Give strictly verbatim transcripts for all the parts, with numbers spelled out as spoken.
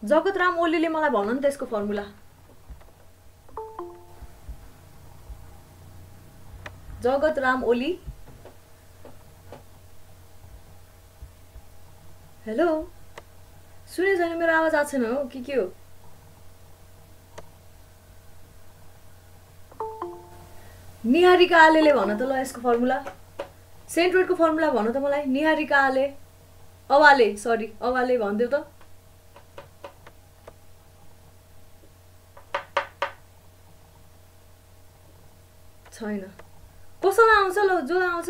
जगतराम ओलीले मलाई भन्न नि त्यसको फर्मुला। जगतराम ओली हेलो सुने छैन मेरो आवाज आएको छैन हो कि के हो? निहारिका आलेले भन त ल यसको फर्मुला, सेन्ट्रोइडको फर्मुला भन त मलाई। निहारिका आले अवाले सरी अवाले भनिदेऊ त। छैन कसलाई आउँछ ल जोलाई आउँछ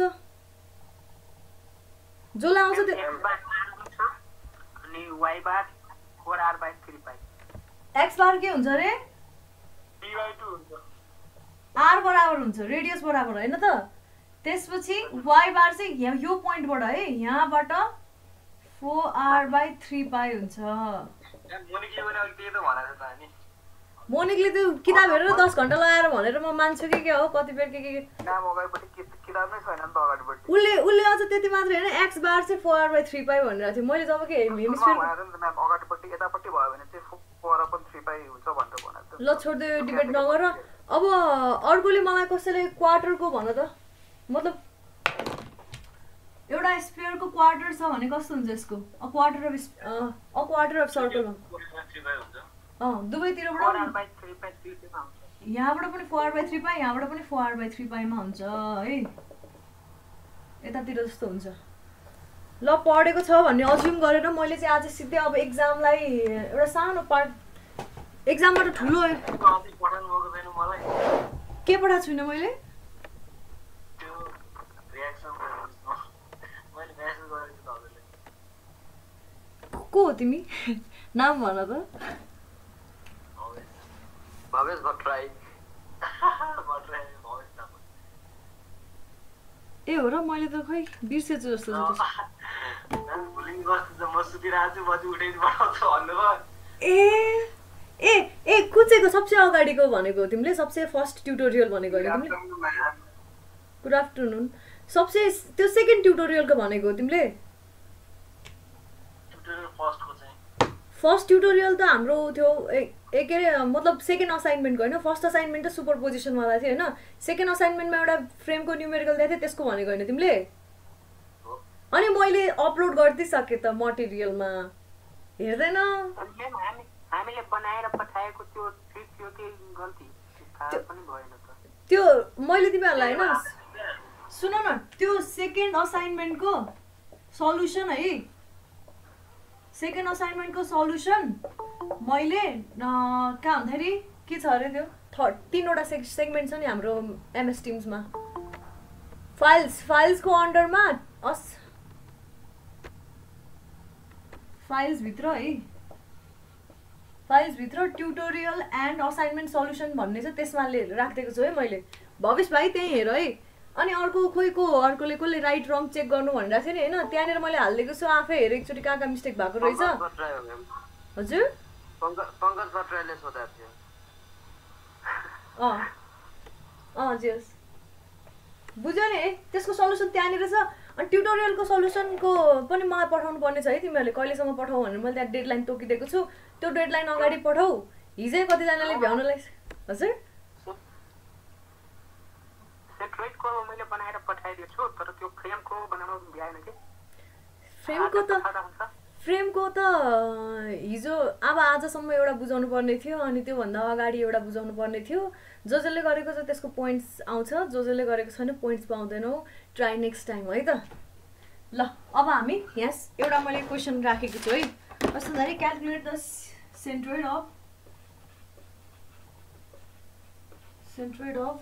जोलाई आउँछ त्यो अनि y बार four r by three pi x बार के हुन्छ रे? d बाइ टू हुन्छ। r बराबर हुन्छ रेडियस बराबर हैन त। त्यसपछि y बार चाहिँ यहाँ यो पोइन्टबाट है यहाँबाट फोर r बाइ थ्री पाइ हुन्छ। मोनिकले पनि अघि त्यही त भनेको छ त अनि मोनिकले त्यो किताब हेरेर दस घण्टा लगाएर भनेर म मान्छु कि के हो कति बेर के के नाम अगाडिपट्टि किताबमै छैन नि त अगाडिपट्टि। उसले उसले अझ त्यति मात्र हैन x बार चाहिँ फोर r बाइ थ्री पाइ भनेर थियो। मैले जब के हेमिस्फियर नाम अगाडिपट्टि यतापट्टि भयो भने चाहिँ फोर र पनि थ्री पाइ हुन्छ भनेर भनेको ल छोड्दै यो डिबेट नगर। अब अर्कोले मलाई कसैले क्वार्टरको भन त, मतलब एउटा स्फियरको क्वार्टर छ भने कस्तो हुन्छ यसको? A quarter of a quarter of circle अ दुवैतिरबाट यहाँबाट पनि फोर बाइ थ्री पाइ यहाँबाट पनि फोर बाइ थ्री पाइमा हुन्छ है, यतातिर जस्तो हुन्छ। ल पढेको छ भन्ने अज्युम गरेर मैले चाहिँ आज सिधै अब एक्जामलाई एउटा सानो पार्ट एक्जामबाट ठुलो के पढाएको छुइनँ मैले को हो तिमी? नाम भन त। भवेश भट्टराई ए हो र मैले त खै बिर्सेछु जस्तो छ। ए ए ए कुचेको सबसे अगाडिको भनेको तिमीले सबसे फर्स्ट ट्युटोरियल भनेको हैन तिमीले? Good afternoon. सबसे त्यो सेकेन्ड ट्युटोरियलको भनेको तिमीले? फर्स्ट ट्युटोरियल त हाम्रो थियो ए के अरे मतलब सेकेन्ड असाइनमेन्टको होइन। फर्स्ट असाइनमेन्ट त सुपर पोजिसनवाला थियो होइन। सेकेन्ड असाइनमेन्टमा एउटा फ्रेमको न्युमेरिकल दिएको थियो त्यसको भनेको होइन तिमीले? अनि मैले अपलोड गरिदिइसकेँ त मटेरियलमा हेर्दैन? हामीले बनाएर पठाएको त्यो ट्रिक थियो कि गल्ती थाहा पनि भएन त। त्यो मैले तिमीहरूलाई होइन सुन न त्यो सेकेन्ड असाइनमेन्टको सल्युसन है, सेकेन्ड असाइनमेन्टको सल्युसन मैले कहाँ भन्दाखेरि के छ अरे त्यो थर्ड तिनवटा सेग सेगमेन्ट छ नि हाम्रो एमएस टिम्समा। फाइल्स फाइल्सको अन्डरमा अस फाइल्सभित्र है फाइल्सभित्र ट्युटोरियल एन्ड असाइनमेन्ट सल्युसन भन्ने छ त्यसमा राखिदिएको छु है मैले। भवेश भाइ त्यहीँ हेर है। अनि अर्को खोइ को अर्कोले कसले राइट रङ चेक गर्नु भनिरहेको थियो नि होइन, त्यहाँनिर मैले हालिदिएको छु आफै हेर एकचोटि कहाँ कहाँ मिस्टेक भएको रहेछ। हजुर पंकज भट्टराईले सोधेको थियो। अँ अँ जेस बुझ्यो नि है, त्यसको सल्युसन त्यहाँनिर छ। अनि ट्युटोरियलको सल्युसनको पनि मलाई पठाउनु पर्ने छ है तिमीहरूले कहिलेसम्म पठाऊ भनेर मैले त्यहाँ डेडलाइन तोकिदिएको छु। त्यो डेडलाइन अगाडि पठाऊ। हिजै कतिजनाले भ्याउनलाई हजुर सेन्ट्रोइडको मैले बनाएर पठाइदिएको छु तर त्यो फ्रेमको बनाउन भ्याएन के। फ्रेमको त फ्रेमको त हिजो अब आजसम्म एउटा बुझाउनु पर्ने थियो अनि त्योभन्दा अगाडि एउटा बुझाउनु पर्ने थियो। जो जसले गरेको छ त्यसको पोइन्ट्स आउँछ, जो जसले गरेको छैन पोइन्ट्स पाउँदैनौ। ट्राई नेक्स्ट टाइम है त। ल अब हामी यहाँ एउटा मैले क्वेसन राखेको छु है। कस्तो भन्दाखेरि calculate the centroid of centroid of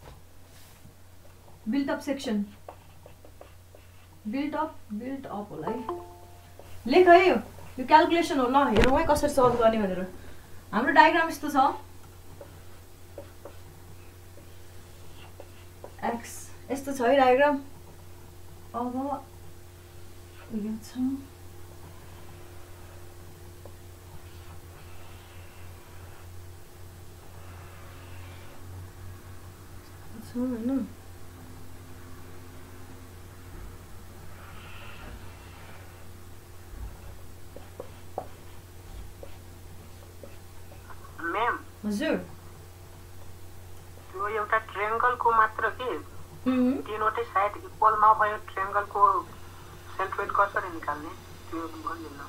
built up section built up built up होला है। लेख है यो यो क्याल्कुलेसन हो। ल हेरौँ है कसरी सल्भ गर्ने भनेर। हाम्रो डायग्राम यस्तो छ। एक्स यस्तो छ है डायग्राम। अब यो छ हैन हजुर त्यो एउटा ट्रायंगलको मात्र के उम् तीनवटै साइड इक्वल नभयो ट्रायंगलको सेन्ट्रोइड कसरी निकाल्ने त्यो भनिदिनु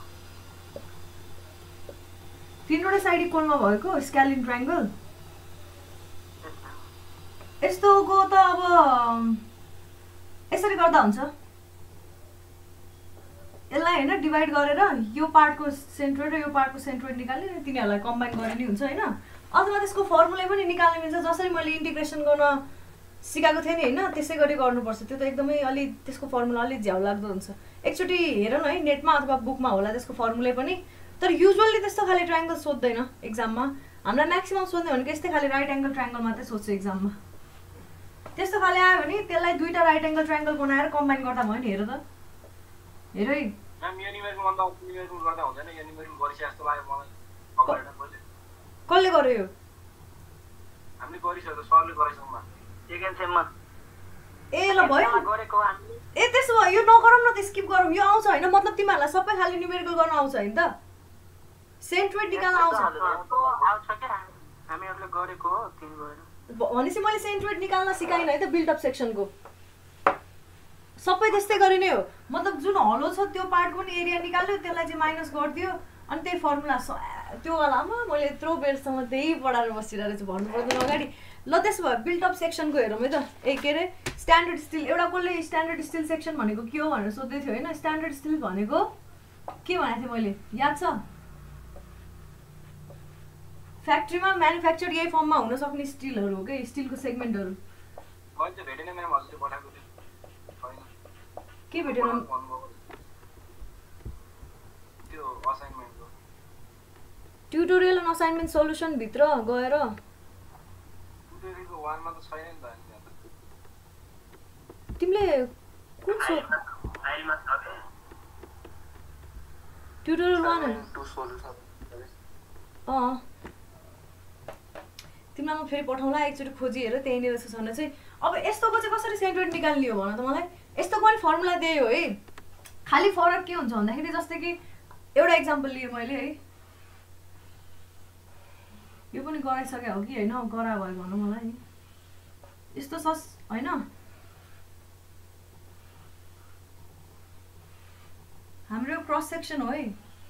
तीनवटा साइड इक्वल नभएको स्क्यालिन ट्रायंगल यस्तोको त अब यसरी गर्दा हुन्छ यसलाई हैन डिभाइड गरेर यो पार्टको सेन्ट्रोइड र यो पार्टको सेन्ट्रोइड निकाल्ने अनि तिनीहरूलाई कम्बाइन गर्ने नि हुन्छ हैन अथवा त्यसको फर्मुला पनि निकाल्न मिल्छ जसरी मैले इन्टिग्रेसन गर्न सिकाएको थिएँ नि हैन त्यसै गरी गर्नुपर्छ त्यो त एकदमै अलि त्यसको फर्मुला अलि झ्याउ लाग्दो हुन्छ एकचोटि हेर न है नेटमा अथवा बुकमा होला त्यसको फर्मुला पनि तर युजुअली त्यस्तो खाले ट्रायंगल सोध्दैन एक्जाममा हामीलाई म्याक्सिमम सोध्ने भनेको यस्तै खाले राइट एंगल ट्रायंगल मात्रै सोध्छ एक्जाममा त्यस्तो खाले आयो भने त्यसलाई दुईटा राइट एंगल ट्रायंगल बनाएर कम्बाइन गर्दा भयो नि हेर त हेर है मैम यो न्यूमेरिकल भन्दा न्यूमेरिकल गर्दा हुँदैन यो न्यूमेरिकल गरिसके जस्तो लाग्यो मलाई अगाडि मैले कसले गर्यो यो हामीले गरिसक्यो सरले गरेछौँ सेकेन्ड सेममा ए ल भयो गरेको हामीले ए त्यसो भए यो नगरौँ न त स्किप गरौँ यो आउँछ हैन मतलब तिमीहरूलाई सबै खाली न्यूमेरिकल गर्न आउँछ हैन त सेन्ट्रोइड निकाल्न आउँछ आउँछ के हामीहरूले गरेको हो तिन गएर भनेपछि मैले सेन्ट्रोइड निकाल्न सिकाइन है त बिल्ड अप सेक्सनको सबै त्यस्तै गरी नै हो मतलब जुन हलो छ त्यो पार्टको पनि एरिया निकाल्यो त्यसलाई चाहिँ माइनस गरिदियो अनि त्यही फर्मुला त्यो वालामा मैले यत्रो बेरसम्म त्यही पढाएर बसिरहेको छु भन्नु पर्दैन अगाडि ल त्यसो भए बिल्ड अप सेक्सनको हेरौँ है त ए के अरे स्ट्यान्डर्ड स्टिल एउटा कसले स्ट्यान्डर्ड स्टिल सेक्सन भनेको के हो भनेर सोध्दै थियो होइन स्ट्यान्डर्ड स्टिल भनेको के भनेको थिएँ मैले याद छ फ्याक्ट्रीमा म्यानुफ्याक्चर यही फर्ममा हुन सक्ने स्टिलहरू हो के स्टिलको सेगमेन्टहरू मैले त भेटेन म्याम हजुरले पठाएको थियो के भेटेन त्यो असाइनमेन्टको ट्युटोरियल एन्ड असाइनमेन्ट सोलुसन भित्र गएर ट्युटोरियलको वानमा त छैन नि त यहाँ त तिमीले कुन सो फाइलमा छ के ट्युटोरियल वान टु सोलुसन अँ तिमीलाई म फेरि पठाउँला एकचोटि खोजी हेर त्यहीँनिर छ छैन चाहिँ अब यस्तोको चाहिँ कसरी सेन्ट्रोइड निकाल्ने हो भन त मलाई यस्तोको पनि फर्मुला त्यही हो है खालि फरक के हुन्छ भन्दाखेरि जस्तै कि एउटा इक्जाम्पल लिएँ मैले है यो पनि गराइसके हो कि होइन गरा भयो भनौँ मलाई नि यस्तो सस होइन हाम्रो क्रस सेक्सन हो है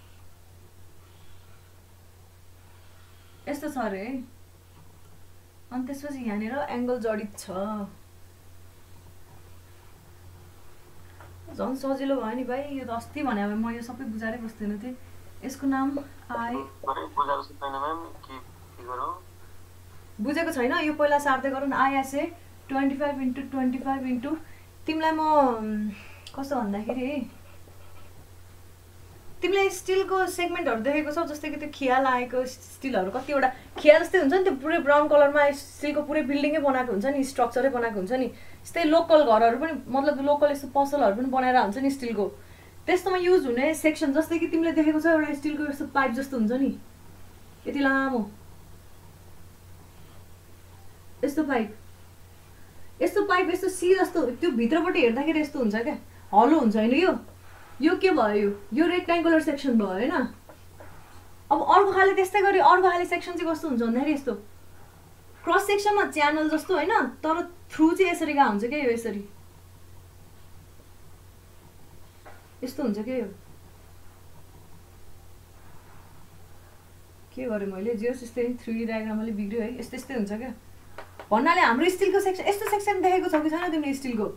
यस्तो छ अरे है अनि त्यसपछि यहाँनिर एङ्गल जडित छ झन् सजिलो भयो नि भाइ यो त अस्ति भने अब म यो सबै बुझाएरै बस्दैन थिएँ यसको नाम आई बुझेको छैन यो पहिला सार्दै गरौँ न ISA twenty five into twenty five into तिमीलाई म कस्तो भन्दाखेरि तिमीले स्टिलको सेगमेन्टहरू देखेको छौ जस्तै कि त्यो खिया लागेको स्टिलहरू कतिवटा खिया जस्तै हुन्छ नि त्यो पुरै ब्राउन कलरमा स्टिलको पुरै बिल्डिङै बनाएको हुन्छ नि स्ट्रक्चरै बनाएको हुन्छ नि त्यस्तै लोकल घरहरू पनि मतलब लोकल यस्तो पसलहरू पनि बनाएर हुन्छ नि स्टिलको त्यस्तोमा युज हुने सेक्सन जस्तै कि तिमीले देखेको छौ एउटा स्टिलको यस्तो पाइप जस्तो हुन्छ नि यति लामो यस्तो पाइप यस्तो पाइप यस्तो सी जस्तो त्यो भित्रबाट हेर्दाखेरि यस्तो हुन्छ क्या हलो हुन्छ होइन यो यो के भयो यो रेक्ट्याङ्गुलर सेक्सन भयो होइन अब अर्को खाले त्यस्तै गरी अर्को खाले सेक्सन चाहिँ कस्तो हुन्छ भन्दाखेरि यस्तो क्रस सेक्सनमा च्यानल जस्तो होइन तर थ्रु चाहिँ यसरी गएको हुन्छ क्या यो यसरी यस्तो हुन्छ क्या यो के गरेँ मैले जियोस् यस्तै थ्री डायग्राम अलिक बिग्रियो है यस्तै यस्तै हुन्छ क्या भन्नाले हाम्रो स्टिलको सेक्सन यस्तो सेक्सन देखेको छौ कि छैन तिमीले स्टिलको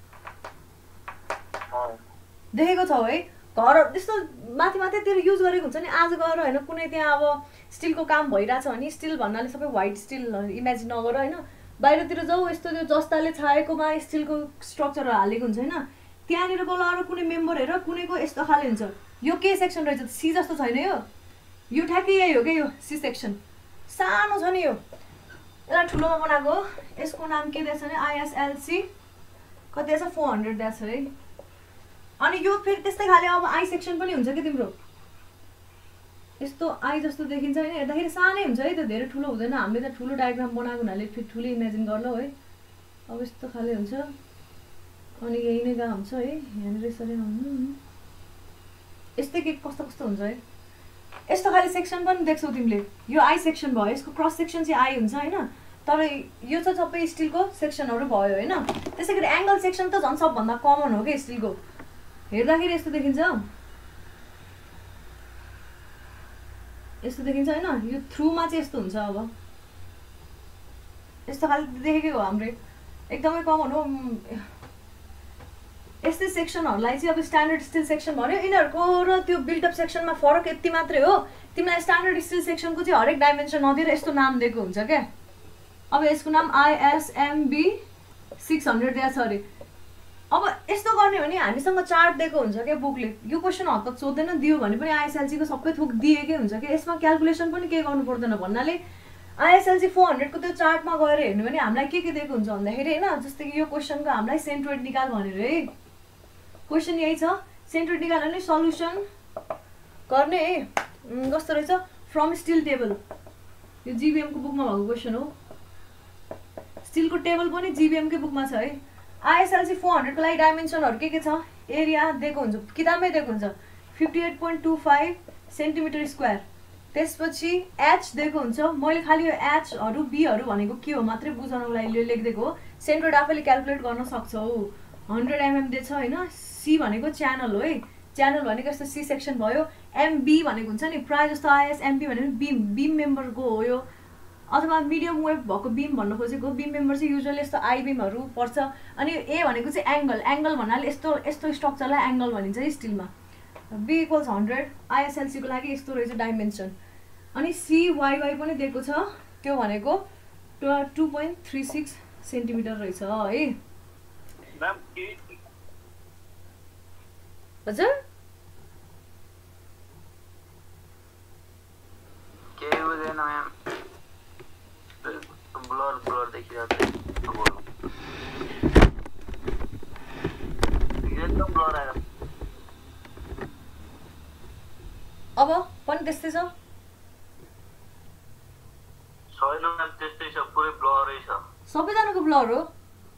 देखेको छौ है घर त्यस्तो माथि माथितिर युज गरेको हुन्छ नि आज गएर होइन कुनै त्यहाँ अब स्टिलको काम भइरहेछ भने स्टिल भन्नाले सबै व्हाइट स्टिल इमेजिन नगर होइन बाहिरतिर जाऊ यस्तो त्यो जस्ताले छाएकोमा स्टिलको स्ट्रक्चर हालेको हुन्छ होइन त्यहाँनिर गएर अरू कुनै मेम्बर हेर कुनैको यस्तो खाले हुन्छ यो के सेक्सन रहेछ सी जस्तो छैन यो यो ठ्याक्कै यही हो क्या यो सी सेक्सन सानो छ नि यो यसलाई ठुलोमा बनाएको यसको नाम के दिएछ भने आइएसएलसी कति दिएछ फोर हन्ड्रेड दिएछ है अनि यो फेरि त्यस्तै खाले अब आई सेक्सन पनि हुन्छ कि तिम्रो यस्तो आई जस्तो देखिन्छ होइन हेर्दाखेरि सानै हुन्छ है त्यो धेरै ठुलो हुँदैन हामीले त ठुलो डायग्राम बनाएको हुनाले फेरि ठुलो इमेजिन गर्लौ है अब यस्तो खाले हुन्छ अनि यही नै गएको हुन्छ है यहाँनिर यसरी यस्तै के कस्तो कस्तो हुन्छ है यस्तो खाली सेक्सन पनि देख्छौ तिमीले, यो आई सेक्सन भयो, यसको क्रस सेक्सन चाहिँ आई हुन्छ होइन, तर यो चाहिँ सबै स्टिलको सेक्सनहरू भयो होइन। त्यसै गरी एङ्गल सेक्सन त झन् सबभन्दा कमन हो कि स्टिलको, हेर्दाखेरि यस्तो देखिन्छ, यस्तो देखिन्छ होइन, यो थ्रुमा चाहिँ यस्तो हुन्छ। अब यस्तो खालि देखेकै हो हाम्रो, एकदमै कमन हो। यस्तै सेक्सनहरूलाई चाहिँ अब स्ट्यान्डर्ड स्टिल सेक्सन भन्यो। यिनीहरूको र त्यो बिल्डअप सेक्सनमा फरक यति मात्रै हो, तिमीलाई स्ट्यान्डर्ड स्टिल सेक्सनको चाहिँ हरेक डाइमेन्सन नदिएर यस्तो नाम दिएको हुन्छ क्या। अब यसको नाम आइएसएमबी सिक्स हन्ड्रेड दिएको छ अरे। अब यस्तो गर्ने भने हामीसँग चार्ट दिएको हुन्छ क्या बुकले, यो क्वेसन हतत सोध्दैन, दियो भने पनि आइएसएलसीको सबै थोक दिएकै हुन्छ कि, यसमा क्यालकुलेसन पनि केही गर्नु पर्दैन भन्नाले आइएसएलसी फोर हन्ड्रेडको त्यो चार्टमा गएर हेर्नु भने हामीलाई के के दिएको हुन्छ भन्दाखेरि होइन, जस्तै कि यो क्वेसनको हामीलाई सेन्ट्रोइड निकाल भनेर है, क्वेसन यही छ, सेन्ट्रोइड निकाल भने सल्युसन गर्ने है। कस्तो रहेछ, फ्रम स्टिल टेबल, यो जिबिएमको बुकमा भएको क्वेसन हो, स्टिलको टेबल पनि जिबिएमकै बुकमा छ है। आइएसएलसी फोर हन्ड्रेडको लागि डाइमेन्सनहरू के के छ, एरिया दिएको हुन्छ, किताबमै दिएको हुन्छ fifty eight point two five centimetre square, त्यसपछि एच दिएको हुन्छ। मैले खालि यो एचहरू बीहरू भनेको के हो मात्रै बुझाउनको लागि लेखिदिएको हो, सेन्ट्रोइड आफैले क्यालकुलेट गर्न सक्छौ। हन्ड्रेड एमएम दिएछ होइन, सी भनेको च्यानल हो है, च्यानल भनेको यस्तो सी सेक्सन भयो, एमबी भनेको हुन्छ नि प्रायः जस्तो आइएसएमबी भनेको बिम बिम मेम्बरको हो यो, अथवा मिडियम वेभ भएको बिम भन्न खोजेको। बिम मेम्बर चाहिँ युजुअली यस्तो आई बिमहरू पर्छ। अनि ए भनेको चाहिँ एङ्गल, एङ्गल भन्नाले यस्तो यस्तो स्ट्रक्चरलाई एङ्गल भनिन्छ है स्टिलमा। बी इक्वल्स हन्ड्रेड, आइएसएलसीको लागि यस्तो रहेछ डाइमेन्सन। अनि सिवाइवाई पनि दिएको छ, त्यो भनेको two point three six centimetre रहेछ है। हजुर केही बुझेन म्याम, ब्लर ब्लर देखिरहेको एकदम ब्लर आएर। अब पनि त्यस्तै छ, छैन म्याम त्यस्तै छ, पुरै ब्लरै छ, सबैजनाको ब्लर हो।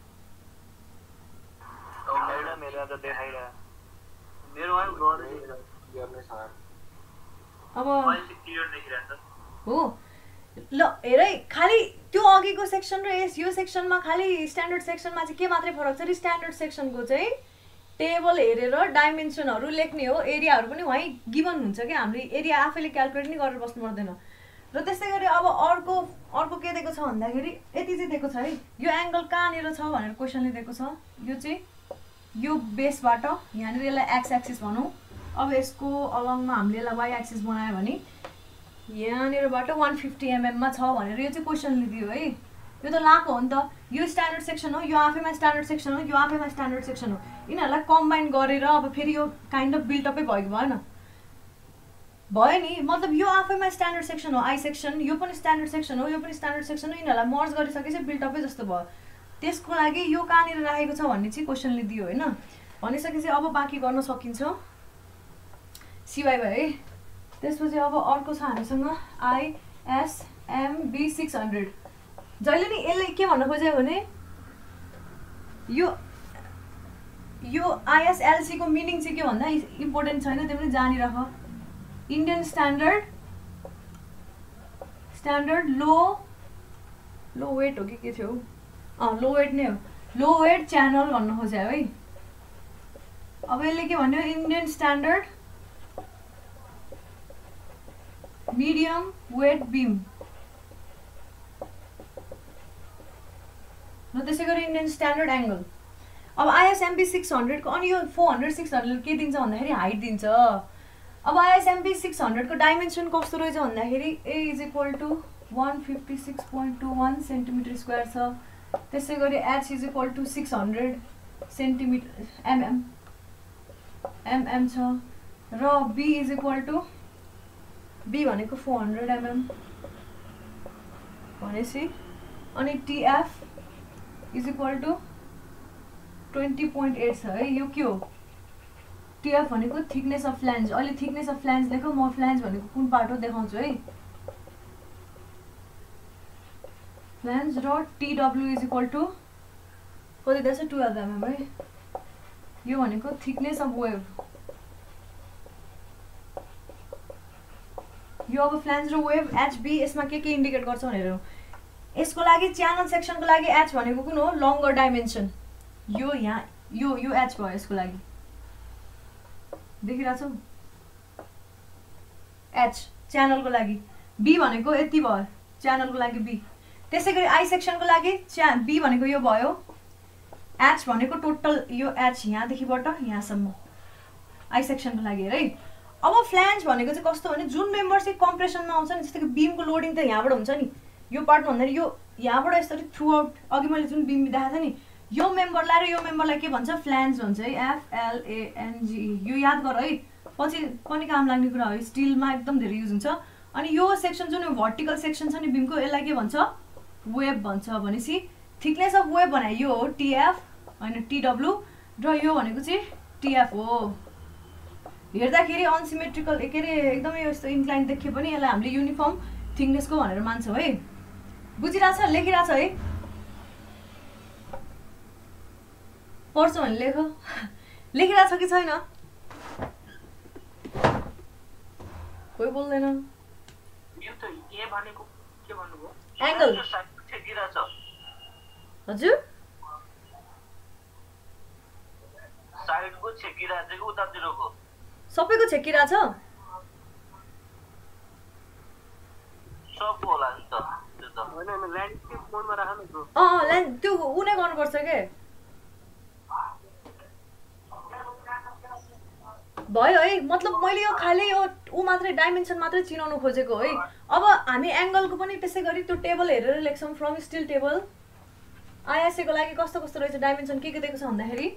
मेरो मेरो त देखाइरहेको, मेरोमा ब्लरै गर्ने छ। अब क्लियर देखिरहेको हो ल हेर है, खालि त्यो अघिको सेक्सन र यस यो सेक्सनमा खालि स्ट्यान्डर्ड सेक्सनमा चाहिँ के मात्रै फरक छ, स्ट्यान्डर्ड सेक्सनको चाहिँ टेबल हेरेर डाइमेन्सनहरू लेख्ने हो, एरियाहरू पनि वहीँ गिभन हुन्छ क्या, हामीले एरिया आफैले क्यालकुलेट नै गरेर बस्नु पर्दैन। र त्यस्तै गरी अब अर्को अर्को के दिएको छ भन्दाखेरि यति चाहिँ दिएको छ है, यो एङ्गल कहाँनिर छ भनेर क्वेसनले दिएको छ। यो चाहिँ यो बेसबाट यहाँनिर यसलाई एक्स एक्सिस भनौँ, अब यसको अलङमा हामीले यसलाई वाइ एक्सिस बनायो भने यहाँनिरबाट वान फिफ्टी एमएममा छ भनेर यो चाहिँ क्वेसनले दियो है। यो त लाएको हो नि त, यो स्ट्यान्डर्ड सेक्सन हो, यो आफैमा स्ट्यान्डर्ड सेक्सन हो, यो आफैमा स्ट्यान्डर्ड सेक्सन हो, यिनीहरूलाई कम्बाइन गरेर अब फेरि यो काइन्ड अफ बिल्डअपै भएको भएन भयो नि, मतलब यो आफैमा स्ट्यान्डर्ड सेक्सन हो आई सेक्सन, यो पनि स्ट्यान्डर्ड सेक्सन हो, यो पनि स्ट्यान्डर्ड सेक्सन हो, यिनीहरूलाई मर्ज गरिसकेपछि बिल्डअपै जस्तो भयो। त्यसको लागि यो कहाँनिर राखेको छ भन्ने चाहिँ क्वेसनले दियो होइन। भनिसकेपछि अब बाँकी गर्न सकिन्छ सिवाई भयो है। त्यसपछि अब अर्को छ हामीसँग आइएसएमबी सिक्स हन्ड्रेड। जहिले नि यसले के भन्न खोज्यो भने यो यो आइएसएलसीको मिनिङ चाहिँ के भन्दा इम्पोर्टेन्ट छैन, त्यो पनि जानिराख। Indian standard standard low low weight हो कि के थियो, अँ लो वेट नै हो, लो वेट च्यानल भन्न खोज्यो है। अब यसले के भन्यो, Indian standard medium weight beam र त्यसै गरी इन्डियन स्ट्यान्डर्ड एङ्गल। अब आइएसएमबी सिक्स हन्ड्रेडको अनि यो फोर हन्ड्रेड सिक्स हन्ड्रेड के दिन्छ भन्दाखेरि हाइट दिन्छ। अब आइएसएमबी सिक्स हन्ड्रेडको डाइमेन्सन कस्तो रहेछ भन्दाखेरि A is equal to one fifty six point two one centimetre square छ। त्यसै गरी H is equal to six hundred centimetre mm mm छ र B is equal to B भनेको फोर हन्ड्रेड एमएम भनेपछि अनि TF is equal to twenty point eight छ है। यो के हो, टिएफ भनेको थिकनेस अफ फ्ल्यान्ज। अहिले थिकनेस अफ फ्ल्यान्ज देखो, म फ्ल्यान्ज भनेको कुन पार्ट हो देखाउँछु है। फ्ल्यान्ज र टिडब्ल्यू इज इक्वल टु कति दिएछ टुवेल्भ एमएम है। यो भनेको थिकनेस अफ वेभ यो अब फ्ल्यान्ज र वेभ एचबी यसमा के के इन्डिकेट गर्छ भनेर हेरौँ। यसको लागि च्यानल सेक्सनको लागि एच भनेको कुन हो? Longer dimension. यो यहाँ यो यो एच भयो यसको लागि, देखिरहेछौ? एच च्यानलको लागि। बी भनेको यति भयो च्यानलको लागि बी। त्यसै गरी आई सेक्सनको लागि च्या बी भनेको यो भयो, एच भनेको टोटल यो एच यहाँदेखिबाट यहाँसम्म आई सेक्सनको लागि हेर है। अब फ्ल्यान्ज भनेको चाहिँ कस्तो भने जुन मेम्बर चाहिँ कम्प्रेसनमा आउँछ नि, जस्तै कि बिमको लोडिङ त यहाँबाट हुन्छ नि, यो पार्टमा भन्दाखेरि यो यहाँबाट यसरी थ्रु आउट अघि मैले जुन बिम देखाएको थिएँ नि, यो मेम्बरलाई र यो मेम्बरलाई के भन्छ? फ्ल्यान्ज भन्छ है, एफएलएनजी। यो याद गर है, पछि पनि काम लाग्ने कुरा हो, स्टिलमा एकदम धेरै युज हुन्छ। अनि यो सेक्सन जुन भर्टिकल सेक्सन छ नि बिमको, यसलाई के भन्छ? वेब भन्छ। भनेपछि थिकनेस अफ वेब भने यो हो टिएफ होइन टिडब्लु, र यो भनेको चाहिँ टिएफ हो। हेर्दाखेरि अनसिमेट्रिकल के अरे एकदमै यस्तो इन्क्लाइन देखियो पनि यसलाई हामीले युनिफर्म थिकनेसको भनेर मान्छौँ है। बुझिरहेछ? लेखिरहेछ है? पढ्छौ भने लेख। लेखिरहेछ कि छैन? कोही बोल्दैन। यो त ए भनेको के भन्नुभयो? एंगल छेकिरहेछ। हजुर साइडको छेकिरहेछ कि उतातिरको? सबैको छेकिरहेछ। सबको होला नि त त्यो त। हैन हैन ल्यान्डस्केप मोडमा राख न ब्रो। अँ ल्यान्ड त्यो उनै गर्नुपर्छ के। भयो है, मतलब मैले यो खाली यो ऊ मात्रै डाइमेन्सन मात्रै चिनाउनु खोजेको है। अब हामी एङ्गलको पनि त्यसै गरी त्यो टेबल हेरेर लेख्छौँ, फ्रम स्टिल टेबल। आइएसए को लागि कस्तो कस्तो रहेछ डाइमेन्सन के के दिएको छ भन्दाखेरि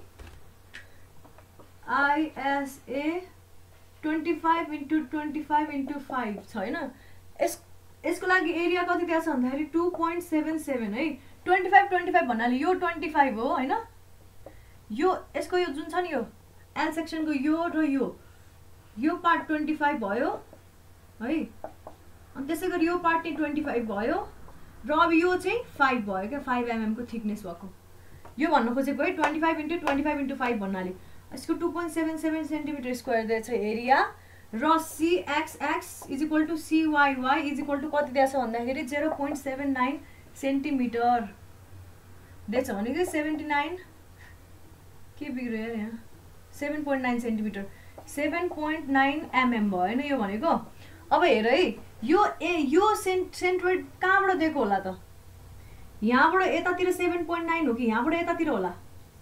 ISA twenty five into twenty five into five छ होइन। यस यसको लागि एरिया कति दिएको छ भन्दाखेरि टू पोइन्ट सेभेन सेभेन है। ट्वेन्टी फाइभ ट्वेन्टी फाइभ भन्नाले यो ट्वेन्टी फाइभ हो होइन। यो यसको यो जुन छ नि यो एल सेक्सनको यो र यो यो पार्ट ट्वेन्टी फाइभ भयो है। अनि त्यसै गरी यो पार्ट चाहिँ ट्वेन्टी फाइभ भयो र अब यो चाहिँ फाइभ भयो क्या, फाइभ एमएमको थिकनेस भएको। यो भन्नु खोजेको है twenty five into twenty five into five भन्नाले यसको two point seven seven centimetre square दिएछ एरिया र CXX is equal to CYY is equal to कति दिएछ भन्दाखेरि zero point seven nine centimetre दिएछ भने कि सेभेन्टी नाइन के बिग्रियो यहाँ seven point nine centimetre seven point nine mm भयो होइन यो भनेको। अब हेर है यो ए यो सेन्ट सेन्ट्रोइड कहाँबाट दिएको होला त? यहाँबाट यतातिर सेभेन पोइन्ट नाइन हो कि यहाँबाट यतातिर होला?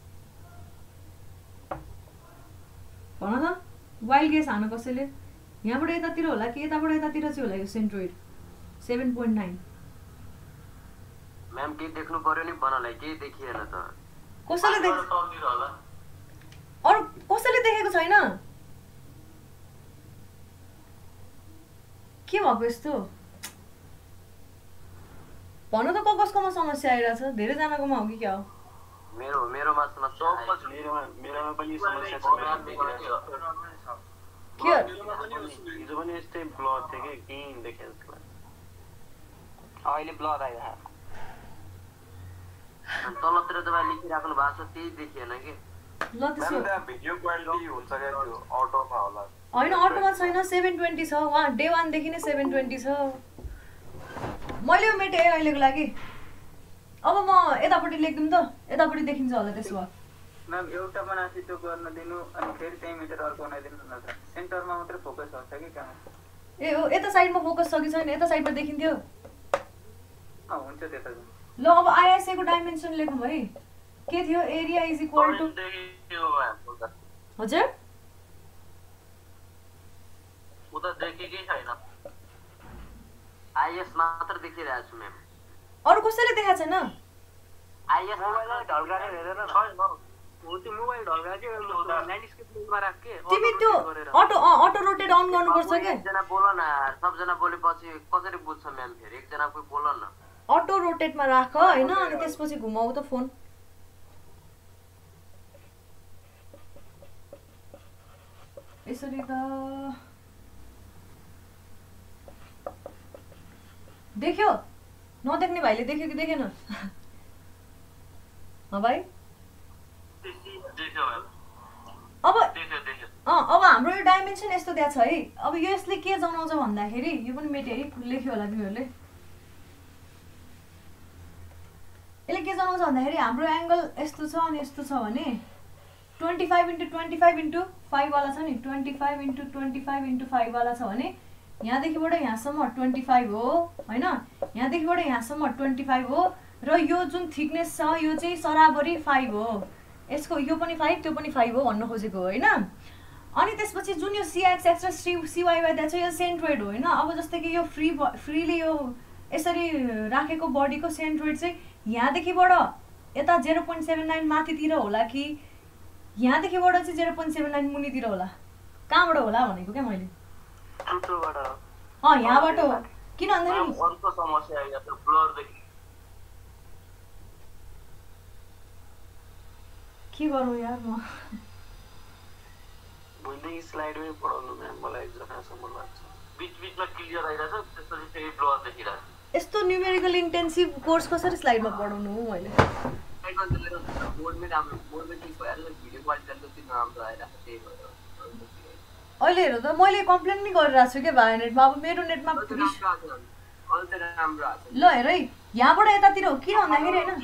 भन त, वाइल्ड गेस हान कसैले। यहाँबाट यतातिर होला कि यताबाट यतातिर चाहिँ होला यो centroid seven point nine? Ma'am के देख्नु पर्यो नि बनालाई के देखिएन त। कसैले देख अरु कसैले देखेको छैन? के भएको यस्तो? भन्नु त को कसकोमा समस्या आइरहेछ? धेरैजनाकोमा हो कि क्या हो? मेरो मेरोमा समस्या मेरोमा मेरोमा पनि समस्या छ। के हिजो पनि यस्तै ब्लड थियो कि केही देखेन जस्तो लाग्यो। अहिले ब्लड आइरहेको तलतिर तपाईँ लेखिराख्नु भएको छ त्यही देखिएन कि। ल त्यसो भिडियो क्वालिटी हुन्छ क्या त्यो अटोमा होला। होइन अटोमा छैन, सेभेन ट्वेन्टी छ वहाँ डे वानदेखि नै सेभेन ट्वेन्टी छ। मैले यो मेटेँ अहिलेको लागि। अब म यतापट्टि लेखिदिउँ त, यतापट्टि देखिन्छ होला त्यसो भए। मैम एउटा बनाएपछि त्यो गर्न दिनु अनि फेरि त्यही मिटर अर्को बनाइदिनु न त। सेन्टरमा मात्रै फोकस हुन्छ कि कहाँ? ए हो यता साइडमा फोकस छ कि छैन? यता साइडमा देखिन्थ्यो। अँ हुन्छ त्यता। ल अब आइएसए को डाइमेन्सन लेखौँ है। के थियो? एरिया इज इक्वल टु हजुर उता देखेकै छैन। आइएस मात्र देखिरहेको छु म्याम। अरु कसैले देखाएको छैन? आइएस मोबाइललाई ढल्काएर हेरेर छैन। हो त्यो मोबाइल ढल्का के ल्यान्डस्केप मोडमा राख के। तिमी त्यो auto uh auto rotate on गर्नुपर्छ के। एकजना बोल न, सबजना बोलेपछि कसरी बुझ्छ म्याम? फेरि एकजना कोही बोल न। अटो रोटेटमा राख हैन, अनि त्यसपछि घुमाउ त फोन। यसरी त देख्यो? नदेख्ने भाइले देख्यो कि देखेन? अँ भाइ देख्यो अब देख्यो देख्यो। अँ अब हाम्रो यो डाइमेन्सन यस्तो दिएको छ है। अब यो यसले के जनाउँछ भन्दाखेरि यो पनि मेटे है, लेख्यो होला तिमीहरूले। यसले के जनाउँछ भन्दाखेरि हाम्रो एङ्गल यस्तो छ अनि यस्तो छ भने twenty five into twenty five into फाइभवाला छ नि, twenty five into twenty five into फाइभवाला छ भने यहाँदेखिबाट यहाँसम्म ट्वेन्टी फाइभ हो होइन, यहाँदेखिबाट यहाँसम्म ट्वेन्टी फाइभ हो र यो जुन थिकनेस छ यो चाहिँ सराबरी फाइभ हो। यसको यो पनि फाइभ त्यो पनि फाइभ हो भन्न खोजेको होइन। अनि त्यसपछि जुन यो सिएक्सएक्स र सी सिवाइवाई दिएको छ यो सेन्ट्रोइड हो होइन। अब जस्तै कि यो फ्री फ्रीली यो यसरी राखेको बडीको सेन्ट्रोइड चाहिँ यहाँदेखिबाट यता जेरो पोइन्ट सेभेन नाइन माथितिर होला कि यहाँदेखिबाट चाहिँ जेरो पोइन्ट सेभेन नाइन मुनितिर होला, कहाँबाट होला भनेको क्या मैले। अँ यहाँबाट हो, किन भन्दाखेरि के गरौँ यार म भोलिदेखि स्लाइडमै पढाउनु म्याम, मलाई जहाँसम्म लाग्छ बिच बिचमा क्लियर आइरहेछ त्यसपछि फेरि ब्लर देखिरहेछ। यस्तो न्युमेरिकल इन्टेन्सिभ कोर्स कसरी स्लाइडमा पढाउनु हो मैले। अहिले हेर त मैले कम्प्लेन नि गरिरहेको छु क्या भाइ नेटमा। अब मेरो नेटमा ल हेर है यहाँबाट यतातिर हो, किन भन्दाखेरि होइन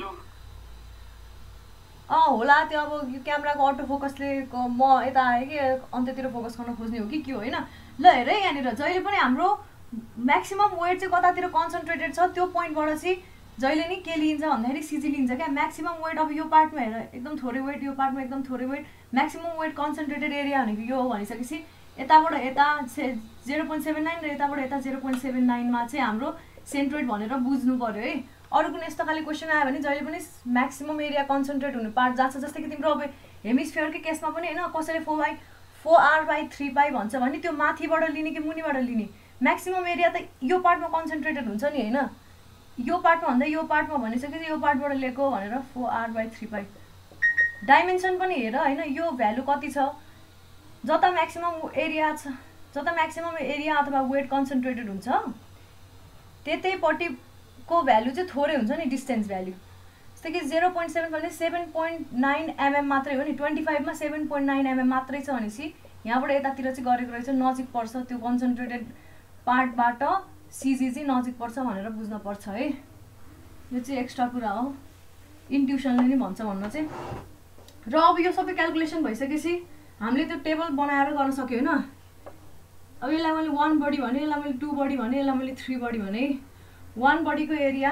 अँ होला त्यो अब क्यामेराको अटो फोकसले म यता आएँ कि अन्त्यतिर फोकस गर्न खोज्ने हो कि के हो होइन। ल हेर है यहाँनिर जहिले पनि हाम्रो म्याक्सिमम वेट चाहिँ कतातिर कन्सन्ट्रेटेड छ त्यो पोइन्टबाट चाहिँ जहिले नि के लिन्छ भन्दाखेरि सिजी लिन्छ क्या। म्याक्सिमम वेट अब यो पार्टमा हेर एकदम थोरै वेट, यो पार्टमा एकदम थोरै weight, maximum weight concentrated area भनेको यो हो भनिसकेपछि यताबाट यता जेरो पोइन्ट सेभेन नाइन र यताबाट यता जेरो पोइन्ट सेभेन नाइनमा चाहिँ हाम्रो सेन्ट्रोइड भनेर बुझ्नु पऱ्यो है। अरू कुनै यस्तो खालि क्वेसन आयो भने जहिले पनि म्याक्सिमम एरिया कन्सन्ट्रेट हुने पार्ट जहाँ छ। जस्तै कि तिम्रो अब हेमिस्फियरकै केसमा पनि होइन कसैले four by four R by three pi भन्छ भने त्यो माथिबाट लिने कि मुनिबाट लिने, म्याक्सिमम एरिया त यो पार्टमा कन्सन्ट्रेटेड हुन्छ नि होइन। यो पार्टमा भन्दा यो पार्टमा भनिसकेपछि यो पार्टबाट लिएको भनेर four R by three pi. Dimension पनि हेर होइन यो भ्यालु कति छ, जता म्याक्सिमम एरिया छ जता म्याक्सिमम एरिया अथवा वेट कन्सन्ट्रेटेड हुन्छ त्यतैपट्टिको भ्यालु चाहिँ थोरै हुन्छ नि डिस्टेन्स भ्यालु। जस्तै कि जेरो पोइन्ट सेभेन भने सेभेन पोइन्ट नाइन एमएम मात्रै हो नि, ट्वेन्टी फाइभमा सेभेन पोइन्ट नाइन एमएम मात्रै छ भनेपछि यहाँबाट यतातिर चाहिँ गरेको रहेछ नजिक पर्छ, त्यो कन्सन्ट्रेटेड पार्टबाट सिजी चाहिँ नजिक पर्छ भनेर बुझ्न पर्छ है। यो चाहिँ एक्स्ट्रा कुरा हो, इन्ट्युसनले नि भन्छ भन्न चाहिँ। र अब यो सबै क्यालकुलेसन भइसकेपछि हामीले त्यो टेबल बनाएर गर्न सक्यो होइन। अब यसलाई मैले वान बडी भने, यसलाई मैले टू बडी भने, यसलाई मैले थ्री बडी भने। वान बडीको एरिया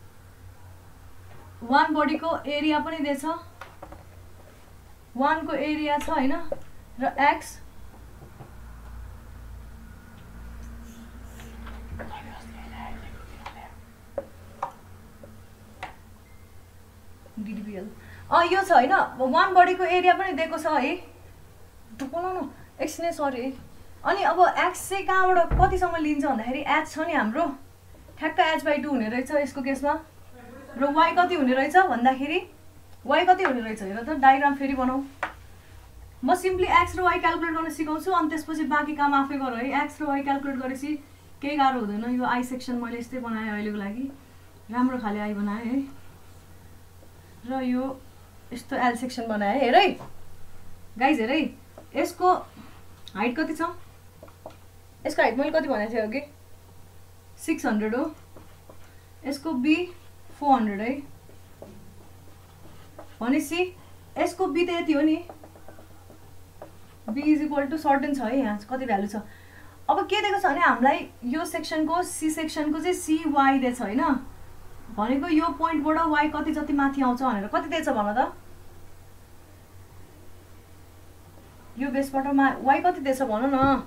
वान बडीको एरिया पनि दिएछ, वानको एरिया छ होइन र एक्स डिडिबिएल अँ यो छ होइन। वान बडीको एरिया पनि दिएको छ है, बोलाउनु एकछिन सरी। अनि अब एक्स चाहिँ कहाँबाट कतिसम्म लिन्छ भन्दाखेरि एच छ नि हाम्रो ठ्याक्क एच बाई टू हुने रहेछ यसको केसमा। र वाइ कति हुने रहेछ भन्दाखेरि वाइ कति हुने रहेछ हेर त, डायग्राम फेरि बनाऊ। म सिम्पली एक्स र वाइ क्यालकुलेट गर्न सिकाउँछु अनि त्यसपछि बाँकी काम आफै गर है। एक्स र वाइ क्यालकुलेट गरेपछि केही गाह्रो हुँदैन। यो आई सेक्सन मैले यस्तै बनाएँ अहिलेको लागि, राम्रो खाले आई बनाएँ है। र यो यस्तो एल सेक्सन बनाएँ हेर है गाइज। हेर है यसको हाइट कति छ, यसको हाइट मैले कति भनेको थिएँ अघि सिक्स हन्ड्रेड हो, यसको बी फोर हन्ड्रेड है भनेपछि यसको बी त यति हो नि, B is equal to certain छ है। यहाँ कति भ्यालु छ। अब के दिएको छ भने हामीलाई यो सेक्सनको सी सेक्सनको चाहिँ सिवाई दिएछ होइन, भनेको यो पोइन्टबाट वाइ कति जति माथि आउँछ भनेर कति दिएछ भन त। यो बेसबाट मा वाइ कति दिएछ भन न,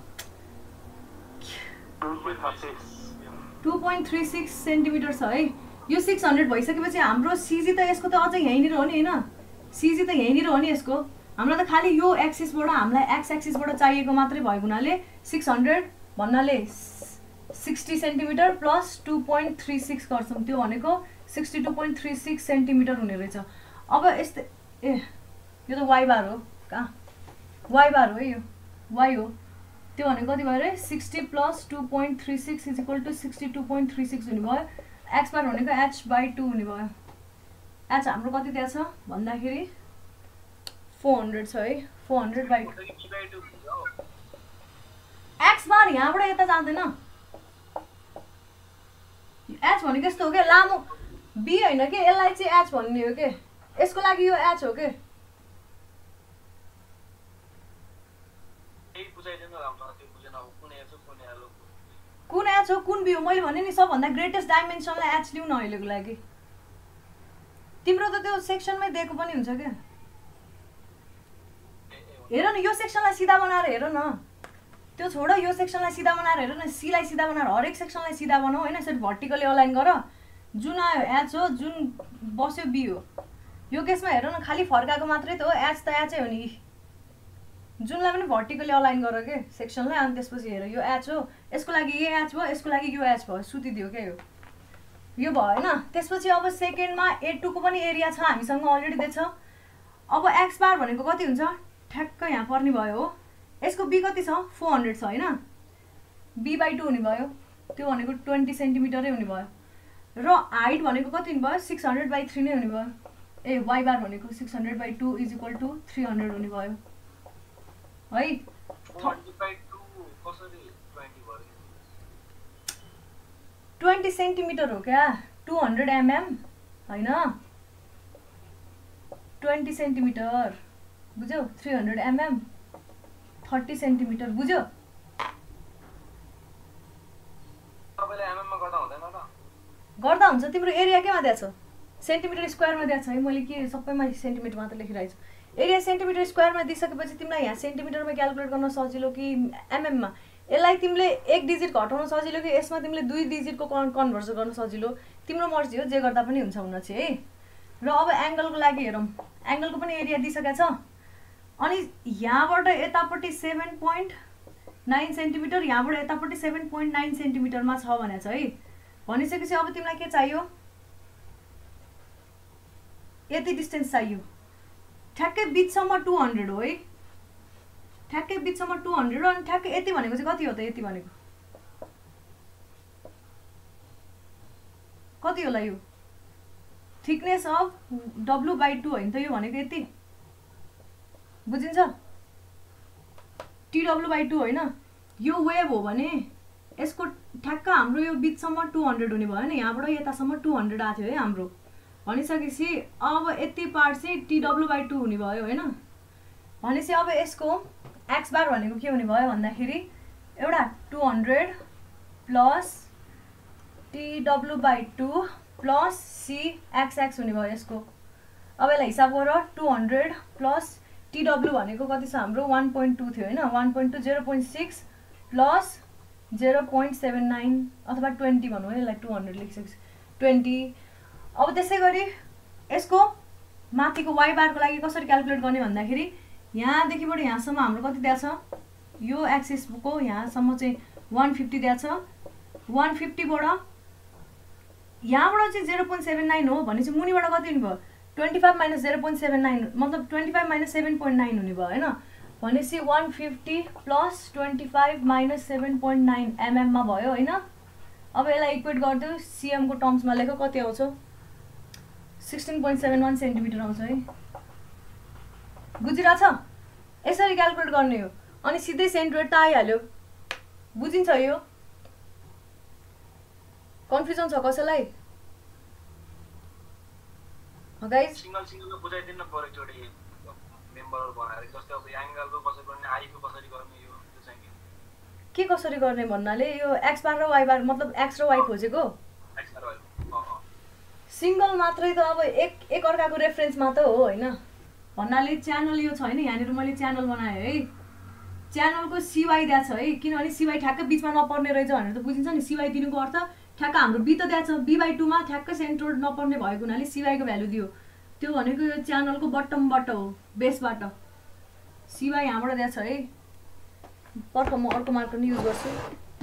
two point three six centimetre छ है। यो सिक्स हन्ड्रेड भइसकेपछि हाम्रो सिजी त यसको त अझै यहीँनिर हो नि होइन, सिजी त यहीँनिर हो नि यसको। हामीलाई त खालि यो एक्सिसबाट हामीलाई एक्स एक्सिसबाट चाहिएको मात्रै भएको हुनाले सिक्स हन्ड्रेड भन्नाले sixty centimetre plus two point three six गर्छौँ, त्यो भनेको sixty two point three six centimetre हुने रहेछ। अब यस्तै ए यो त वाइ बार हो, कहाँ वाइ बार हो है, यो वाइ हो। त्यो भनेको कति भयो अरे sixty plus two point three six is equal to sixty two point three six हुने भयो। एक्स बार भनेको एच बाई टू हुने भयो। एच हाम्रो कति त्यहाँ छ भन्दाखेरि फोर हन्ड्रेड छ है। Four hundred by X bar यहाँबाट यता जाँदैन एच भनेको यस्तो हो क्या लामो बी होइन कि यसलाई चाहिँ एच भन्ने हो कि यसको लागि यो एच हो कि कुन एच हो कुन बी हो मैले भने नि सबभन्दा ग्रेटेस्ट डाइमेन्सनलाई एच लिउँ न अहिलेको लागि तिम्रो त त्यो सेक्सनमै दिएको पनि हुन्छ क्या हेर न यो सेक्सनलाई सिधा बनाएर हेर न त्यो छोड यो सेक्सनलाई सिधा बनाएर हेर न सीलाई सिधा बनाएर हरेक सेक्सनलाई सिधा बनाऊ होइन यसरी भर्टिकली अलाइन गर जुन आयो एच हो जुन बस्यो बी हो यो केसमा हेर न खालि फर्काएको मात्रै त हो एच त एचै हो नि जुनलाई पनि भर्टिकली अलाइन गर के सेक्सनलाई अनि त्यसपछि हेर यो एच हो यसको लागि यो एच भयो यसको लागि यो एच भयो सुतिदियो क्या यो यो भयो होइन त्यसपछि अब सेकेन्डमा ए टूको पनि एरिया छ हामीसँग अलरेडी दिएछ अब एक्स बार भनेको कति हुन्छ ठ्याक्क यहाँ पर्ने भयो हो यसको बी कति छ फोर हन्ड्रेड छ होइन बी बाई टू हुने भयो त्यो भनेको ट्वेन्टी सेन्टिमिटरै हुने भयो र हाइट भनेको कति हुने भयो सिक्स हन्ड्रेड बाई थ्री नै हुने भयो ए वाइ बार भनेको six hundred by two is equal to three hundred हुने भयो है ट्वेन्टी सेन्टिमिटर हो क्या टू हन्ड्रेड एमएम होइन ट्वेन्टी सेन्टिमिटर बुझ्यौ three hundred mm thirty centimetre बुझ्यो गर्दा हुन्छ तिम्रो एरिया केमा दिएको छ सेन्टिमिटर स्क्वायरमा दिएको छ है मैले के सबैमा सेन्टिमिटर मात्र लेखिरहेको छु एरिया सेन्टिमिटर स्क्वायरमा दिइसकेपछि तिमीलाई यहाँ सेन्टिमिटरमा क्यालकुलेट गर्न सजिलो कि एमएममा यसलाई तिमीले एक डिजिट घटाउन सजिलो कि यसमा तिमीले दुई डिजिटको कन् कन्भर्सन गर्न सजिलो तिम्रो मर्जी हो जे गर्दा पनि हुन्छ हुन चाहिँ है र अब एङ्गलको लागि हेरौँ एङ्गलको पनि एरिया दिइसकेको छ अनि यहाँबाट यतापट्टि सेभेन पोइन्ट नाइन सेन्टिमिटर यहाँबाट यतापट्टि सेभेन पोइन्ट नाइन सेन्टिमिटरमा छ भनेको छ है भनिसकेपछि अब तिमीलाई के चाहियो यति डिस्टेन्स चाहियो ठ्याक्कै बिचसम्म टू हन्ड्रेड हो है ठ्याक्कै बिचसम्म टू हन्ड्रेड हो अनि ठ्याक्कै यति भनेको चाहिँ कति हो त यति भनेको कति होला यो thickness of W by two होइन त यो भनेको यति बुझिन्छ टिडब्लु बाई टू होइन यो वेभ हो भने यसको ठ्याक्क हाम्रो यो बिचसम्म टू हन्ड्रेड हुने भयो नि यहाँबाट यतासम्म टू हन्ड्रेड आएको थियो है हाम्रो भनिसकेपछि अब यति पार्ट चाहिँ टिडब्लु बाई टू हुने भयो होइन भनेपछि अब यसको एक्स बार भनेको के हुने भयो भन्दाखेरि एउटा two hundred plus TW by two plus C X X हुने भयो यसको अब यसलाई हिसाब गर टू हन्ड्रेड प्लस टिडब्लु भनेको कति छ हाम्रो वान पोइन्ट टू थियो होइन one point two zero point six plus zero point seven nine अथवा ट्वेन्टी भनौँ है यसलाई टू हन्ड्रेड लेखिसकेपछि ट्वेन्टी अब त्यसै गरी यसको माथिको वाइ बारको लागि कसरी क्यालकुलेट गर्ने भन्दाखेरि यहाँदेखिबाट यहाँसम्म हाम्रो कति दिएको छ यो एक्सिसको यहाँसम्म चाहिँ वान फिफ्टी दिएको छ वान फिफ्टीबाट यहाँबाट चाहिँ जेरो पोइन्ट सेभेन नाइन हो भने चाहिँ मुनिबाट कति हुने भयो twenty five minus zero point seven nine मतलब twenty five minus seven point nine हुने भयो होइन भनेपछि one fifty plus twenty five minus seven point nine एमएममा भयो होइन अब यसलाई इक्वेट गरिदियो सिएमको टर्म्समा लेख कति आउँछ sixteen point seven one centimetre आउँछ है बुझिरहेछ यसरी क्यालकुलेट गर्ने हो अनि सिधै सेन्टिमिटर त आइहाल्यो बुझिन्छ यो कन्फ्युजन छ कसैलाई गाइस सिंगल सिंगल बुझाइदिन न पर एकचोटी मेम्बर बनाएर जस्तै अब एंगलको कसरी गर्ने आईको कसरी गर्ने यो चाहिँ के कसरी गर्ने भन्नाले यो एक्स बार र वाइ बार मतलब एक्स र वाइ खोजेको एक्स र वाइ सिंगल मात्रै त अब एक एक अर्काको रेफरेन्समा त हो हैन भन्नाले च्यानल यो छैन यहाँनिर मैले च्यानल बनाए है च्यानलको सिवाई दिएको छ है किनभने सिवाई ठ्याक्कै बिचमा नपर्ने रहेछ भनेर त बुझिन्छ नि सिवाई दिनुको अर्थ ठ्याक्क हाम्रो बी त दिएको छ बी बाई टूमा ठ्याक्कै सेन्टर नपर्ने भएको हुनाले सिवाईको भ्यालु दियो त्यो भनेको यो च्यानलको बटमबाट हो बेसबाट सिवाई यहाँबाट दिएको छ है पर्ख म अर्को मार्कर नि युज गर्छु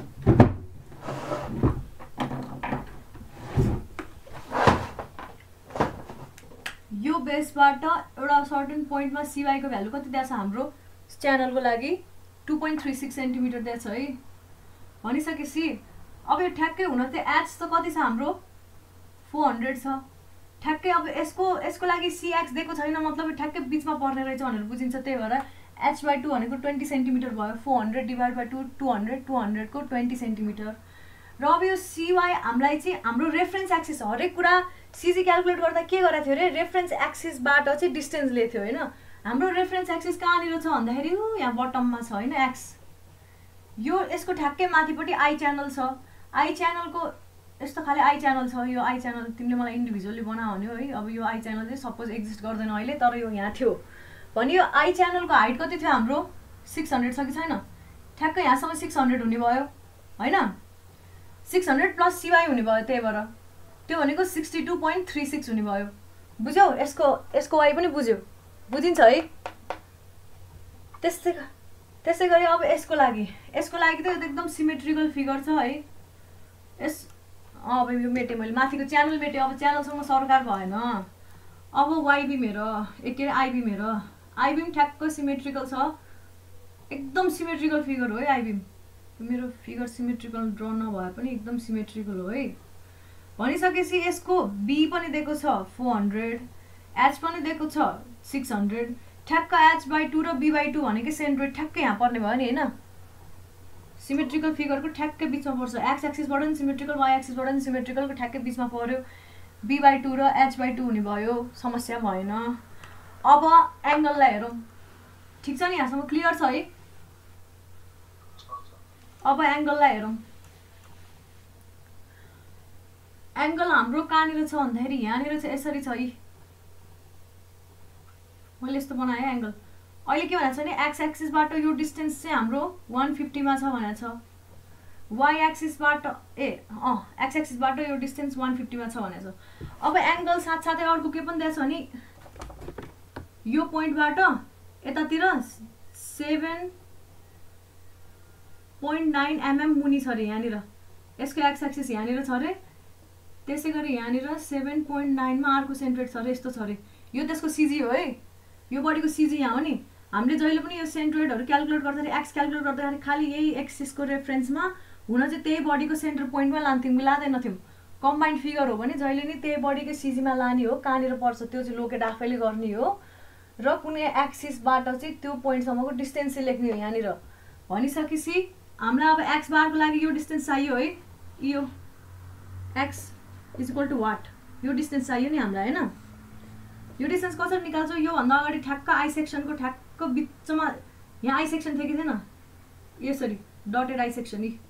यो बेसबाट एउटा सर्टेन पोइन्टमा सिवाईको भ्यालु कति दिएको छ हाम्रो च्यानलको लागि two point three six centimetre दिएको छ है भनिसकेपछि अब यो ठ्याक्कै हुन चाहिँ एच त कति छ हाम्रो फोर हन्ड्रेड छ ठ्याक्कै अब यसको यसको लागि सिएक्स दिएको छैन मतलब ठ्याक्कै बिचमा पर्ने रहेछ भनेर बुझिन्छ त्यही भएर एच बाई टू भनेको ट्वेन्टी सेन्टिमिटर भयो, four hundred divide by two two hundred two हन्ड्रेडको ट्वेन्टी सेन्टिमिटर। र अब यो सिवाई हामीलाई चाहिँ हाम्रो रेफरेन्स एक्सिस हरेक कुरा सिजी क्यालकुलेट गर्दा के गरेको थियो अरे रेफरेन्स एक्सिसबाट चाहिँ डिस्टेन्स लिएको थियो होइन। हाम्रो रेफरेन्स एक्सिस कहाँनिर छ भन्दाखेरि यहाँ बटममा छ होइन एक्स, यो यसको ठ्याक्कै माथिपट्टि आई च्यानल छ, आई च्यानलको यस्तो खाले आई च्यानल छ, यो आई च्यानल तिमीले मलाई इन्डिभिजुअली बनाऊ भन्यो है। अब यो आई च्यानल चाहिँ सपोज एक्जिस्ट गर्दैन अहिले, तर यो यहाँ थियो भने यो आई च्यानलको हाइट कति थियो हाम्रो सिक्स हन्ड्रेड छ कि छैन, ठ्याक्कै यहाँसम्म सिक्स हन्ड्रेड हुने भयो होइन, सिक्स हन्ड्रेड प्लस सिवाई हुने भयो, त्यही भएर त्यो भनेको sixty two point three six हुने भयो। बुझ्यौ? यसको यसको वाइ पनि बुझ्यौ, बुझिन्छ है। त्यस्तै त्यसै गरी अब यसको लागि यसको लागि त यो एकदम सिमेट्रिकल फिगर छ है। यस अब यो मेटेँ मैले, माथिको च्यानल मेटेँ, अब च्यानलसँग सरकार भएन। अब वाइबी मेरो ए के अरे आइबी मेरो आइबी पनि ठ्याक्क सिमेट्रिकल छ, एकदम सिमेट्रिकल फिगर हो है आइबी। मेरो फिगर सिमेट्रिकल ड्र नभए पनि एकदम सिमेट्रिकल हो है। भनिसकेपछि यसको बी पनि दिएको छ फोर हन्ड्रेड, एच पनि दिएको छ सिक्स हन्ड्रेड, ठ्याक्क एच बाई टू र बी बाई टू भनेको सेन्ट्रोइड ठ्याक्कै यहाँ पर्ने भयो नि होइन। सिमेट्रिकल फिगरको ठ्याक्कै बिचमा पर्छ, एक्स एक्सिसबाट पनि सिमेट्रिकल वाइ एक्सिसबाट पनि सिमेट्रिकलको ठ्याक्कै बिचमा पर्यो, बी बाई टू र एच बाई टू हुने भयो, समस्या भएन। अब एङ्गललाई हेरौँ, ठिक छ नि, यहाँसम्म क्लियर छ है। अब एङ्गललाई हेरौँ, एङ्गल हाम्रो कहाँनिर छ भन्दाखेरि यहाँनिर चाहिँ यसरी छ है, मैले यस्तो बनाएँ एङ्गल। अहिले के भनेको छ भने एक्स एक्सिसबाट यो डिस्टेन्स चाहिँ हाम्रो वान फिफ्टीमा छ भनेको छ, वाइ एक्सिसबाट ए अँ एक्स एक्सिसबाट यो डिस्टेन्स वान फिफ्टीमा छ भनेको छ। अब एङ्गल साथसाथै अर्को के पनि दिएको छ भने यो पोइन्टबाट यतातिर सेभेन पोइन्ट नाइन एमएम मुनि छ अरे यहाँनिर, यसको एक्स एक्सिस यहाँनिर छ अरे, त्यसै गरी यहाँनिर सेभेन पोइन्ट नाइनमा अर्को सेन्ट्रोइड छ अरे, यस्तो छ अरे। यो त्यसको सिजी हो है, यो बडीको सिजी यहाँ हो नि। हामीले जहिले पनि यो सेन्ट्रोइडहरू क्यालकुलेट गर्दाखेरि एक्स क्यालकुलेट गर्दाखेरि खालि यही एक्सिसको रेफरेन्समा हुन चाहिँ त्यही बडीको सेन्टर पोइन्टमा लान्थ्यौँ, लाँदैनथ्यौँ। कम्बाइन्ड फिगर हो भने जहिले नि त्यही बडीकै सिजीमा लाने हो, कहाँनिर पर्छ त्यो चाहिँ लोकेट आफैले गर्ने हो, र कुनै एक्सिसबाट चाहिँ त्यो पोइन्टसम्मको डिस्टेन्स चाहिँ लेख्ने हो यहाँनिर। भनिसकेपछि हामीलाई अब एक्स बारको लागि यो डिस्टेन्स चाहियो है, यो X is equal to what, यो डिस्टेन्स चाहियो नि हामीलाई होइन। यो डिस्टेन्स कसरी निकाल्छौँ, योभन्दा अगाडि ठ्याक्क आई सेक्सनको ठ्याक्क बिचमा यहाँ आई सेक्सन थियो कि थिएन, यसरी डटेड आई सेक्सन यी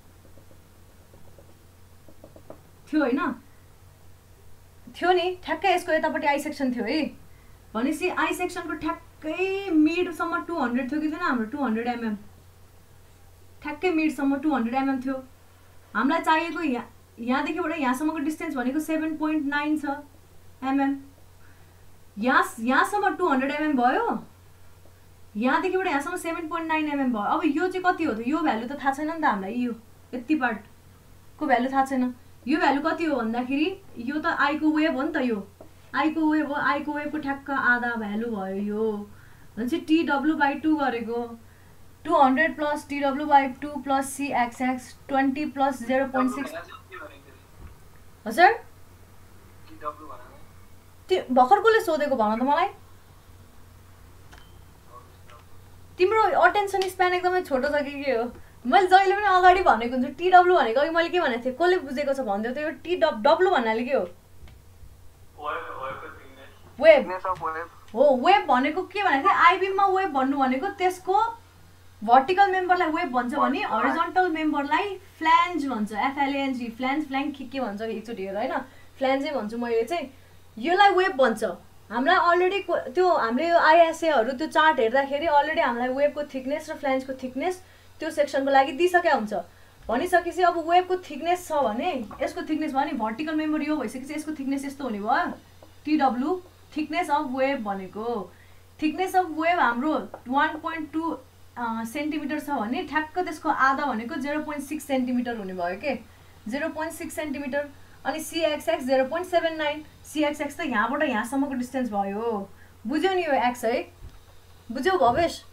थियो होइन, थियो नि ठ्याक्कै यसको यतापट्टि आई सेक्सन थियो है। भनेपछि आई सेक्सनको ठ्याक्कै मिडसम्म टू हन्ड्रेड थियो कि थिएन हाम्रो, टू हन्ड्रेड एमएम ठ्याक्कै मिडसम्म टू हन्ड्रेड एमएम थियो। हामीलाई चाहिएको यहाँ यहाँदेखिबाट यहाँसम्मको डिस्टेन्स भनेको सेभेन पोइन्ट नाइन छ एमएम, यहाँ यहाँसम्म टू हन्ड्रेड एमएम भयो, यहाँदेखिबाट यहाँसम्म सेभेन पोइन्ट नाइन एमएम भयो। अब यो चाहिँ कति हो त, यो भ्यालु त थाहा छैन नि त हामीलाई, यो यति पार्टको भ्यालु थाहा छैन। यो भ्यालु कति हो भन्दाखेरि यो त आईको वेभ हो नि त, यो आईको वेभ हो, आईको वेभको ठ्याक्क आधा भ्यालु भयो यो, भनेपछि टिडब्लु बाई टू गरेको two hundred plus TW by two plus C X X twenty plus zero point six हजुर त्यो भर्खर कसले सोधेको भन त मलाई, तिम्रो अटेन्सन स्प्यान एकदमै छोटो छ कि के हो। मैले जहिले पनि अगाडि भनेको हुन्छु टिडब्लु भनेको, अघि मैले के भनेको थिएँ कसले बुझेको छ भनिदियो त, यो टी डब डब्लु भन्नाले के हो, वेभ हो। वेभ भनेको के भनेको थिएँ, आइबिममा वेभ भन्नु भनेको त्यसको भर्टिकल मेम्बरलाई वेभ भन्छ भने हरिजन्टल मेम्बरलाई फ्ल्यान्ज भन्छ, एफएलएनजी फ्ल्यान्ज फ्ल्याङ्क के के भन्छ एकचोटि हेर होइन, फ्ल्यान्जै भन्छु मैले चाहिँ, यसलाई वेभ भन्छ। हामीलाई अलरेडी त्यो हामीले यो आइएसएहरू त्यो चार्ट हेर्दाखेरि अलरेडी हामीलाई वेभको थिकनेस र फ्ल्यान्जको थिकनेस त्यो सेक्सनको लागि दिइसकेको हुन्छ। भनिसकेपछि अब वेभको थिकनेस छ भने यसको थिकनेस भयो नि, भर्टिकल मेम्बर यो भइसकेपछि यसको थिकनेस यस्तो हुने भयो, टिडब्लु थिकनेस अफ वेभ भनेको। थिकनेस अफ वेभ हाम्रो वान पोइन्ट टू सेन्टिमिटर छ भने ठ्याक्क त्यसको आधा भनेको जेरो पोइन्ट सिक्स सेन्टिमिटर हुने भयो के, जेरो पोइन्ट सिक्स सेन्टिमिटर। अनि CXX zero point seven nine, CXX त यहाँबाट यहाँसम्मको डिस्टेन्स भयो, बुझ्यौ नि यो एक्स है, बुझ्यौ भवेश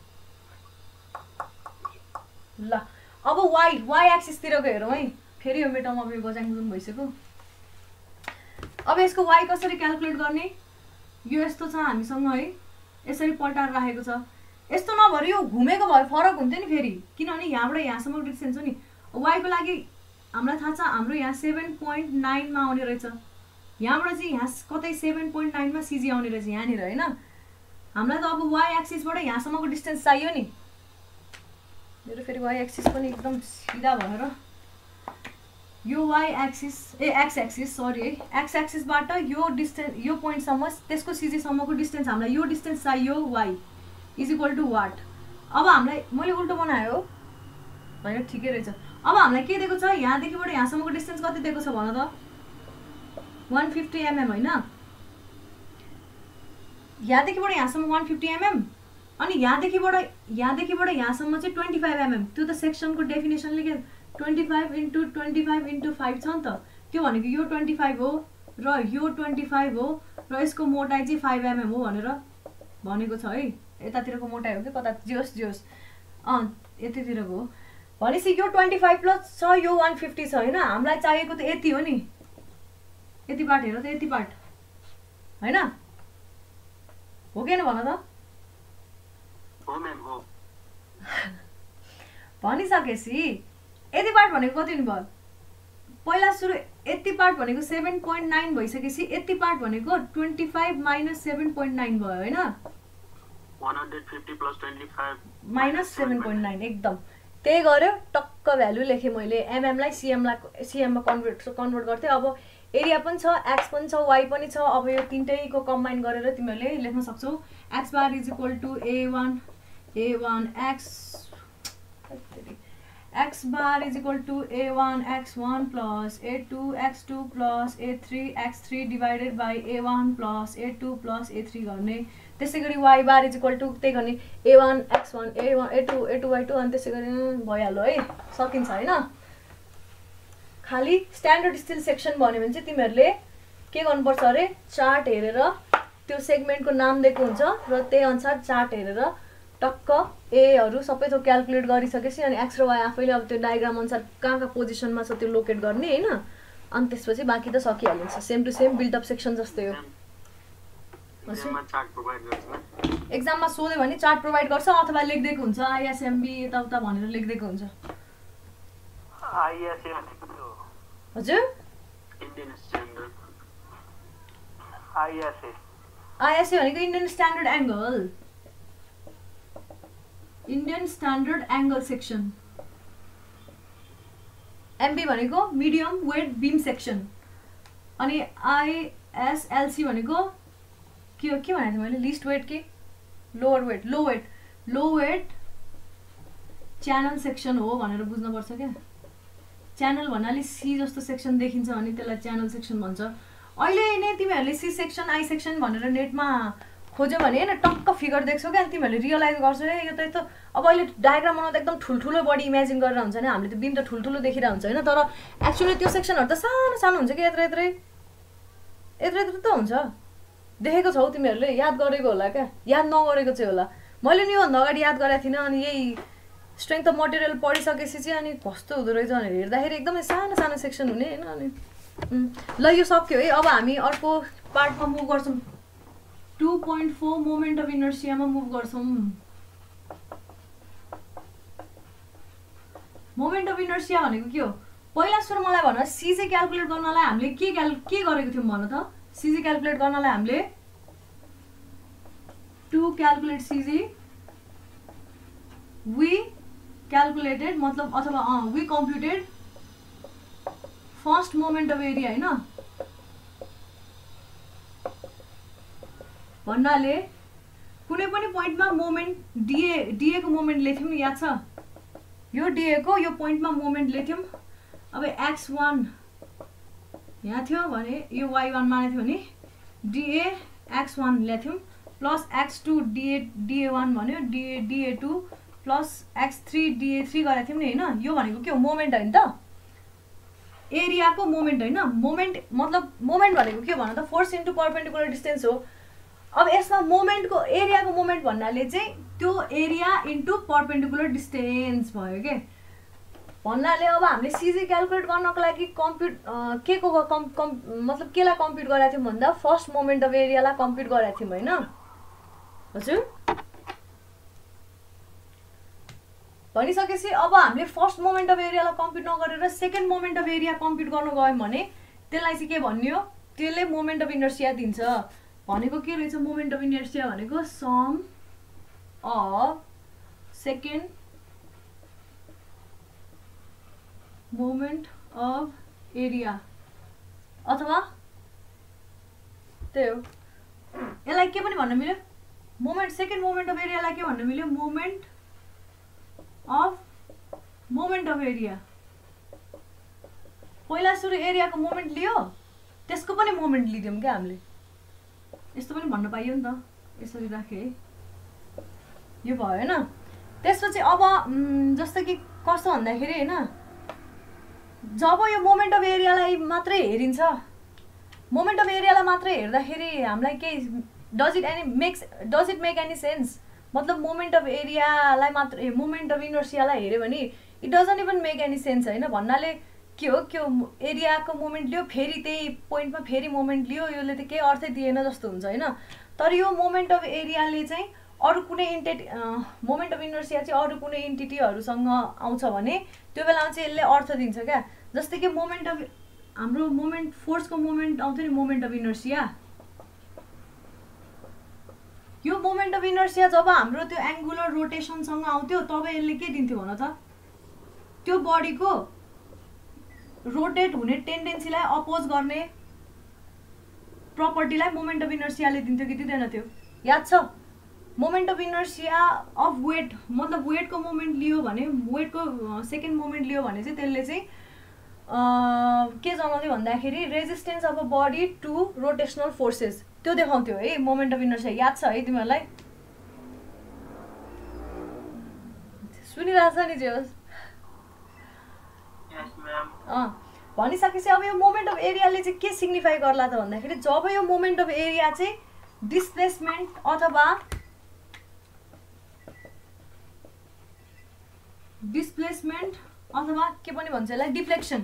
ल। अब वाइ वाइ एक्सिसतिरको हेरौँ है, फेरि यो मेटाउँ, अब यो गजाङगुजुङ भइसक्यो। अब यसको वाइ कसरी क्यालकुलेट गर्ने, यो यस्तो छ हामीसँग है, यसरी पल्टाएर राखेको छ। यस्तो नभएर यो घुमेको भए फरक हुन्थ्यो नि फेरि, किनभने यहाँबाट यहाँसम्मको डिस्टेन्स हो नि। वाइको लागि हामीलाई थाहा छ हाम्रो यहाँ सेभेन पोइन्ट नाइनमा आउने रहेछ, यहाँबाट चाहिँ यहाँ कतै सेभेन पोइन्ट नाइनमा सिजी आउने रहेछ यहाँनिर होइन। हामीलाई त अब वाइ एक्सिसबाट यहाँसम्मको डिस्टेन्स चाहियो नि। मेरो फेरि वाइ एक्सिस पनि एकदम सिधा भएर यो why axis uh X axis sorry है, एक्स एक्सिसबाट यो डिस्टेन्स यो पोइन्टसम्म त्यसको सिजीसम्मको डिस्टेन्स हामीलाई यो डिस्टेन्स चाहियो Y is equal to what. अब हामीलाई मैले उल्टो बनायो होइन, ठिकै रहेछ। अब हामीलाई के दिएको छ, यहाँदेखिबाट यहाँसम्मको डिस्टेन्स कति दिएको छ भन त, वान फिफ्टी एमएम होइन। यहाँदेखिबाट यहाँसम्म वान फिफ्टी एमएम अनि यहाँदेखिबाट यहाँदेखिबाट यहाँसम्म चाहिँ ट्वेन्टी फाइभ एमएम। त्यो त सेक्सनको डेफिनेसनले के twenty five into twenty five into five छ नि त, त्यो भनेको यो ट्वेन्टी फाइभ हो र यो ट्वेन्टी फाइभ हो र यसको मोटाइ चाहिँ फाइभ एमएम हो भनेर भनेको छ है। यतातिरको मोटाइ हो कि कता जियोस् जियोस् अँ यतितिरको हो भनेपछि यो ट्वेन्टी फाइभ प्लस छ यो वान फिफ्टी छ होइन। हामीलाई चाहिएको त यति हो नि, यति पार्ट हेर त, यति पार्ट होइन हो कि भन त। भनिसकेपछि यति पार्ट भनेको कति हुने भयो, पहिला सुरु यति पार्ट भनेको सेभेन पोइन्ट नाइन भइसकेपछि यति पार्ट भनेको twenty five minus seven point nine भयो होइन, माइनस सेभेन पोइन्ट नाइन एकदम त्यही गर्यो। टक्क भ्यालु लेखेँ मैले, एमएमलाई सिएमलाई सिएममा कन्भर्ट कन्भर्ट गर्थेँ। अब एरिया पनि छ, एक्स पनि छ, वाइ पनि छ। अब यो तिनटैको कम्बाइन गरेर तिमीहरूले लेख्न सक्छौ X bar is equal to A one A one X X bar is equal to A one x one plus A two x two plus A three x three divided by A one plus A two plus A three गर्ने। त्यसै गरी Y bar is equal to त्यही गर्ने A one x one A one A two A two why two अनि त्यसै गरी भइहाल्यो है, सकिन्छ होइन। खालि स्ट्यान्डर्ड स्टिल सेक्सन भन्यो भने चाहिँ तिमीहरूले के गर्नुपर्छ अरे, चार्ट हेरेर त्यो सेगमेन्टको नाम दिएको हुन्छ र त्यही अनुसार चार्ट हेरेर टक्क एहरू सबै थोक क्यालकुलेट गरिसकेपछि अनि एक्स र वाइ आफैले अब त्यो डायग्राम अनुसार कहाँ कहाँ पोजिसनमा छ त्यो लोकेट गर्ने होइन। अनि त्यसपछि बाँकी त सकिहालिन्छ, same to same built up section जस्तै हो। एक्जाममा सोध्यो भने चार्ट प्रोभाइड गर्छ अथवा लेखिदिएको हुन्छ आइएसएमबी यताउता भनेर लेखिदिएको हुन्छ। हजुर आइएसए भनेको Indian standard angle, Indian standard angle section. MB भनेको मिडियम वेट बिम सेक्सन अनि आइएसएलसी भनेको के हो, के भनेको थिएँ मैले, लिस्ट वेट कि lower weight low weight low weight channel section हो भनेर बुझ्नुपर्छ क्या। च्यानल भन्नाले सी जस्तो सेक्सन देखिन्छ भने त्यसलाई च्यानल सेक्सन भन्छ। अहिले नै तिमीहरूले सी सेक्सन आई सेक्सन भनेर नेटमा खोज्यो भने होइन टक्क फिगर देख्छौ क्या, अनि तिमीहरूले रियलाइज गर्छौ ए यो त यस्तो। अब अहिले डायग्राम बनाउँदा एकदम ठुल्ठुलो बडी इमेजिन गरेर हुन्छ नि, हामीले त बिम त ठुल्ठुलो देखिरहेको हुन्छ होइन, तर एक्चुअली त्यो सेक्सनहरू त सानो सानो हुन्छ कि यत्रो यत्रै यत्रो यत्रो त हुन्छ। देखेको छौ तिमीहरूले, याद गरेको होला क्या, याद नगरेको चाहिँ होला। मैले नि योभन्दा अगाडि याद गरेको थिइनँ अनि यही स्ट्रेङ्थ अफ मटेरियल पढिसकेपछि चाहिँ अनि कस्तो हुँदो रहेछ भनेर हेर्दाखेरि एकदमै सानो सानो सेक्सन हुने होइन। अनि ल यो सक्यो है, अब हामी अर्को पार्टमा मुभ गर्छौँ। Two point four moment of इनर्सियामा मुभ गर्छौँ। मोमेन्ट अफ इनर्सिया भनेको के हो, पहिला सुरु मलाई भन, सी चाहिँ क्यालकुलेट गर्नलाई हामीले के क्याल के गरेको थियौँ भन त। सिजी क्यालकुलेट गर्नलाई हामीले to calculate CG we calculated मतलब अथवा अँ we computed first moment of area होइन भन्नाले कुनै पनि पोइन्टमा मोमेन्ट डिए डिए को मोमेन्ट लेख्यौँ नि, याद छ यो डिए को यो पोइन्टमा मोमेन्ट लेख्यौँ। अब एक्स वान यहाँ थियो भने यो वाइ वान मानेको थियो भने डिए एक्स वान लेख्यौँ plus X two dA dA one भन्यो dA dA two plus X three dA three गरेको थियौँ नि होइन। यो भनेको के हो, मोमेन्ट होइन त, एरियाको मोमेन्ट होइन। मोमेन्ट मतलब मोमेन्ट भनेको के भन त, फोर्स इन्टु परपेन्डिकुलर डिस्टेन्स हो। अब यसमा मोमेन्टको एरियाको मोमेन्ट भन्नाले चाहिँ त्यो एरिया इन्टु परपेन्डिकुलर डिस्टेन्स भयो के भन्नाले। अब हामीले सिजी क्यालकुलेट गर्नको लागि कम्प्युट के को कम कम मतलब केलाई कम्प्युट गरेका थियौँ भन्दा फर्स्ट मोमेन्ट अफ एरियालाई कम्प्युट गरेका थियौँ होइन। हजुर भनिसकेपछि अब हामीले फर्स्ट मोमेन्ट अफ एरियालाई कम्प्युट नगरेर second moment of area compute गर्नु गयौँ भने त्यसलाई चाहिँ के भन्यो, त्यसले मोमेन्ट अफ इनर्सिया दिन्छ। भनेको के रहेछ मोमेन्ट अफ इनर्सिया भनेको sum of second moment of area अथवा त्यही हो। यसलाई के पनि भन्न मिल्यो, मोमेन्ट सेकेन्ड मोमेन्ट अफ एरियालाई के भन्न मिल्यो, moment of moment of area. पहिला सुरु एरियाको मोमेन्ट लियो, त्यसको पनि मोमेन्ट लिदियौँ क्या हामीले। यस्तो पनि भन्न पाइयो नि त, यसरी राखेँ है, यो भयो होइन। त्यसपछि अब जस्तो कि कस्तो भन्दाखेरि होइन, जब यो मोमेन्ट अफ एरियालाई मात्रै हेरिन्छ, मोमेन्ट अफ एरियालाई मात्रै हेर्दाखेरि हामीलाई के does it any makes does it make any sense? मतलब मोमेन्ट अफ एरियालाई मात्र मोमेन्ट अफ इनर्सियालाई हेऱ्यो भने it doesn't even make any sense होइन। भन्नाले के हो, के हो एरियाको मोमेन्ट लियो, फेरि त्यही पोइन्टमा फेरि मोमेन्ट लियो, यसले त केही अर्थै दिएन जस्तो हुन्छ होइन। तर यो मोमेन्ट अफ एरियाले चाहिँ अरू कुनै इन्टेट मोमेन्ट अफ इनर्सिया चाहिँ अरू कुनै इन्टिटीहरूसँग आउँछ भने त्यो बेलामा चाहिँ यसले अर्थ दिन्छ क्या। जस्तै कि मोमेन्ट अफ हाम्रो मोमेन्ट फोर्सको मोमेन्ट आउँथ्यो नि मोमेन्ट अफ इनर्सिया, यो मोमेन्ट अफ इनर्सिया जब हाम्रो त्यो एङ्गुलर रोटेसनसँग आउँथ्यो तब यसले के दिन्थ्यो भन त, त्यो बडीको रोटेट हुने टेन्डेन्सीलाई अपोज गर्ने प्रपर्टीलाई मोमेन्ट अफ इनर्सियाले दिन्थ्यो कि दिँदैन थियो, याद छ? Moment of inertia of weight, मतलब वेटको मोमेन्ट लियो भने, वेटको सेकेन्ड मोमेन्ट लियो भने चाहिँ त्यसले चाहिँ के जनाउँथ्यो भन्दाखेरि resistance of a body to rotational forces, त्यो देखाउँथ्यो है मोमेन्ट अफ इनर्सिया। याद छ है तिमीहरूलाई? सुनिरहेछ नि जे होस्। अँ भनिसकेपछि अब यो मोमेन्ट अफ एरियाले चाहिँ के सिग्निफाई गर्ला त भन्दाखेरि, जब यो मोमेन्ट अफ एरिया चाहिँ डिस्प्लेसमेन्ट अथवा डिस्प्लेसमेन्ट अथवा के पनि भन्छ यसलाई डिफ्लेक्सन,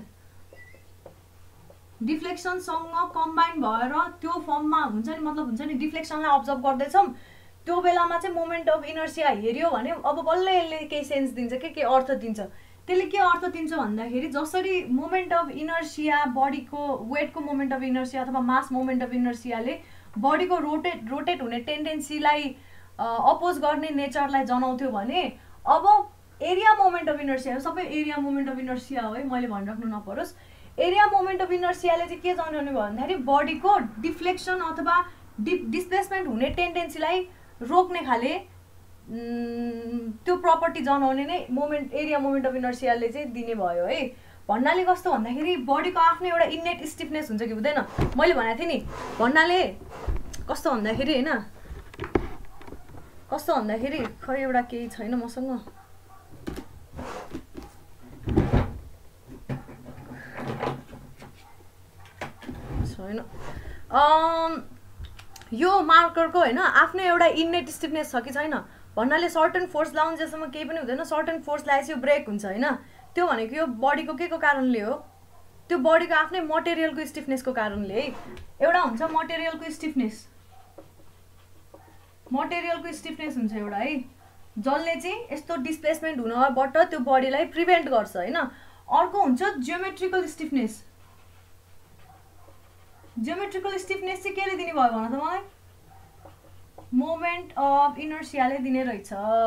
डिफ्लेक्सनसँग कम्बाइन भएर त्यो फर्ममा हुन्छ नि, मतलब हुन्छ नि डिफ्लेक्सनलाई अब्जर्भ गर्दैछौँ, त्यो बेलामा चाहिँ मोमेन्ट अफ इनर्सिया हेऱ्यो भने अब बल्ल यसले केही सेन्स दिन्छ के के अर्थ दिन्छ। त्यसले के अर्थ दिन्छ भन्दाखेरि जसरी मोमेन्ट अफ इनर्सिया बडीको वेटको मोमेन्ट अफ इनर्सिया अथवा मास मोमेन्ट अफ इनर्सियाले बडीको रोटेट रोटेट हुने टेन्डेन्सीलाई अपोज गर्ने नेचरलाई जनाउँथ्यो भने अब एरिया मोमेन्ट अफ इनर्सिया, सबै एरिया मोमेन्ट अफ इनर्सिया हो है, मैले भनिराख्नु नपरोस्। एरिया मोमेन्ट अफ इनर्सियाले चाहिँ के जनाउने भयो भन्दाखेरि बडीको डिफ्लेक्सन अथवा डि डिस्प्लेसमेन्ट हुने टेन्डेन्सीलाई रोक्ने खाले त्यो प्रपर्टी जनाउने नै मोमेन्ट एरिया मोमेन्ट अफ इनर्सियाले चाहिँ दिने भयो है। भन्नाले कस्तो भन्दाखेरि बडीको आफ्नै एउटा इन्नेट स्टिफनेस हुन्छ कि हुँदैन, मैले भनेको थिएँ नि। भन्नाले कस्तो भन्दाखेरि होइन, कस्तो भन्दाखेरि खै एउटा केही छैन मसँग, छैन यो मार्करको होइन आफ्नै एउटा इन्नेट स्टिफनेस छ कि छैन। भन्नाले सर्टन फोर्स लाउन्जेसम्म केही पनि हुँदैन, सर्टन फोर्स लगाएपछि यो ब्रेक हुन्छ होइन। त्यो भनेको यो बडीको के को कारणले हो, त्यो बडीको आफ्नै मटेरियलको स्टिफनेसको कारणले है। एउटा हुन्छ मटेरियलको स्टिफनेस, मटेरियलको स्टिफनेस हुन्छ एउटा है, जसले चाहिँ यस्तो डिस्प्लेसमेन्ट हुनबाट त्यो बडीलाई प्रिभेन्ट गर्छ होइन। अर्को हुन्छ जियोमेट्रिकल स्टिफनेस, जियोमेट्रिकल स्टिफनेस चाहिँ केले दिने भयो भन त मलाई, मोमेन्ट अफ इनर्सियाले दिने रहेछ।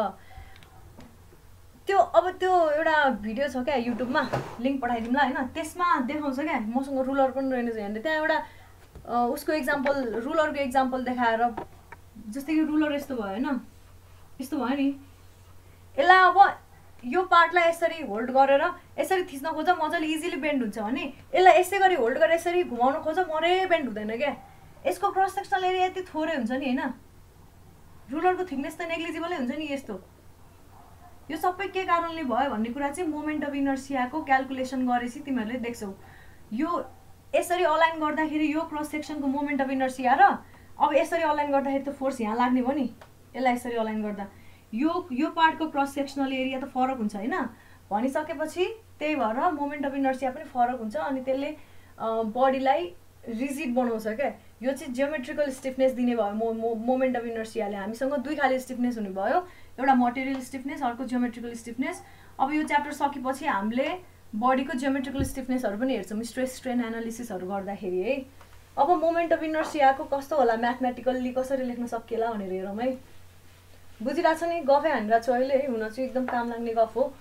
त्यो अब त्यो एउटा भिडियो छ क्या युट्युबमा, लिङ्क पठाइदिउँला होइन, त्यसमा देखाउँछ क्या, मसँग रुलर पनि रहेछ यहाँनिर, त्यहाँ एउटा उसको इक्जाम्पल रुलरको इक्जाम्पल देखाएर, जस्तै कि रुलर यस्तो भयो होइन, यस्तो भयो नि, यसलाई अब यो पार्टलाई यसरी होल्ड गरेर यसरी थिच्न खोज मजाले इजिली बेन्ड हुन्छ भने यसलाई यसै गरी होल्ड गरेर यसरी घुमाउन खोज मरे बेन्ड हुँदैन क्या। यसको क्रस सेक्सनल एरिया यति थोरै हुन्छ नि होइन, रुलरको थिकनेस त नेग्लिजिबलै हुन्छ नि। यस्तो यो सबै के कारणले भयो भन्ने कुरा चाहिँ मोमेन्ट अफ इनर्सियाको क्यालकुलेसन गरेपछि तिमीहरूले देख्छौ। यो यसरी अलाइन गर्दाखेरि यो क्रस सेक्सनको मोमेन्ट अफ इनर्सिया र अब यसरी अलाइन गर्दाखेरि त फोर्स यहाँ लाग्ने भयो नि, यसलाई यसरी अलाइन गर्दा यो यो पार्टको क्रस सेक्सनल एरिया त फरक हुन्छ होइन। भनिसकेपछि त्यही भएर मोमेन्ट अफ इनर्सिया पनि फरक हुन्छ अनि त्यसले बडीलाई रिजिड बनाउँछ क्या। यो चाहिँ जियोमेट्रिकल स्टिफनेस दिने भयो मो मोमेन्ट अफ इनर्सियाले। हामीसँग दुई खाले स्टिफनेस हुने भयो, एउटा मटेरियल स्टिफनेस, अर्को जियोमेट्रिकल स्टिफनेस। अब यो च्याप्टर सकेपछि हामीले बडीको जियोमेट्रिकल स्टिफनेसहरू पनि हेर्छौँ स्ट्रेस स्ट्रेन एनालिसिसहरू गर्दाखेरि है। अब मोमेन्ट अफ इनर्सियाको कस्तो होला म्याथमेटिकल्ली कसरी लेख्न सकिएला भनेर हेरौँ है। बुझिरहेको छ नि, गफै हानिरहेको छु अहिले है, हुन चाहिँ एकदम काम लाग्ने गफ हो।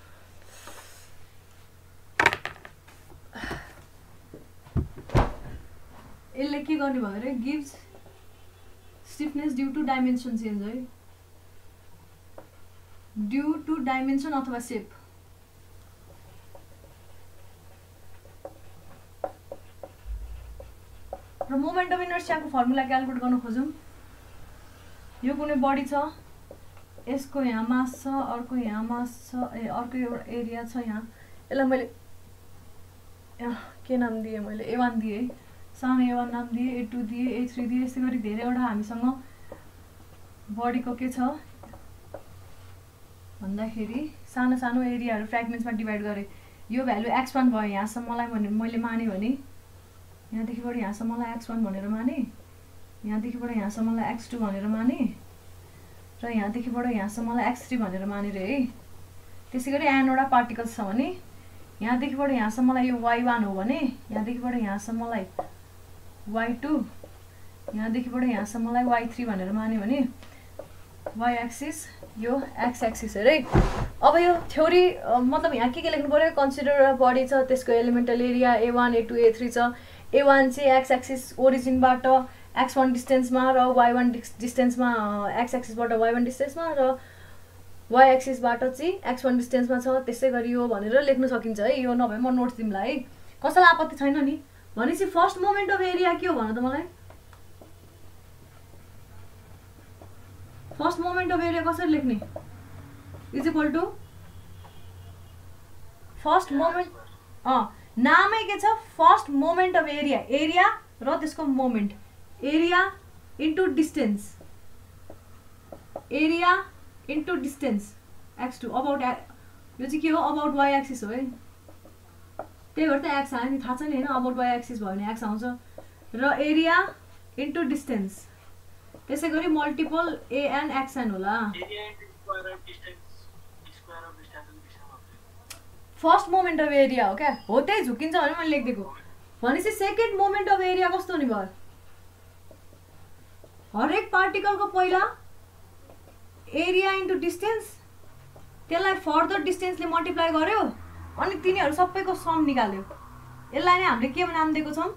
यसले के गर्ने भयो area gives stiffness due to dimension change है, ड्यू टु डाइमेन्सन अथवा सेप। र मोमेन्ट अफ इनर्सियाको फर्मुला क्यालकुलेट गर्न खोजौँ। यो कुनै बडी छ, यसको यहाँ मास छ, अर्को यहाँ मास छ, ए अर्को एउटा एरिया छ यहाँ। यसलाई मैले के नाम दिएँ, मैले ए वान दिएँ, सानो ए वान नाम दिएँ, ए टू दिएँ, ए थ्री दिएँ। यस्तै गरी धेरैवटा हामीसँग बडीको के छ भन्दाखेरि सानो सानो एरियाहरू फ्रेगमेन्ट्समा डिभाइड गरेँ। यो भ्यालु एक्स वान भयो यहाँसम्मलाई भने मैले माने भने यहाँदेखिबाट यहाँसम्मलाई एक्स वान भनेर माने, यहाँदेखिबाट यहाँसम्मलाई एक्स टू भनेर माने, र यहाँदेखिबाट यहाँसम्मलाई एक्स थ्री भनेर माने रे है। त्यसै गरी एनवटा पार्टिकल्स छ भने यहाँदेखिबाट यहाँसम्मलाई यो वाइ वान हो भने यहाँदेखिबाट यहाँसम्मलाई वाइ टू, यहाँदेखिबाट यहाँसम्मलाई वाइ थ्री भनेर माने भने वाइ एक्सिस यो एक्स एक्सिस अरे। अब यो थ्योरी मतलब यहाँ के के लेख्नु पऱ्यो, कन्सिडर बडी छ, त्यसको elemental area a one A two a three छ। ए वान चाहिँ एक्स एक्सिस ओरिजिनबाट एक्स वान डिस्टेन्समा र वाइ वान डिस्टेन्समा, एक्स एक्सिसबाट वाइ वान डिस्टेन्समा र वाइ एक्सिसबाट चाहिँ एक्स वान डिस्टेन्समा छ। त्यसै गरी यो भनेर लेख्न सकिन्छ है। यो नभए म नोट्स दिउँला है, कसैलाई आपत्ति छैन नि। भनेपछि फर्स्ट मोमेन्ट अफ एरिया के हो भन त मलाई, फर्स्ट मोमेन्ट अफ एरिया कसरी लेख्ने, is equal to first moment, अँ नामै के छ first moment of area, area र त्यसको moment, area into distance, area into distance x two about, यो चाहिँ के हो अबाउट वाइ एक्सिस हो है। त्यही भएर त एक्स आयो नि, थाहा छ नि होइन, अबाउट वाइ एक्सिस भयो भने एक्स आउँछ। र एरिया इन्टु डिस्टेन्स, त्यसै गरी मल्टिपल एएन एक्सएन होला। फर्स्ट मोमेन्ट अफ एरिया हो क्या, हो त्यही झुकिन्छ भने मैले लेखिदिएको। भनेपछि सेकेन्ड मोमेन्ट अफ एरिया कस्तो हुने भयो, हरेक पार्टिकलको पहिला एरिया इन्टु डिस्टेन्स, त्यसलाई फर्दर डिस्टेन्सले मल्टिप्लाई गर्यो अनि तिनीहरू सबैको सम निकाल्यो। यसलाई नै हामीले के नाम दिएको छौँ,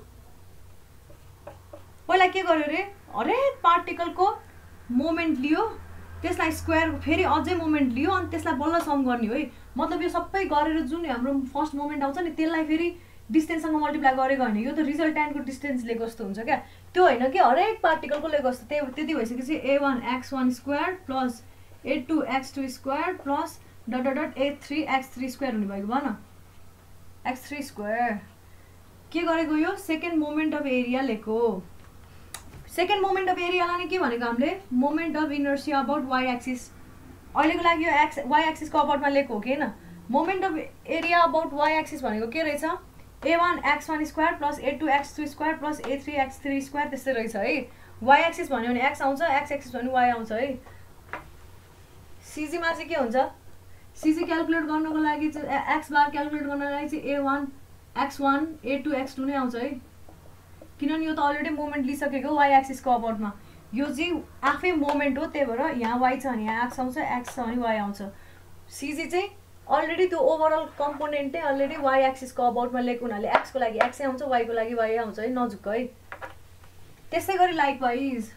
पहिला के गर्यो अरे हरेक पार्टिकलको मोमेन्ट लियो, त्यसलाई स्क्वायर फेरि अझै मोमेन्ट लियो अनि त्यसलाई बल्ल सम गर्ने हो है। मतलब यो सबै गरेर जुन हाम्रो फर्स्ट मोमेन्ट आउँछ नि त्यसलाई फेरि डिस्टेन्ससँग मल्टिप्लाई गरेको होइन, यो त रिजल्टेन्टको डिस्टेन्स लिएको जस्तो हुन्छ क्या। त्यो होइन कि हरेक पार्टिकलको लिएको जस्तो। त्यही त्यति भइसकेपछि a one x one square plus A two x two square plus dot dot dot a three x three square हुने भएको भन, एक्स थ्री स्क्वायर के गरेको, यो सेकेन्ड मोमेन्ट अफ एरिया लिएको। सेकेन्ड मोमेन्ट अफ एरियालाई नै के भनेको हामीले, moment of inertia about why axis. अहिलेको लागि यो एक्स वाइ एक्सिसको अबाउटमा लिएको हो कि होइन। Moment of area about why axis भनेको के रहेछ, a one x one square plus A two x two square plus A three x three square त्यस्तै रहेछ है। वाइ एक्सिस भन्यो भने एक्स आउँछ, एक्स एक्सिस भन्यो वाइ आउँछ है। सिजीमा चाहिँ के हुन्छ, सिजी क्यालकुलेट गर्नको लागि चाहिँ एक्स बार क्यालकुलेट गर्नको लागि चाहिँ a one x one A two x two नै आउँछ है, किनभने यो त अलरेडी मोमेन्ट लिइसकेको वाइ एक्सिसको अबाउटमा। यो चाहिँ आफै मोमेन्ट हो, त्यही भएर यहाँ वाइ छ भने यहाँ एक्स आउँछ, एक्स छ भने वाइ आउँछ। सिजी चाहिँ अलरेडी त्यो ओभरअल कम्पोनेन्ट नै अलरेडी वाइ एक्सिसको अबाउटमा लिएको हुनाले एक्सको लागि एक्सै आउँछ, वाइको लागि वाइ आउँछ है, नझुक्क है। त्यसै गरी लाइकवाइज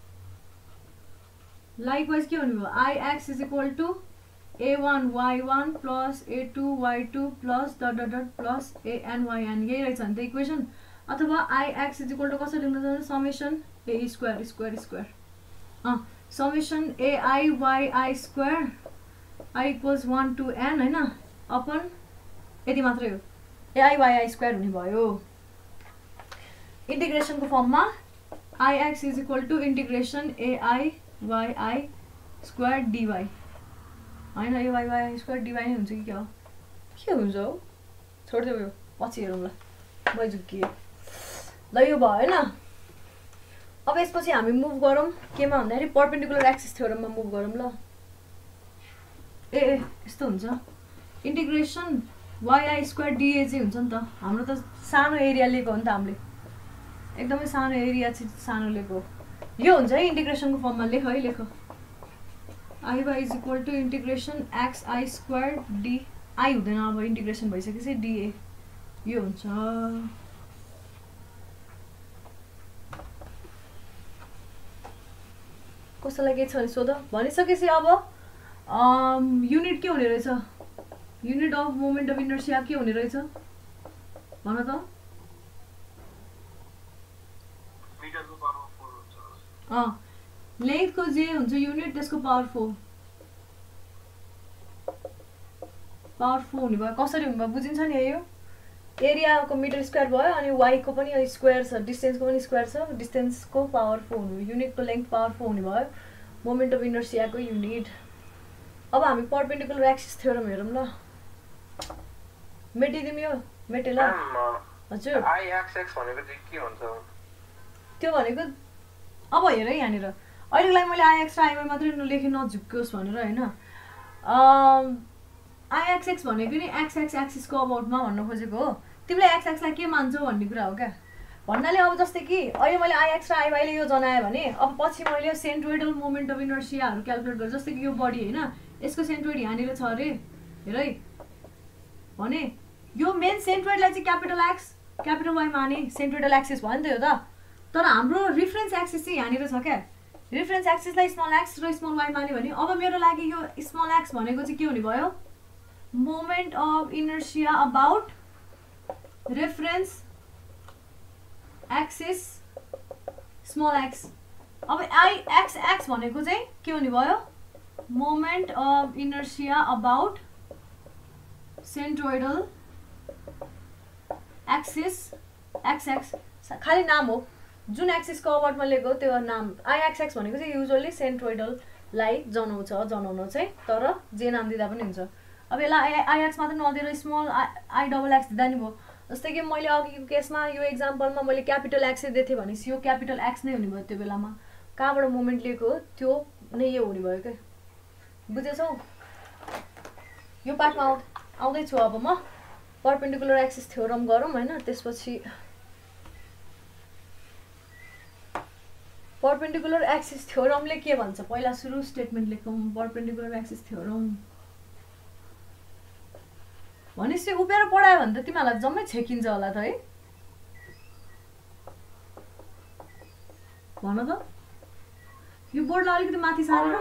लाइकवाइज के हुने भयो, I x is equal to A one y one plus A two why two plus dot dot dot plus a n y n, यही रहेछ नि त इक्वेसन। अथवा I x is equal to कसरी लेख्न सक्छ, summation a square square square अँ summation a i y I square I equals one to n होइन, अपन यति मात्रै हो, एआई वाइ आई स्क्वायर हुने भयो। इन्टिग्रेसनको फर्ममा I x is equal to integration a i y I square d y होइन, यो y y I square d y नै हुन्छ कि क्या हो, के हुन्छ हौ, छोडिदियो यो पछि हेरौँ ल, मै झुक्किएँ ल। यो भयो होइन। अब यसपछि हामी मुभ गरौँ केमा भन्दाखेरि पर्पेन्डिकुलर एक्सिस थ्योरममा मुभ गरौँ ल। ए ए यस्तो हुन्छ इन्टिग्रेसन वाई स्क्वायर डिए चाहिँ हुन्छ नि त हाम्रो त सानो एरिया लिएको हो नि त हामीले एकदमै सानो एरिया चाहिँ सानो लिएको यो हुन्छ है इन्टिग्रेसनको फर्ममा लेख है लेख I Y is equal to integration x I square d I हुँदैन अब इन्टिग्रेसन भइसकेपछि डिए यो हुन्छ कसैलाई के छ भने सोध भनिसकेपछि अब युनिट के हुने रहेछ unit of moment of inertia के हुने रहेछ भन त अँ लेन्थको जे हुन्छ युनिट त्यसको पावर फोर पावर फोर हुने भयो कसरी हुने भयो बुझिन्छ नि यो एरियाको मिटर स्क्वायर भयो अनि वाईको पनि स्क्वायर छ डिस्टेन्सको पनि स्क्वायर छ डिस्टेन्सको पावर फोर हुने भयो युनिटको लेन्थ पावर फोर हुने भयो मोमेन्ट अफ इनर्सियाको युनिट अब हामी परपेन्डिकुलर एक्सिस थ्योरम हेरौँ ल मेटिदिउँ यो मेटे ल हजुर त्यो भनेको अब हेर है यहाँनिर अहिलेको लागि मैले आइएक्स र आइवाई मात्रै नलेखेँ नझुक्कियोस् भनेर होइन आइएक्सएक्स भनेको नि एक्स एक्स एक्सिसको अबाउटमा भन्न खोजेको हो तिमीले एक्स एक्सलाई के मान्छौ भन्ने कुरा हो क्या भन्नाले अब जस्तै कि अहिले मैले आइएक्स र आइवाईले यो जनाएँ भने अब पछि मैले सेन्ट्रोइडल मोमेन्ट अफ इनर्सियाहरू क्यालकुलेट गरेँ जस्तै कि यो बडी होइन यसको सेन्ट्रोइड यहाँनिर छ अरे हेर है भने यो मेन सेन्ट्रोइडलाई चाहिँ क्यापिटल एक्स क्यापिटल वाई माने सेन्ट्रोइडल एक्सिस भयो नि त यो त तर हाम्रो रिफरेन्स एक्सिस चाहिँ यहाँनिर छ क्या रिफरेन्स एक्सिसलाई स्मल एक्स र स्मल वाई माने भने अब मेरो लागि यो स्मल एक्स भनेको चाहिँ के हुने भयो moment of inertia about reference axis small x अब आई एक्स एक्स भनेको चाहिँ के हुने भयो moment of inertia about centroidal axis x x खालि नाम हो जुन एक्सिसको अबाउटमा लिएको त्यो नाम आइएक्सएक्स भनेको चाहिँ युजुअली सेन्ट्रोइडललाई जनाउँछ जनाउन चाहिँ तर जे नाम दिँदा पनि हुन्छ अब यसलाई आई आइएक्स मात्रै नदिएर small I I double x दिँदा नि भयो जस्तै कि मैले अघिको केसमा यो एक्जाम्पलमा मैले क्यापिटल एक्सै दिएको थिएँ भनेपछि यो क्यापिटल एक्स नै हुने भयो त्यो बेलामा कहाँबाट मोमेन्ट लिएको हो त्यो नै यो हुने भयो क्या बुझेछौ यो पार्टमा आउ आउँदैछु अब म परपेन्डिकुलर एक्सिस थ्योरम गरौँ होइन त्यसपछि परपेन्डिकुलर एक्सिस थ्योरमले के भन्छ पहिला सुरु स्टेटमेन्ट लेखौँ परपेन्डिकुलर एक्सिस थ्योरम भनेपछि उभिएर पढायो भने त तिमीहरूलाई जम्मै छेकिन्छ होला त है भन त यो बोर्डलाई अलिकति माथि सारेर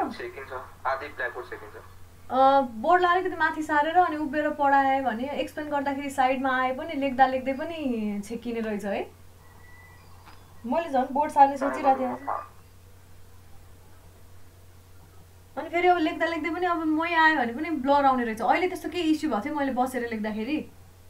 बोर्डलाई अलिकति माथि सारेर अनि उभिएर पढायो भने एक्सप्लेन गर्दाखेरि साइडमा आए पनि लेख्दा लेख्दै पनि छेकिने रहेछ है मैले झन् बोर्ड सार्ने सोचिरहेको थिएँ अनि फेरि अब लेख्दा लेख्दै पनि अब मै आयो भने पनि ब्लर आउने रहेछ अहिले त्यस्तो केही इस्यु भएको थियो मैले बसेर लेख्दाखेरि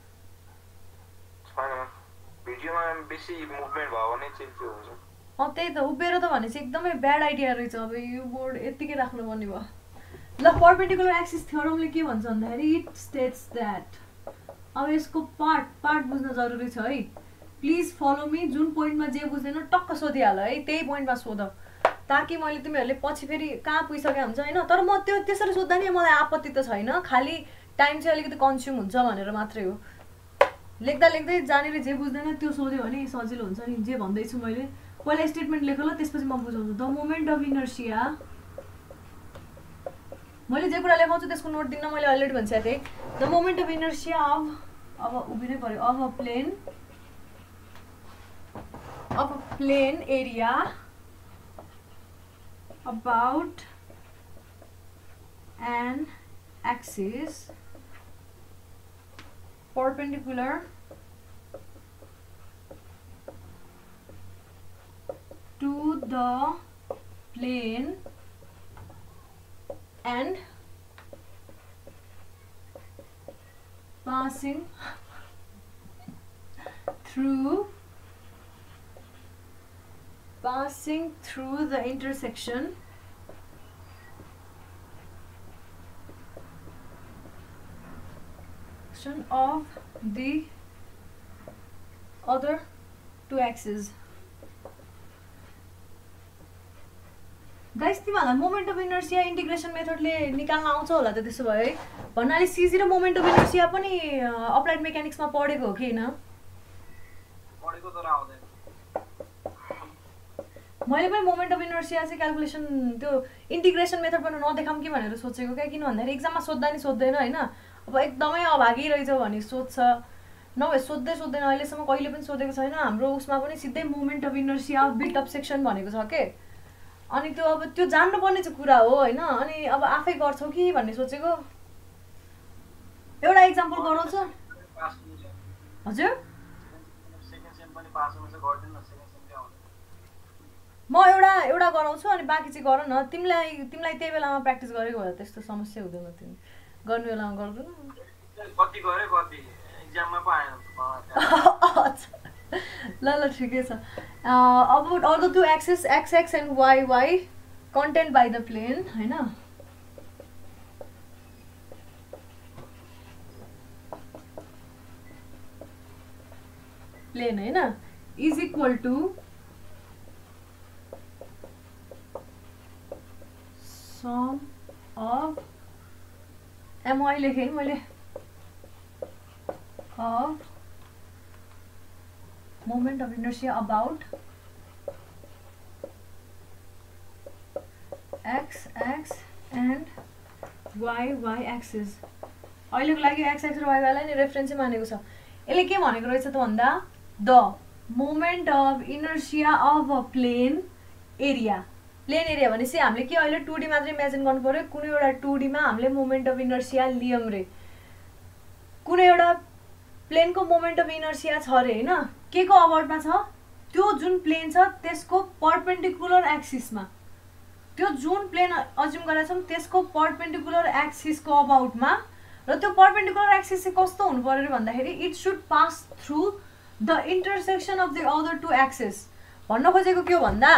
अँ त्यही त उभिएर त भनेपछि एकदमै ब्याड आइडिया रहेछ अब यो बोर्ड यत्तिकै राख्नुपर्ने भयो ल परपेन्डिकुलर एक्सिस थ्योरमले के भन्छ भन्दाखेरि इट स्टेट्स द्याट अब यसको पार्ट पार्ट बुझ्न जरुरी छ है प्लिज फलो मी जुन पोइन्टमा जे बुझ्दैन टक्क सोधिहाल है त्यही पोइन्टमा सोध ताकि मैले तिमीहरूले पछि फेरि कहाँ पुगिसके हुन्छ होइन तर म त्यो त्यसरी सोद्धा नि मलाई आपत्ति त छैन खालि टाइम चाहिँ अलिकति कन्ज्युम हुन्छ भनेर मात्रै हो लेख्दा लेख्दै जानेर जे बुझ्दैन त्यो सोध्यो भने सजिलो हुन्छ नि जे भन्दैछु मैले पहिला स्टेटमेन्ट लेख ल त्यसपछि म बुझाउँछु द मोमेन्ट अफ इनर्सिया मैले जे कुरा लेखाउँछु त्यसको नोट दिन मैले अलरेडी भनिसकेको थिएँ the moment of inertia of अब उभिनै पर्यो of a plane of a plane area about an axis perpendicular to the plane and passing through passing through the intersection of the other two axes guys तिमीहरूलाई moment of inertia integration मेथडले निकाल्न आउँछ होला त त्यसो भए भन्नाले CG र मोमेन्ट अफ इनर्सिया पनि अप्लाइड मेकानिक्समा पढेको हो कि हैन पढेको तर आउँदैन मैले पनि मोमेन्ट अफ इनर्सिया चाहिँ क्याल्कुलेसन त्यो इन्टिग्रेसन मेथड पनि नदेखाऊँ कि भनेर सोचेको क्या किन भन्दाखेरि एक्जाममा सोध्दा नि सोध्दैन हैन अब एकदमै अभागी रहेछ भने सोध्छ नभए सोध्दै सोध्दैन अहिलेसम्म कहिले पनि सोधेको छैन हाम्रो उसमा पनि सिधै moment of inertia bit of section भनेको छ के अनि त्यो अब त्यो जान्नुपर्ने चाहिँ कुरा हो हैन अनि अब आफै गर्छौ कि भन्ने सोचेको एउटा एक्जाम्पल गराउँछु हजुर सेकेन्ड सेम पनि पास हुन चाहिँ गर्दैन सेकेन्ड सेम चाहिँ आउँदैन म एउटा एउटा गराउँछु अनि बाँकी चाहिँ गर न तिमीलाई तिमीलाई त्यही बेलामा प्र्याक्टिस गरेको भए त्यस्तो समस्या हुँदैन तिमी गर्ने बेलामा गर्दैन कति गरे कति एक्जाममा पो आएन ल ल ठिकै छ about all the two axes x x and y y content by the plane हैन प्लेन हैन is equal to sum of M I लेखेँ मैले of moment of inertia about x x and y y axis अहिलेको लागि x x र y y लाई नि reference मानेको छ यसले के भनेको रहेछ त भन्दा the moment of inertia of a plane area plane area भनेपछि हामीले के अहिले टू डी मात्रै इमेजिन गर्नु पर्यो कुनै एउटा टू डी मा हामीले मोमेन्ट अफ इनर्सिया लियम रे कुनै एउटा प्लेन को मोमेन्ट अफ इनर्सिया छ रे हैन के को अबाउटमा छ त्यो जुन प्लेन छ त्यसको परपेन्डिकुलर एक्सिसमा त्यो जुन प्लेन अज्युम गरेका छौं त्यसको परपेन्डिकुलर एक्सिसको अबाउटमा र त्यो परपेन्डिकुलर एक्सिस चाहिँ कस्तो हुनु पर्यो भन्दाखेरि it should pass through the intersection of the other two axis भन्न खोजेको के हो भन्दा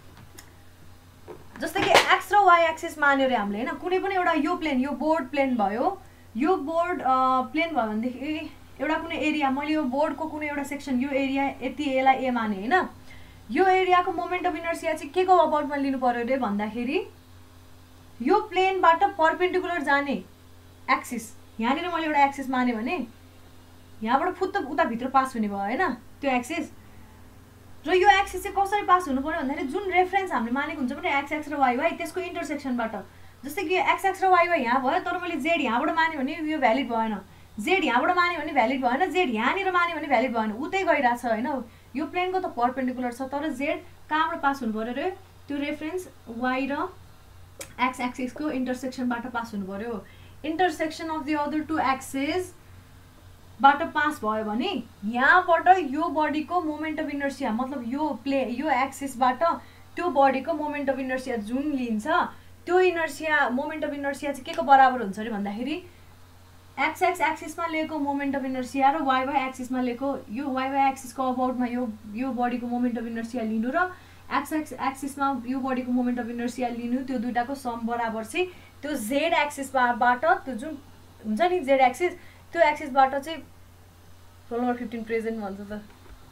जस्तै कि एक्स र वाइ एक्सिस मान्यो रे हामीले हैन कुनै पनि एउटा यो प्लेन यो बोर्ड प्लेन भयो यो बोर्ड प्लेन भयो भनेदेखि एउटा कुनै एरिया मैले यो बोर्डको कुनै एउटा सेक्सन यो एरिया यति यसलाई ए माने हैन यो एरियाको मोमेन्ट अफ इनर्सिया चाहिँ के को अबाउटमा लिनु पर्यो रे भन्दाखेरि यो प्लेनबाट परपेन्डिकुलर जाने एक्सिस यहाँनिर मैले एउटा एक्सिस माने भने यहाँबाट फुत्त उता भित्र पास हुने भयो हैन त्यो एक्सिस र यो एक्सिस चाहिँ कसरी पास हुनु पर्यो भन्दाखेरि जुन रेफरेन्स हामीले मानेको हुन्छ पनि एक्स एक्स र वाइ वाइ त्यसको इन्टरसेक्सनबाट जस्तै कि एक्स एक्स र वाइ वाइ यहाँ भयो तर मैले जेड यहाँबाट माने भने यो भ्यालिड भएन जेड यहाँबाट माने भने भ्यालिड भएन जेड यहाँनिर माने भने भ्यालिड भएन उतै गइरहेछ हैन यो प्लेनको त परपेन्डिकुलर छ तर जेड कहाँबाट पास हुनु पर्यो रे त्यो रेफरेन्स वाइ र एक्स एक्सिसको इन्टरसेक्सनबाट पास हुनु पर्यो intersection of the other two axis बाट पास भयो भने यहाँबाट यो बडीको मोमेन्ट अफ इनर्सिया मतलब यो प्ले यो एक्सिसबाट त्यो बडीको मोमेन्ट अफ इनर्सिया जुन लिन्छ त्यो इनर्सिया मोमेन्ट अफ इनर्सिया चाहिँ के को बराबर हुन्छ रे भन्दाखेरि एक्स एक्स एक्सिसमा लिएको मोमेन्ट अफ इनर्सिया र वाइ वाइ एक्सिसमा लिएको यो वाइ वाइ एक्सिसको अबाउटमा यो यो बडीको मोमेन्ट अफ इनर्सिया लिनु र एक्स एक्स एक्सिसमा यो बडीको मोमेन्ट अफ इनर्सिया लिनु त्यो दुईटाको सम बराबर चाहिँ त्यो जेड एक्सिसबाट त्यो जुन हुन्छ नि जेड एक्सिस त्यो एक्सिसबाट चाहिँ रोल नम्बर फिफ्टिन प्रेजेन्ट भन्छ त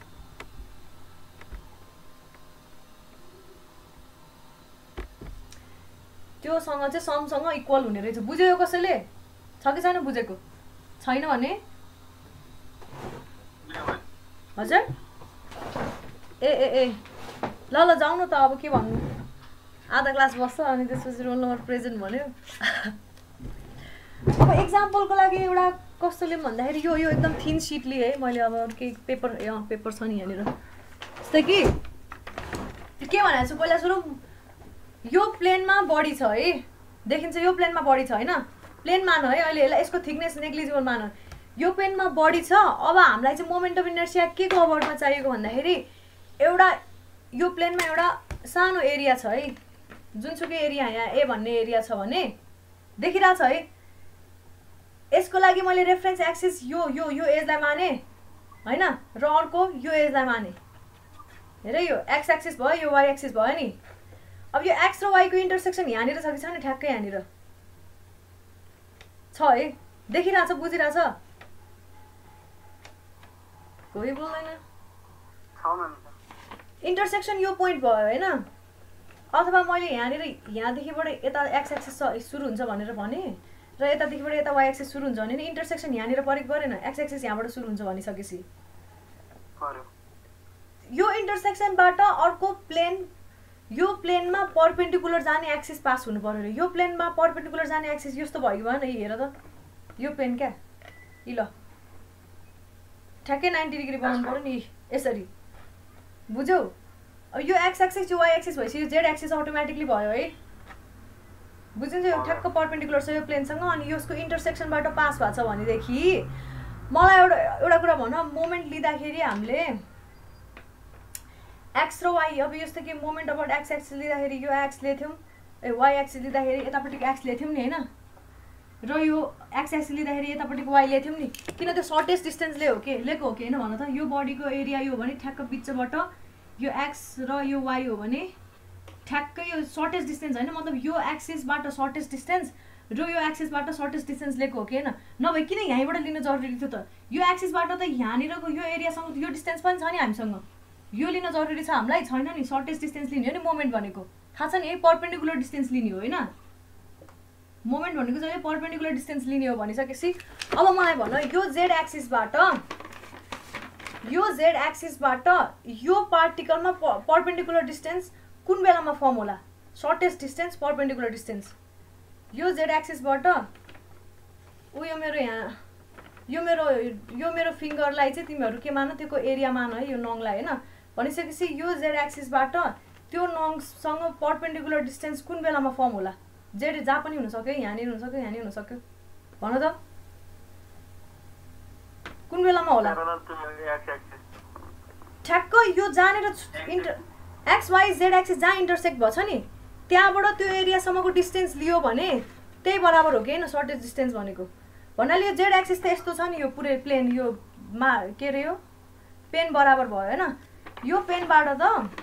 त्योसँग चाहिँ समसँग इक्वल हुने रहेछ बुझ्यो कसैले छ कि छैन बुझेको छैन भने हजुर ए ए ए ल ल जाउँ न त अब के भन्नु आधा क्लास बस्छ अनि त्यसपछि रोल नम्बर प्रेजेन्ट भन्यो अब एक्जाम्पलको लागि एउटा कस्तोले भन्दाखेरि यो यो एकदम थिन सिट लिए है मैले अब केही पेपर यहाँ पेपर छ नि यहाँनिर जस्तै कि के भनेको छु पहिला सुरु यो प्लेनमा बडी छ है देखिन्छ यो प्लेनमा बडी छ हैन प्लेन मान है अहिले यसलाई यसको थिकनेस नेग्लिजिबल मान यो प्लेनमा बडी छ अब हामीलाई चाहिँ मोमेन्ट अफ इनर्सिया के को अबाउटमा चाहिएको भन्दाखेरि एउटा यो प्लेनमा एउटा सानो एरिया छ है जुनसुकै एरिया यहाँ ए भन्ने एरिया छ भने देखिरहेछ है यसको लागि मैले रेफरेन्स एक्सिस यो यो यो एजलाई माने हैन र अर्को यो एजलाई माने हेरे यो एक्स एक्सिस भयो यो वाइ एक्सिस भयो नि अब यो एक्स र वाइ को इन्टरसेक्सन यहाँनिर छ कि छैन ठ्याक्कै यहाँनिर छ है देखिरहेछ बुझिरहेछ कोही बोल्दैन इन्टरसेक्सन यो पोइन्ट भयो हैन अथवा मैले यहाँनिर यहाँदेखिबाट यता एक्स एक्सिस सुरु हुन्छ भनेर भने र यतादेखिबाट यता वाइ एक्सिस सुरु हुन्छ भने नि इन्टरसेक्सन यहाँनिर परेको परेन एक्स एक्सिस यहाँबाट सुरु हुन्छ भनिसकेपछि यो इन्टरसेक्सनबाट अर्को प्लेन यो प्लेनमा परपेन्डिकुलर जाने एक्सिस पास हुनु पर्यो रे यो प्लेनमा परपेन्डिकुलर जाने एक्सिस यस्तो भएको भएन हेर त यो प्लेन क्या इ ल ठ्याक्कै नाइन्टी डिग्री बनाउनु पर्यो नि यसरी बुझ्यौ अब यो एक्स एक्सिस यो वाइ एक्सिस भएपछि यो जेड एक्सिस अटोमेटिकली भयो है बुझिन्छ यो ठ्याक्क परपेन्डिकुलर छ यो प्लेनसँग अनि यसको इन्टरसेक्सनबाट पास भएको छ भनेदेखि मलाई एउटा एउटा कुरा भन मोमेन्ट लिँदाखेरि हामीले एक्स र वाइ अब यस्तो कि मोमेन्ट अबाउट एक्स एक्सिस लिँदाखेरि यो एक्स लिएको थियौँ ए वाइ एक्सिस लिँदाखेरि यतापट्टिको एक्स लिएको थियौँ नि होइन र यो एक्स एक्सिस लिँदाखेरि यतापट्टिको वाइ लिएको थियौँ नि किन त्यो सर्टेस्ट डिस्टेन्सले हो कि लिएको हो कि होइन भन त यो बडीको एरिया यो हो भने ठ्याक्क बिचबाट यो एक्स र यो वाइ हो भने ठ्याक्कै यो सर्टेस्ट डिस्टेन्स होइन मतलब यो एक्सिसबाट सर्टेस्ट डिस्टेन्स र यो एक्सिसबाट सर्टेस्ट डिस्टेन्स लिएको हो कि होइन नभए किन यहीँबाट लिन जरुरी थियो त यो एक्सिसबाट त यहाँनिरको यो एरियासँग यो डिस्टेन्स पनि छ नि हामीसँग यो लिन जरुरी छ हामीलाई छैन नि सर्टेस्ट डिस्टेन्स लिने हो नि मोमेन्ट भनेको थाहा छ नि है परपेन्डिकुलर डिस्टेन्स लिने हो होइन मोमेन्ट भनेको चाहिँ परपेन्डिकुलर डिस्टेन्स लिने हो भनिसकेपछि अब मलाई भन यो जेड एक्सिसबाट यो जेड एक्सिसबाट यो पार्टिकलमा परपेन्डिकुलर डिस्टेन्स कुन बेलामा फर्म होला सर्टेस्ट डिस्टेन्स परपेन्डिकुलर डिस्टेन्स यो जेड एक्सिसबाट ऊ यो मेरो यहाँ यो मेरो यो मेरो फिङ्गरलाई चाहिँ तिमीहरू के मान त्यसको एरिया मान है यो नङलाई होइन भनिसकेपछि यो जेड एक्सिसबाट त्यो नङसँग परपेन्डिकुलर डिस्टेन्स कुन बेलामा फर्म होला जेड जहाँ पनि हुनसक्यो यहाँनिर हुनसक्यो यहाँनिर हुनसक्यो भन त कुन बेलामा होला ठ्याक्क यो जहाँनिर inter x y z axis जहाँ इन्टरसेक्ट भएछ नि त्यहाँबाट त्यो एरियासम्मको डिस्टेन्स लियो भने त्यही बराबर हो कि होइन सर्टेस्ट डिस्टेन्स भनेको भन्नाले यो जेड एक्सिस त यस्तो छ नि यो पुरै प्लेन यो मा के अरे यो पेन बराबर भयो होइन यो पेनबाट त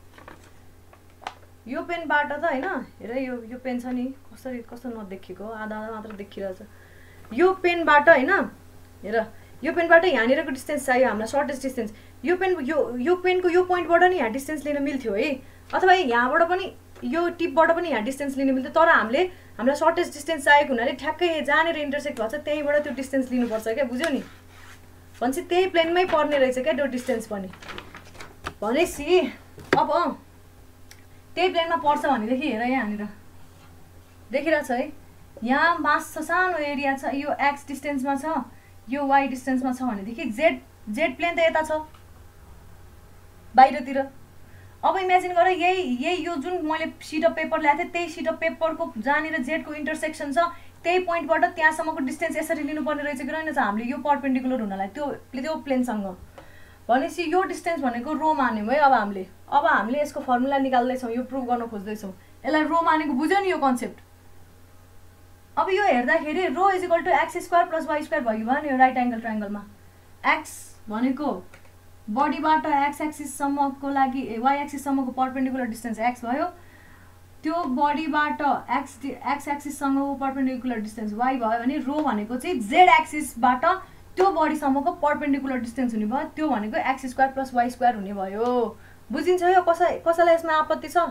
यो पेनबाट त होइन हेर यो यो पेन छ नि कसरी कस्तो नदेखेको आधा आधा मात्र देखिरहेछ यो पेनबाट होइन हेर यो पेनबाट यहाँनिरको डिस्टेन्स चाहियो हामीलाई सर्टेस्ट डिस्टेन्स यो पेन यो यो पेनको यो पोइन्टबाट नि यहाँ डिस्टेन्स लिन मिल्थ्यो है अथवा यहाँबाट पनि यो टिपबाट पनि यहाँ डिस्टेन्स लिन मिल्थ्यो तर हामीले हामीलाई सर्टेस्ट डिस्टेन्स चाहिएको हुनाले ठ्याक्कै जहाँनिर इन्टरसेक्ट भएको छ त्यहीँबाट त्यो डिस्टेन्स लिनुपर्छ क्या बुझ्यौ नि भनेपछि त्यही प्लेनमै पर्ने रहेछ क्या त्यो डिस्टेन्स पनि भनेपछि अब त्यही प्लेनमा पर्छ भनेदेखि हेर यहाँनिर देखिरहेछ है यहाँ मास छ सानो एरिया छ यो एक्स डिस्टेन्समा छ यो वाइ डिस्टेन्समा छ भनेदेखि जेड जेड प्लेन त यता छ बाहिरतिर अब इमेजिन गर यही यही यो जुन मैले सिट अफ पेपर ल्याएको थिएँ त्यही सिट अफ पेपरको जहाँनिर जेडको इन्टरसेक्सन छ त्यही पोइन्टबाट त्यहाँसम्मको डिस्टेन्स यसरी लिनुपर्ने रहेछ कि रहेनछ हामीले यो परपेन्डिकुलर हुनलाई त्यो त्यो प्लेनसँग भनेपछि यो डिस्टेन्स भनेको रो मान्यौँ है अब हामीले अब हामीले यसको फर्मुला निकाल्दैछौँ यो प्रुभ गर्न खोज्दैछौँ यसलाई रो मानेको बुझ्यो नि यो कन्सेप्ट अब यो हेर्दाखेरि rho is equal to x square plus y square भयो भयो नि यो राइट एङ्गल ट्रायङ्गलमा एक्स भनेको बडीबाट एक्स एक्सिससम्मको लागि वाइ एक्सिससम्मको परपेन्डिकुलर डिस्टेन्स एक्स भयो त्यो बडीबाट एक्स एक्स एक्सिससँगको परपेन्डिकुलर डिस्टेन्स वाइ भयो भने रो भनेको चाहिँ जेड एक्सिसबाट त्यो बडीसम्मको परपेन्डिकुलर डिस्टेन्स हुने भयो त्यो भनेको x square plus y square हुने भयो बुझिन्छ यो कसै कसैलाई यसमा आपत्ति छ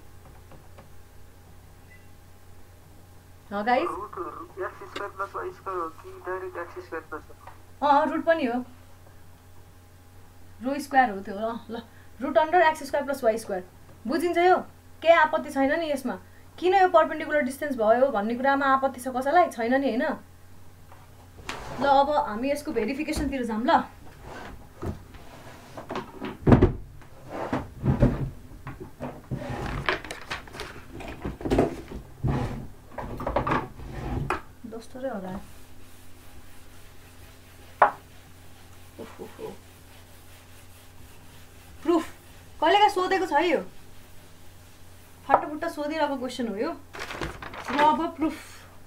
guys x square plus y square हो कि डाइरेक्ट एक्स स्क्वायर प्लस अँ रुट पनि हो रो स्क्वायर हो त्यो ल root under x square plus y square बुझिन्छ यो केही आपत्ति छैन नि यसमा किन यो परपेन्डिकुलर डिस्टेन्स भयो भन्ने कुरामा आपत्ति छ कसैलाई छैन नि होइन ल अब हामी यसको भेरिफिकेसनतिर जाऊँ ल दोस्तोरै होला प्रुफ कहिलेका सोधेको छ यो फटाफट सोधिरहेको क्वेसन हो यो र अब प्रुफ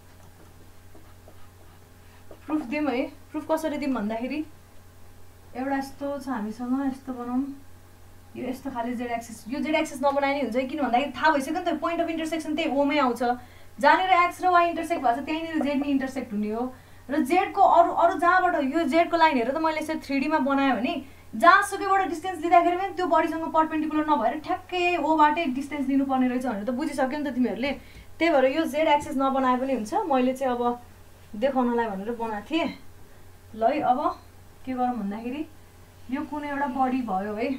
प्रुफ दिउँ है प्रुफ कसरी दिउँ भन्दाखेरि एउटा यस्तो छ हामीसँग यस्तो बनाऊँ यो यस्तो खाले जेड एक्सिस यो जेड एक्सिस नबनाए नि हुन्छ किन भन्दाखेरि थाहा भइसक्यो नि त पोइन्ट अफ इन्टरसेक्सन त्यही ओमै आउँछ जहाँनिर एक्स र वाइ इन्टरसेक्ट भएको छ त्यहीँनिर जेड नि इन्टरसेक्ट हुने हो र जेडको अरू अरू जहाँबाट यो जेडको लाइन हेरेर त मैले यसरी थ्री डीमा बनाएँ भने जहाँसुकैबाट डिस्टेन्स लिँदाखेरि पनि त्यो बडीसँग पर्पेन्डिकुलर नभएर ठ्याक्कै ओबाटै डिस्टेन्स लिनुपर्ने रहेछ भनेर त बुझिसक्यो नि त तिमीहरूले। त्यही भएर यो जेड एक्सिस नबनाए पनि हुन्छ, मैले चाहिँ अब देखाउनलाई भनेर बनाएको थिएँ। ल है अब के गरौँ भन्दाखेरि यो कुनै एउटा बडी भयो है।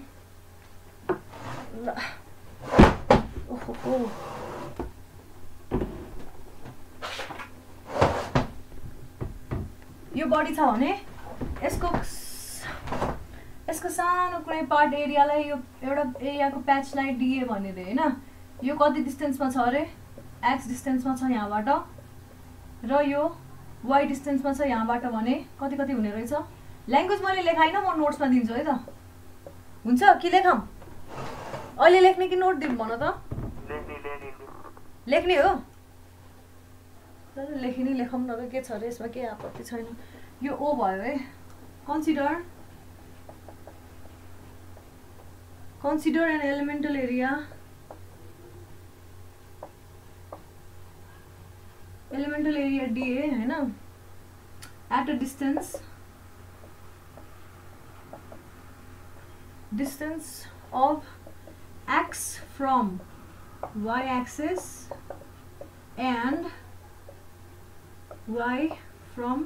ल ओहो यो बडी छ भने यसको यसको सानो कुनै पार्ट एरियालाई यो एउटा एरियाको प्याचलाई डिए भनेर हैन, यो कति डिस्टेन्समा छ अरे एक्स डिस्टेन्समा छ यहाँबाट र यो वाई डिस्टेन्समा छ यहाँबाट भने कति कति हुने रहेछ। ल्याङ्ग्वेज मैले लेखाइन, म नोट्समा दिन्छु है त। हुन्छ कि लेखौँ अहिले लेख्ने कि नोट दिउँ भन त? लेख्ने हो लेखिनै लेखौँ न, के छ अरे यसमा केही आपत्ति छैन। यो ओ भयो है। Consider consider an elemental area elemental area dA हैन at a distance distance of x from y axis and y from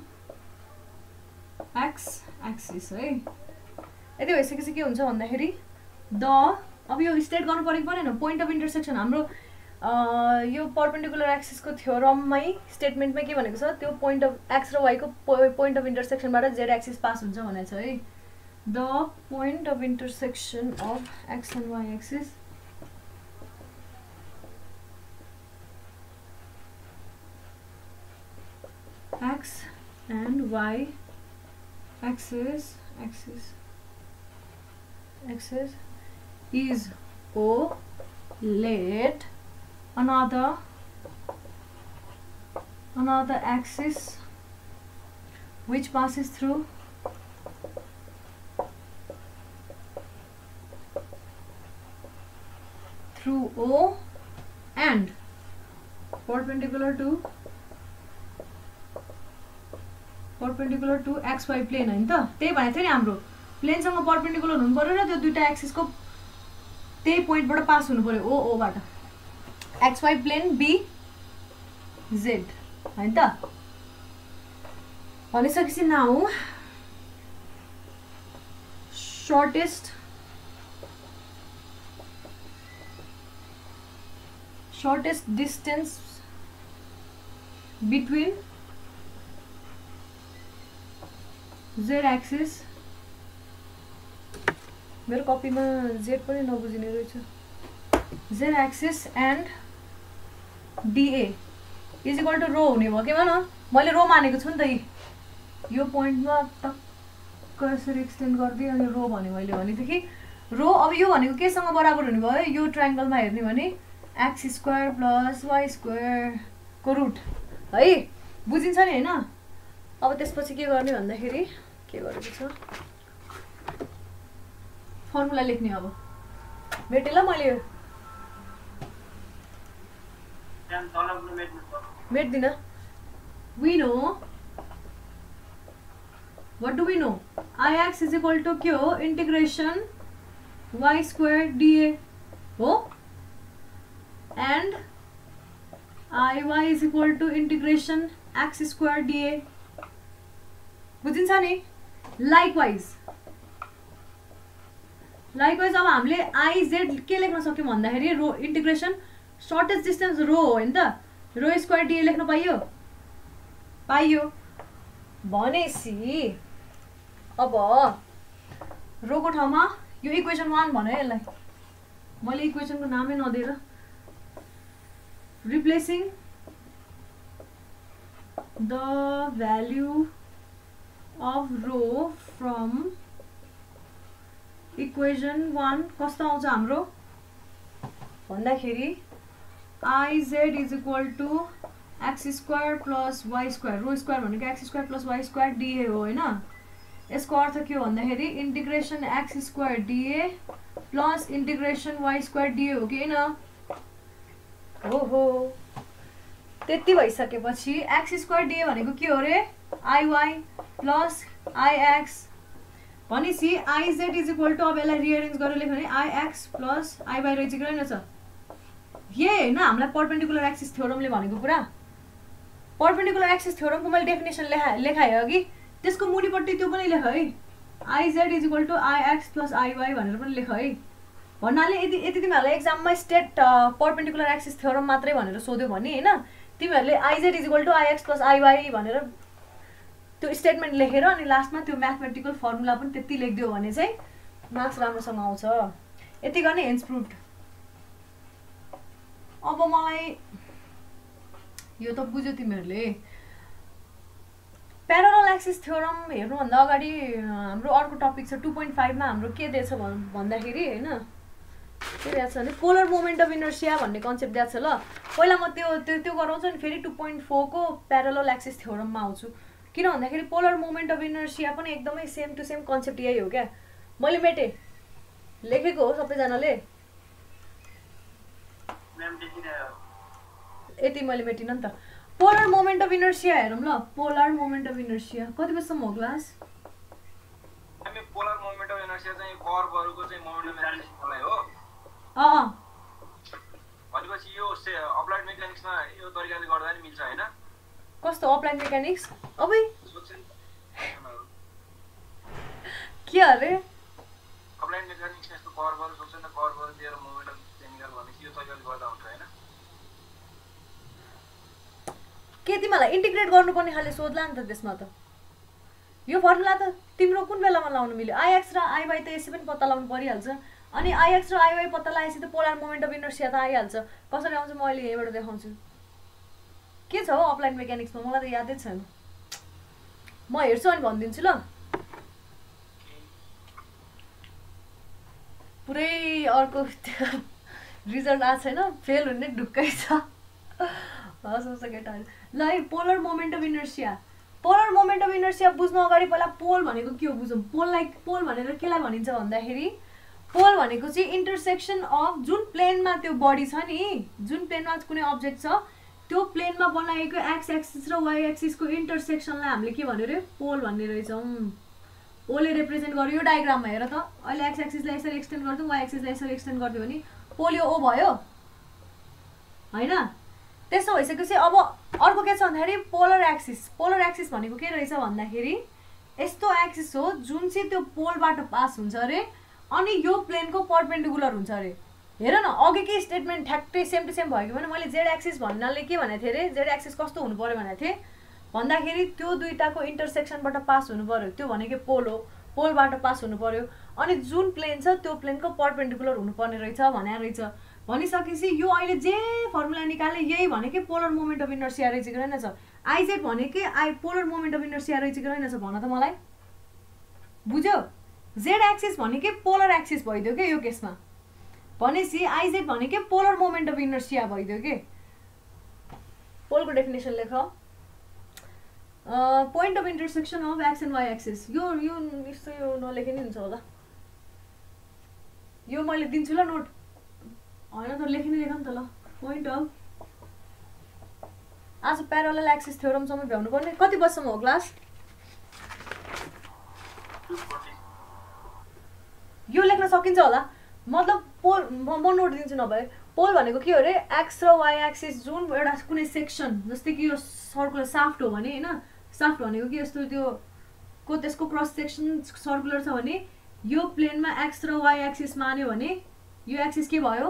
x axis है। यति भइसकेपछि के हुन्छ भन्दाखेरि द अब यो स्टेट गर्नु परेको परेन, पोइन्ट अफ इन्टरसेक्सन हाम्रो यो पर्पेन्डिकुलर एक्सिसको थ्योरममै स्टेटमेन्टमै के भनेको छ, त्यो पोइन्ट अफ एक्स र वाई को पोइन्ट अफ इन्टरसेक्सनबाट जेड एक्सिस पास हुन्छ भनेको छ है। The point of intersection of x and y axis x and y axis axis axis is O let another another axis which passes through through O and perpendicular to perpendicular to xy plane हैन त। त्यही भनेको थियो नि हाम्रो प्लेनसँग perpendicular हुनु पर्यो र त्यो दुईटा एक्सिसको त्यही पोइन्टबाट पास हुनु पर्यो ओ ओबाट। X y plane b z हैन त। भनिसकेपछि now shortest shortest distance between z axis मेरो कपीमा जेड पनि नबुझिने रहेछ। Z axis and d A is equal to rho हुने भयो के भन, मैले रो मानेको छु नि त। यो पोइन्टमा टक्क यसरी एक्सटेन्ड गरिदिएँ अनि रो भने मैले भनेदेखि रो अब यो भनेको केसँग बराबर हुने भयो, यो ट्रायङ्गलमा हेर्ने भने एक्स स्क्वायर प्लस वाई स्क्वायरको रुट है, बुझिन्छ नि हैन। अब त्यसपछि के गर्ने भन्दाखेरि के गरेको छ फर्मुला लेख्ने। अब मेटे ल मैले मेट्दिन। We know what do we know I x is equal to के हो इंटीग्रेशन वाई स्क्वायर डीए हो and I Y is equal to integration x square d A बुझिन्छ नि। लाइकवाइज लाइकवाइज अब हामीले आई जेड के लेख्न सक्यौँ भन्दाखेरि rho integration shortest distance rho हो हैन त, रो स्क्वायर डीए लेख्न पाइयो पाइयो भनेसी अब रोको ठाउँमा यो इक्वेसन वान भने यसलाई मैले इक्वेसनको नामै नदिएर replacing the value of rho from equation one कस्तो आउँछ हाम्रो भन्दाखेरि I Z is equal to X square plus Y square, rho square भनेको x square plus Y square DA हो हैन। यसको अर्थ के हो भन्दाखेरि integration x square D A plus integration Y square DA हो कि हैन। ओहो त्यति भइसकेपछि एक्स स्क्वायर डीए भनेको के हो रे I Y plus I X भनेपछि आइजेड इज इक्वल टु अब यसलाई रिएरेन्ज गरेर लेख्यो भने आइएक्स प्लस आई बाई रहेछ कि रहेनछ यही होइन हामीलाई पर्पेन्डिकुलर एक्सिस थ्योरमले भनेको कुरा पर्पेन्डिकुलर एक्सिस थ्योरमको मैले डेफिनेसन लेखा लेखाएँ अघि त्यसको मुनिपट्टि त्यो पनि लेख है I Z is equal to I X plus I Y भनेर पनि लेख है भन्नाले यदि यदि तिमीहरूलाई एक्जाममा स्टेट पर्पेन्डिकुलर एक्सिस थ्योरम मात्रै भनेर सोध्यो भने होइन तिमीहरूले I Z is equal to I X plus I Y भनेर त्यो स्टेटमेन्ट लेखेर अनि लास्टमा त्यो म्याथमेटिकल फर्मुला पनि त्यति लेखिदियो भने चाहिँ मार्क्स राम्रोसँग आउँछ यति गर्ने हेन्स प्रुभड अब मलाई यो त बुझ्यो तिमीहरूले प्यारलल एक्सिस थ्योरम हेर्नुभन्दा अगाडि हाम्रो अर्को टपिक छ टू पोइन्ट फाइभमा हाम्रो के दिएछ भन्दाखेरि होइन के दिएको छ भने पोलर मोमेन्ट अफ इनर्सिया भन्ने कन्सेप्ट दिएको छ ल पहिला म त्यो त्यो त्यो गराउँछु अनि फेरि टू पोइन्ट फोरको प्यारलल एक्सिस थ्योरममा आउँछु किन भन्दाखेरि पोलर मोमेन्ट अफ इनर्सिया पनि एकदमै सेम टु सेम कन्सेप्ट यही हो क्या मैले मेटेँ लेखेको हो सबैजनाले यति मैले मेटिनँ नि त पोलर मोमेन्ट अफ इनर्सिया हेरौँ ल पोलर मोमेन्ट अफ इनर्सिया कति बजीसम्म हो क्लास हामी पोलर मोमेन्ट अफ इनर्सिया चाहिँ कर्भहरुको चाहिँ मोमेन्ट अफ इनर्सियालाई हो अ भनेपछि यो अप्लाइड मेकानिक्समा यो तरिकाले गर्दा नि मिल्छ हैन कस्तो अप्लाइड मेकानिक्स अबै के अरे अप्लाइड मेकानिक्समा यस्तो कर्भहरु सोच्छ नि कर्भहरु दिएर मोमेन्ट अफ केमिकल भनेपछि यो तरिकाले गर्दा हुन्छ हैन के तिमीलाई इन्टिग्रेट गर्नुपर्ने खाले सोध्ला नि त त्यसमा त यो फर्मुला त तिम्रो कुन बेलामा लाउनु मिल्यो आइएक्स र आइवाई त यसै पनि पत्ता लगाउनु परिहाल्छ अनि आइएक्स र आइवाई पत्ता लगाएपछि त पोलर मोमेन्ट अफ इनर्सिया त आइहाल्छ कसरी आउँछ म अहिले यहीँबाट देखाउँछु के छ हो अप्लाइड मेकानिक्समा मलाई त यादै छैन म हेर्छु अनि भनिदिन्छु ल पुरै अर्को रिजल्ट आएको छैन फेल हुने ढुक्कै छ हस् हस् केटाहरू ल है polar moment of inertia polar moment of inertia बुझ्नु अगाडि पहिला पोल भनेको के हो बुझौँ पोललाई पोल भनेर केलाई भनिन्छ भन्दाखेरि पोल भनेको चाहिँ इन्टरसेक्सन अफ जुन प्लेनमा त्यो बडी छ नि जुन प्लेनमा कुनै अब्जेक्ट छ त्यो प्लेनमा बनाएको एक्स एक्सिस र वाइ एक्सिसको इन्टरसेक्सनलाई हामीले के भन्यो अरे पोल भन्ने रहेछौँ पोलले रिप्रेजेन्ट गर्यो यो डायग्राममा हेर त अहिले एक्स एक्सिसलाई यसरी एक्सटेन्ड गरिदिउँ वाइ एक्सिसलाई यसरी एक्सटेन्ड गरिदियो भने पोल यो ओ भयो होइन त्यसो भइसकेपछि अब अर्को के छ भन्दाखेरि पोलर एक्सिस पोलर एक्सिस भनेको के रहेछ भन्दाखेरि यस्तो एक्सिस हो जुन चाहिँ त्यो पोलबाट पास हुन्छ अरे अनि यो प्लेनको पर्पेन्डिकुलर हुन्छ अरे हेर न अघिकै स्टेटमेन्ट ठ्याक्कै सेम टु सेम भयो कि भने मैले जेड एक्सिस भन्नाले के भनेको थिएँ अरे जेड एक्सिस कस्तो हुनु पर्यो भनेको थिएँ भन्दाखेरि त्यो दुईटाको इन्टरसेक्सनबाट पास हुनु पर्यो त्यो भनेको पोल हो पोलबाट पास हुनु पर्यो अनि जुन प्लेन छ त्यो प्लेनको पर्पेन्डिकुलर हुनुपर्ने रहेछ भनेर रहेछ भनिसकेपछि यो अहिले जे फर्मुला निकाले यही भनेकै पोलर मोमेन्ट अफ इनर्सिया रहेछ कि रहेनछ आइजेड भनेकै I polar moment of inertia रहेछ कि रहेनछ भन त मलाई बुझ्यो जेड एक्सिस भनेकै पोलर एक्सिस भइदियो के यो केसमा भनेपछि आइजेड भनेकै पोलर मोमेन्ट अफ इनर्सिया भइदियो के पोलको डेफिनेसन लेख point of intersection of x and Y axis यो यो यस्तो यो नलेखे नि हुन्छ होला यो मैले दिन्छु ल नोट होइन त लेखिने लेख नि त ल पोइन्ट अफ आज प्यारलल एक्सिस थ्योरमसम्म भ्याउनु पर्ने कति बजीसम्म हो क्लास यो लेख्न सकिन्छ होला मतलब पोल म नोट दिन्छु नभए पोल भनेको के हो अरे एक्स र वाइ एक्सिस जुन एउटा कुनै सेक्सन जस्तै कि यो सर्कुलर साफ्ट हो भने होइन साफ्ट भनेको कि यस्तो त्यो को त्यसको क्रस सेक्सन सर्कुलर छ भने यो प्लेनमा एक्स र वाइ एक्सिस मान्यो भने यो एक्सिस के भयो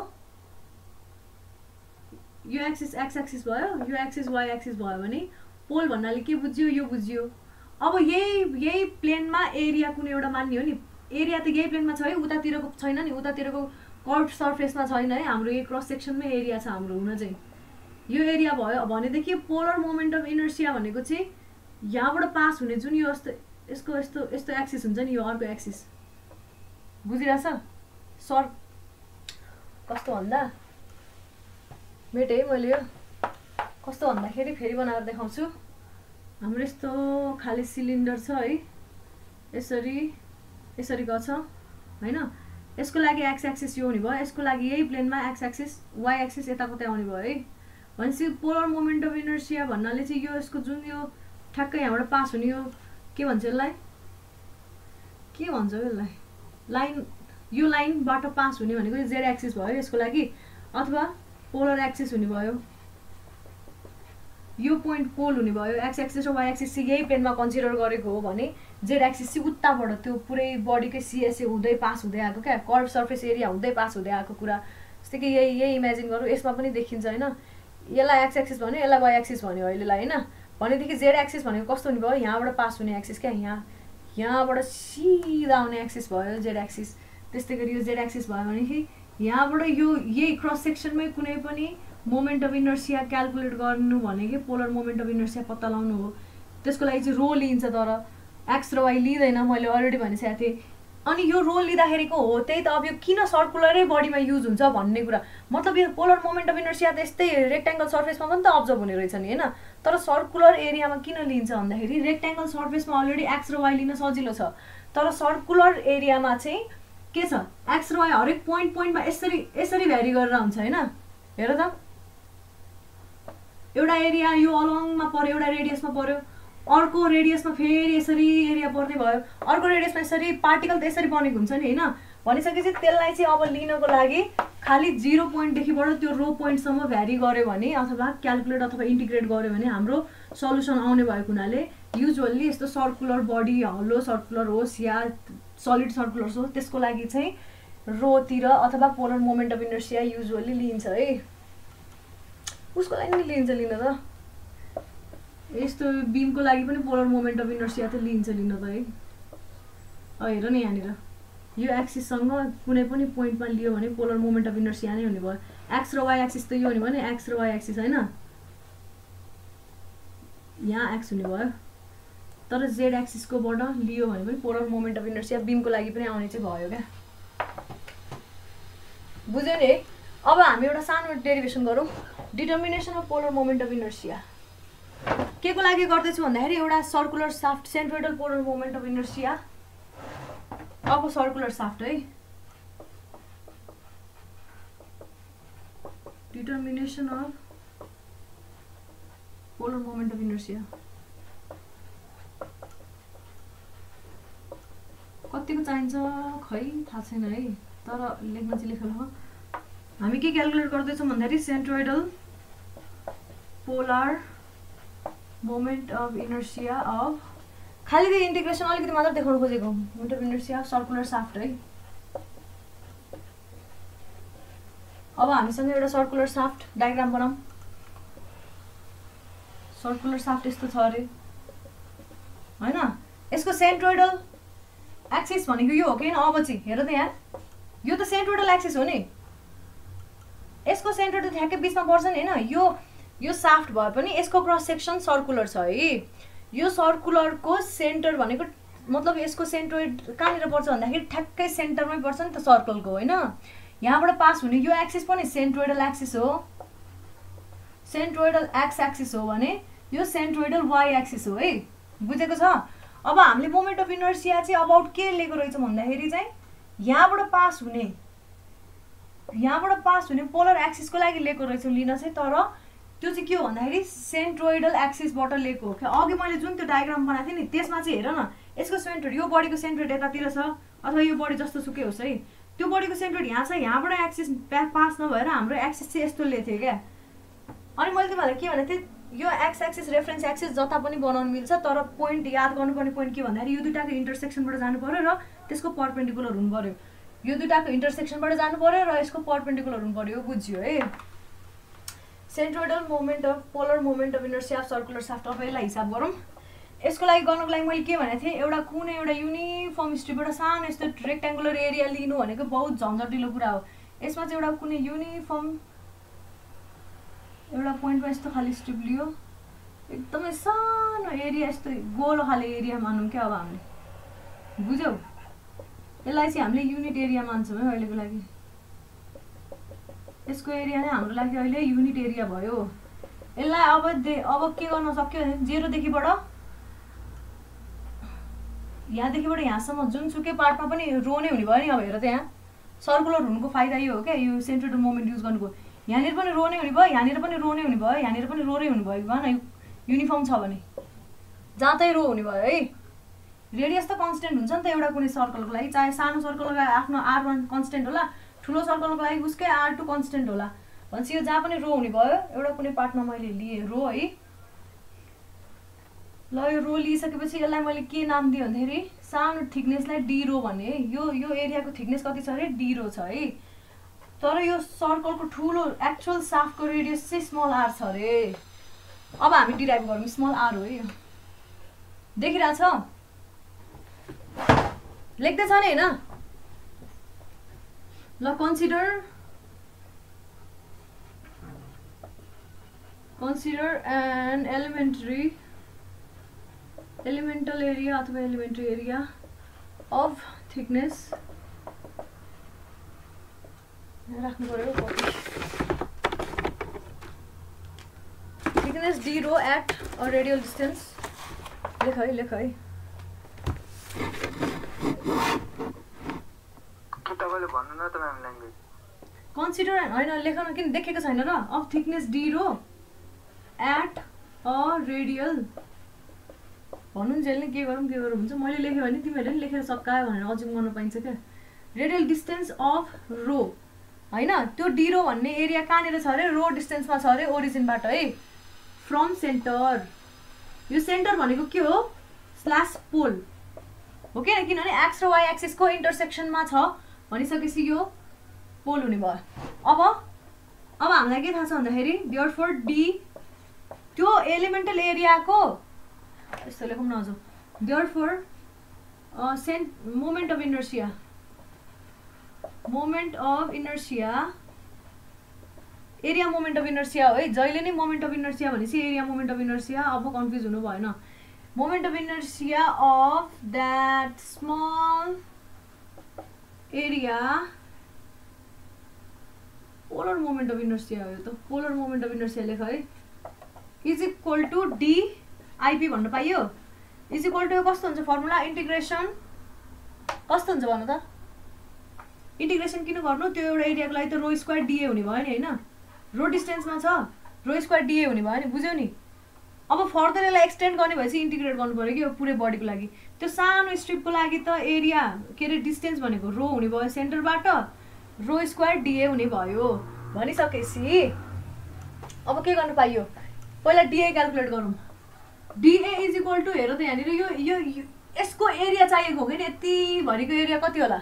यो एक्सिस एक्स एक्सिस भयो यो एक्सिस वाइ एक्सिस भयो भने पोल भन्नाले के बुझ्यो यो बुझ्यो अब यही यही प्लेनमा एरिया कुनै एउटा मान्ने हो नि एरिया त यही प्लेनमा छ है उतातिरको छैन नि उतातिरको कर्भ सर्फेसमा छैन है हाम्रो यो क्रस सेक्सनमै एरिया छ हाम्रो हुन चाहिँ यो एरिया भयो भनेदेखि पोलर मोमेन्ट अफ इनर्सिया भनेको चाहिँ यहाँबाट पास हुने जुन यो यस्तो यसको यस्तो यस्तो एक्सिस हुन्छ नि यो अर्को एक्सिस बुझिरहेछ सर कस्तो भन्दा मेटेँ है मैले यो कस्तो भन्दाखेरि फेरि बनाएर देखाउँछु हाम्रो यस्तो खाली सिलिन्डर छ है यसरी यसरी गर्छ होइन यसको लागि एक्स एक्सिस यो हुने भयो यसको लागि यही प्लेनमा एक्स एक्सिस वाइ एक्सिस यताको त्यहाँ आउने भयो है भनेपछि पोलर मोमेन्ट अफ इनर्सिया भन्नाले चाहिँ यो यसको जुन यो ठ्याक्कै यहाँबाट पास हुने यो के भन्छ यसलाई के भन्छ यसलाई लाइन यो लाइनबाट पास हुने भनेको जेड एक्सिस भयो यसको लागि अथवा पोलर एक्सिस हुने भयो यो पोइन्ट पोल हुने भयो एक्स एक्सिस र वाइ एक्सिस यही पेनमा कन्सिडर गरेको हो भने जेड एक्सिस चाहिँ उताबाट त्यो पुरै बडीकै सिएसए हुँदै पास हुँदै आएको क्या कर्भ सर्फेस एरिया हुँदै पास हुँदै आएको कुरा जस्तै कि यही यही इमेजिन गरौँ यसमा पनि देखिन्छ होइन यसलाई एक्स एक्सिस भन्यो यसलाई वाइ एक्सिस भन्यो अहिलेलाई होइन भनेदेखि जेड एक्सिस भनेको कस्तो हुने भयो यहाँबाट पास हुने एक्सिस क्या यहाँ यहाँबाट सिधा आउने एक्सिस भयो जेड एक्सिस त्यस्तै गरी यो जेड एक्सिस भयो भनेदेखि यहाँबाट यो यही क्रस सेक्सनमै कुनै पनि मोमेन्ट अफ इनर्सिया क्यालकुलेट गर्नु भनेको पोलर मोमेन्ट अफ इनर्सिया पत्ता लगाउनु हो त्यसको लागि चाहिँ रो लिन्छ तर एक्स र वाइ लिँदैन मैले अलरेडी भनिसकेको थिएँ अनि यो रो लिँदाखेरिको हो त्यही त अब यो किन सर्कुलरै बडीमा युज हुन्छ भन्ने कुरा मतलब यो पोलर मोमेन्ट अफ इनर्सिया त यस्तै रेक्ट्याङ्गल सर्फेसमा पनि त अब्जर्भ हुने रहेछ नि होइन तर सर्कुलर एरियामा किन लिन्छ भन्दाखेरि रेक्ट्याङ्गल सर्फेसमा अलरेडी एक्स र वाइ लिन सजिलो छ तर सर्कुलर एरियामा चाहिँ के छ एक्स र वाइ हरेक पोइन्ट पोइन्टमा यसरी यसरी भ्यारी गरेर हुन्छ होइन हेर त एउटा एरिया यो अलङमा पर्यो एउटा रेडियसमा पर्यो अर्को रेडियसमा फेरि यसरी एरिया पर्ने भयो अर्को रेडियसमा यसरी पार्टिकल त यसरी बनेको हुन्छ नि होइन भनिसकेपछि त्यसलाई चाहिँ अब लिनको लागि खालि जिरो पोइन्टदेखिबाट त्यो रो पोइन्टसम्म भ्यारी गऱ्यो भने अथवा क्यालकुलेट अथवा इन्टिग्रेट गऱ्यो भने हाम्रो सल्युसन आउने भएको हुनाले युजुअल्ली यस्तो सर्कुलर बडी हल्लो सर्कुलर होस् या सलिड सर्कुलर होस् त्यसको लागि चाहिँ रोतिर अथवा polar moment of inertia usually लिन्छ है उसको लागि नि लिन्छ लिन त यस्तो बिमको लागि पनि पोलर मोमेन्ट अफ इनर्सिया त लिन्छ लिन त है हेर न यहाँनिर यो एक्सिससँग कुनै पनि पोइन्टमा लियो भने पोलर मोमेन्ट अफ इनर्सिया नै हुने भयो एक्स र वाइ एक्सिस त यो हुने भयो नि एक्स र वाइ एक्सिस होइन यहाँ एक्स हुने भयो तर जेड एक्सिसकोबाट लियो भने पनि पोलर मोमेन्ट अफ इनर्सिया बिमको लागि पनि आउने चाहिँ भयो क्या बुझ्यो नि है अब हामी एउटा सानो डेरिभेसन गरौँ determination of polar moment of inertia के को लागि गर्दैछु भन्दाखेरि एउटा circular shaft centroidal polar moment of inertia अब सर्कुलर साफ्ट है determination of polar moment of inertia कतिको चाहिन्छ खै थाहा छैन है तर लेख्न चाहिँ लेखेर हो हामी के क्यालकुलेट गर्दैछौँ भन्दाखेरि centroidal polar moment of inertia of खालि त्यो इन्टिग्रेसन अलिकति मात्र देखाउनु खोजेको moment of inertia of circular shaft है अब हामीसँग एउटा सर्कुलर साफ्ट डायग्राम बनाऊँ सर्कुलर साफ्ट यस्तो छ अरे होइन यसको सेन्ट्रोइडल एक्सिस भनेको यो हो कि अब चाहिँ हेर त यहाँ यो त सेन्ट्रोइडल एक्सिस हो नि यसको सेन्टर त ठ्याक्कै बिचमा पर्छ नि होइन यो यो साफ्ट भए पनि यसको क्रस सेक्सन सर्कुलर छ है यो सर्कुलरको सेन्टर भनेको मतलब यसको सेन्ट्रोइड कहाँनिर पर्छ भन्दाखेरि ठ्याक्कै सेन्टरमै पर्छ नि त सर्कलको होइन यहाँबाट पास हुने यो एक्सिस पनि सेन्ट्रोइडल एक्सिस हो सेन्ट्रोइडल एक्स एक्सिस हो भने यो सेन्ट्रोइडल वाइ एक्सिस हो है बुझेको छ अब हामीले मोमेन्ट अफ इनर्सिया चाहिँ अबाउट के लिएको रहेछ भन्दाखेरि चाहिँ यहाँबाट पास हुने यहाँबाट पास हुने पोलर एक्सिसको लागि लिएको रहेछौँ लिन चाहिँ तर त्यो चाहिँ के हो भन्दाखेरि सेन्ट्रोइडल एक्सिसबाट लिएको हो क्या अघि मैले जुन त्यो डायग्राम बनाएको थिएँ नि त्यसमा चाहिँ हेर न यसको सेन्ट्रोइड यो बडीको सेन्ट्रोइड यतातिर छ अथवा यो बडी जस्तो सुकै होस् है त्यो बडीको सेन्ट्रोइड यहाँ छ यहाँबाट एक्सिस पास नभएर हाम्रो एक्सिस चाहिँ यस्तो लिएको थियो क्या अनि मैले तिमीहरूलाई के भनेको थिएँ यो एक्स एक्सिस रेफरेन्स एक्सिस जता पनि बनाउनु मिल्छ तर पोइन्ट याद गर्नुपर्ने पोइन्ट के भन्दाखेरि यो दुईटाको इन्टरसेक्सनबाट जानु पर्यो र त्यसको पर्पेन्डिकुलर हुनु पर्यो यो दुईटाको इन्टरसेक्सनबाट जानु पर्यो र यसको पर्पेन्डिकुलर हुनु पर्यो बुझ्यो है centroidal moment of polar moment of inertia of circular shaft अब यसलाई हिसाब गरौँ यसको लागि गर्नुको लागि मैले के भनेको थिएँ एउटा कुनै एउटा युनिफर्म स्ट्रिपबाट सानो यस्तो रेक्ट्याङ्गुलर एरिया लिनु भनेको बहुत झन्झटिलो कुरा हो यसमा चाहिँ एउटा कुनै युनिफर्म एउटा पोइन्टमा यस्तो खाले स्ट्रिप लियो एकदमै सानो एरिया यस्तो गोलो खाले एरिया मानौँ क्या अब हामीले बुझ्यौ यसलाई चाहिँ हामीले युनिट एरिया मान्छौँ है अहिलेको लागि यसको एरिया नै हाम्रो लागि अहिले युनिट एरिया भयो यसलाई अब दे अब के गर्न सक्यो भने जेरोदेखिबाट यहाँदेखिबाट यहाँसम्म जुनसुकै पार्टमा पनि रो नै हुने भयो नि अब हेर त यहाँ सर्कुलर हुनुको फाइदा यो हो क्या यो सेन्ट्रोइडल मोमेन्ट युज गर्नुको यहाँनिर पनि रो नै हुने भयो यहाँनिर पनि रो नै हुने भयो यहाँनिर पनि रो नै हुने भयो भन युनिफर्म छ भने जहाँ तै रो हुने भयो है रेडियस त कन्स्टेन्ट हुन्छ नि त एउटा कुनै सर्कलको लागि, चाहे सानो सर्कलको लागि आफ्नो आर वान कन्स्टेन्ट होला, ठुलो सर्कलको लागि उसकै आर टू कन्स्टेन्ट होला। भनेपछि यो जहाँ पनि रो हुने भयो, एउटा कुनै पार्टमा मैले लिएँ रो है। ल यो रो लिइसकेपछि यसलाई मैले के नाम दिएँ भन्दाखेरि सानो थिकनेसलाई डी रो भने है। यो यो एरियाको थिकनेस कति छ अरे डी रो छ है। तर यो सर्कलको ठुलो एक्चुअल साफ्टको रेडियस चाहिँ स्मल आर छ अरे। अब हामी डिराइभ गरौँ, स्मल आर हो है यो। देखिरहेछ लेख्दैछ नि होइन? ल consider consider an elementary elemental area अथवा elementary area of thickness राख्नु पर्यो कति thickness d rho at a radial distance। लेख है लेख है के तपाईले भन्नु न त म्याम ल्याङ्ग्वेज कन्सिडर हैन लेखन किन देखेको छैन र of thickness d rho at a radial भन्नु जेलले के गरौँ के गरौँ हुन्छ। मैले लेखेँ भने तिमीहरूले पनि लेखेर सकायो भनेर अज्युम गर्न पाइन्छ क्या। रेडियल डिस्टेन्स अफ रो होइन, त्यो डी रो भन्ने एरिया कहाँनिर छ अरे? रो डिस्टेन्समा छ अरे ओरिजिनबाट है, फ्रम सेन्टर। यो सेन्टर भनेको के हो? स्ल्यास पोल हो कि, किनभने एक्स र वाइ एक्सिसको इन्टरसेक्सनमा छ भनिसकेपछि यो पोल हुने भयो। अब अब हामीलाई के थाहा छ भन्दाखेरि देयरफोर डी त्यो एलिमेन्टल एरियाको यस्तो लेखौँ न हजुर, देयरफोर सेन्ट moment of inertia moment of inertia area moment of inertia हो है। जहिले नै मोमेन्ट अफ इनर्सिया भनेपछि एरिया मोमेन्ट अफ इनर्सिया। अब कन्फ्युज हुनु भएन। Moment of inertia of that small area polar moment of inertia हो यो त। पोलर मोमेन्ट अफ इनर्सिया लेख है, is equal to D I P भन्न पाइयो। इज इक्वल टु कस्तो हुन्छ फर्मुला? इन्टिग्रेसन कस्तो हुन्छ भन्नु त? इन्टिग्रेसन किन गर्नु? त्यो एउटा एरियाको लागि त रो स्क्वायर डिए हुने भयो नि होइन? रो डिस्टेन्समा छ रो स्क्वायर डिए हुने भयो नि, बुझ्यौ नि? अब फर्दर यसलाई एक्सटेन्ड गर्ने भएपछि इन्टिग्रेट गर्नु पऱ्यो कि यो पुरै बडीको लागि। त्यो सानो स्ट्रिपको लागि त एरिया के अरे डिस्टेन्स भनेको रो हुने भयो सेन्टरबाट, रो स्क्वायर डिए हुने भयो भनिसकेपछि अब के गर्नु पाइयो? पहिला डिए क्यालकुलेट गरौँ। डिए इज इक्वल टु हेर त यहाँनिर यो यो यसको एरिया चाहिएको हो कि यति भरिको एरिया कति होला?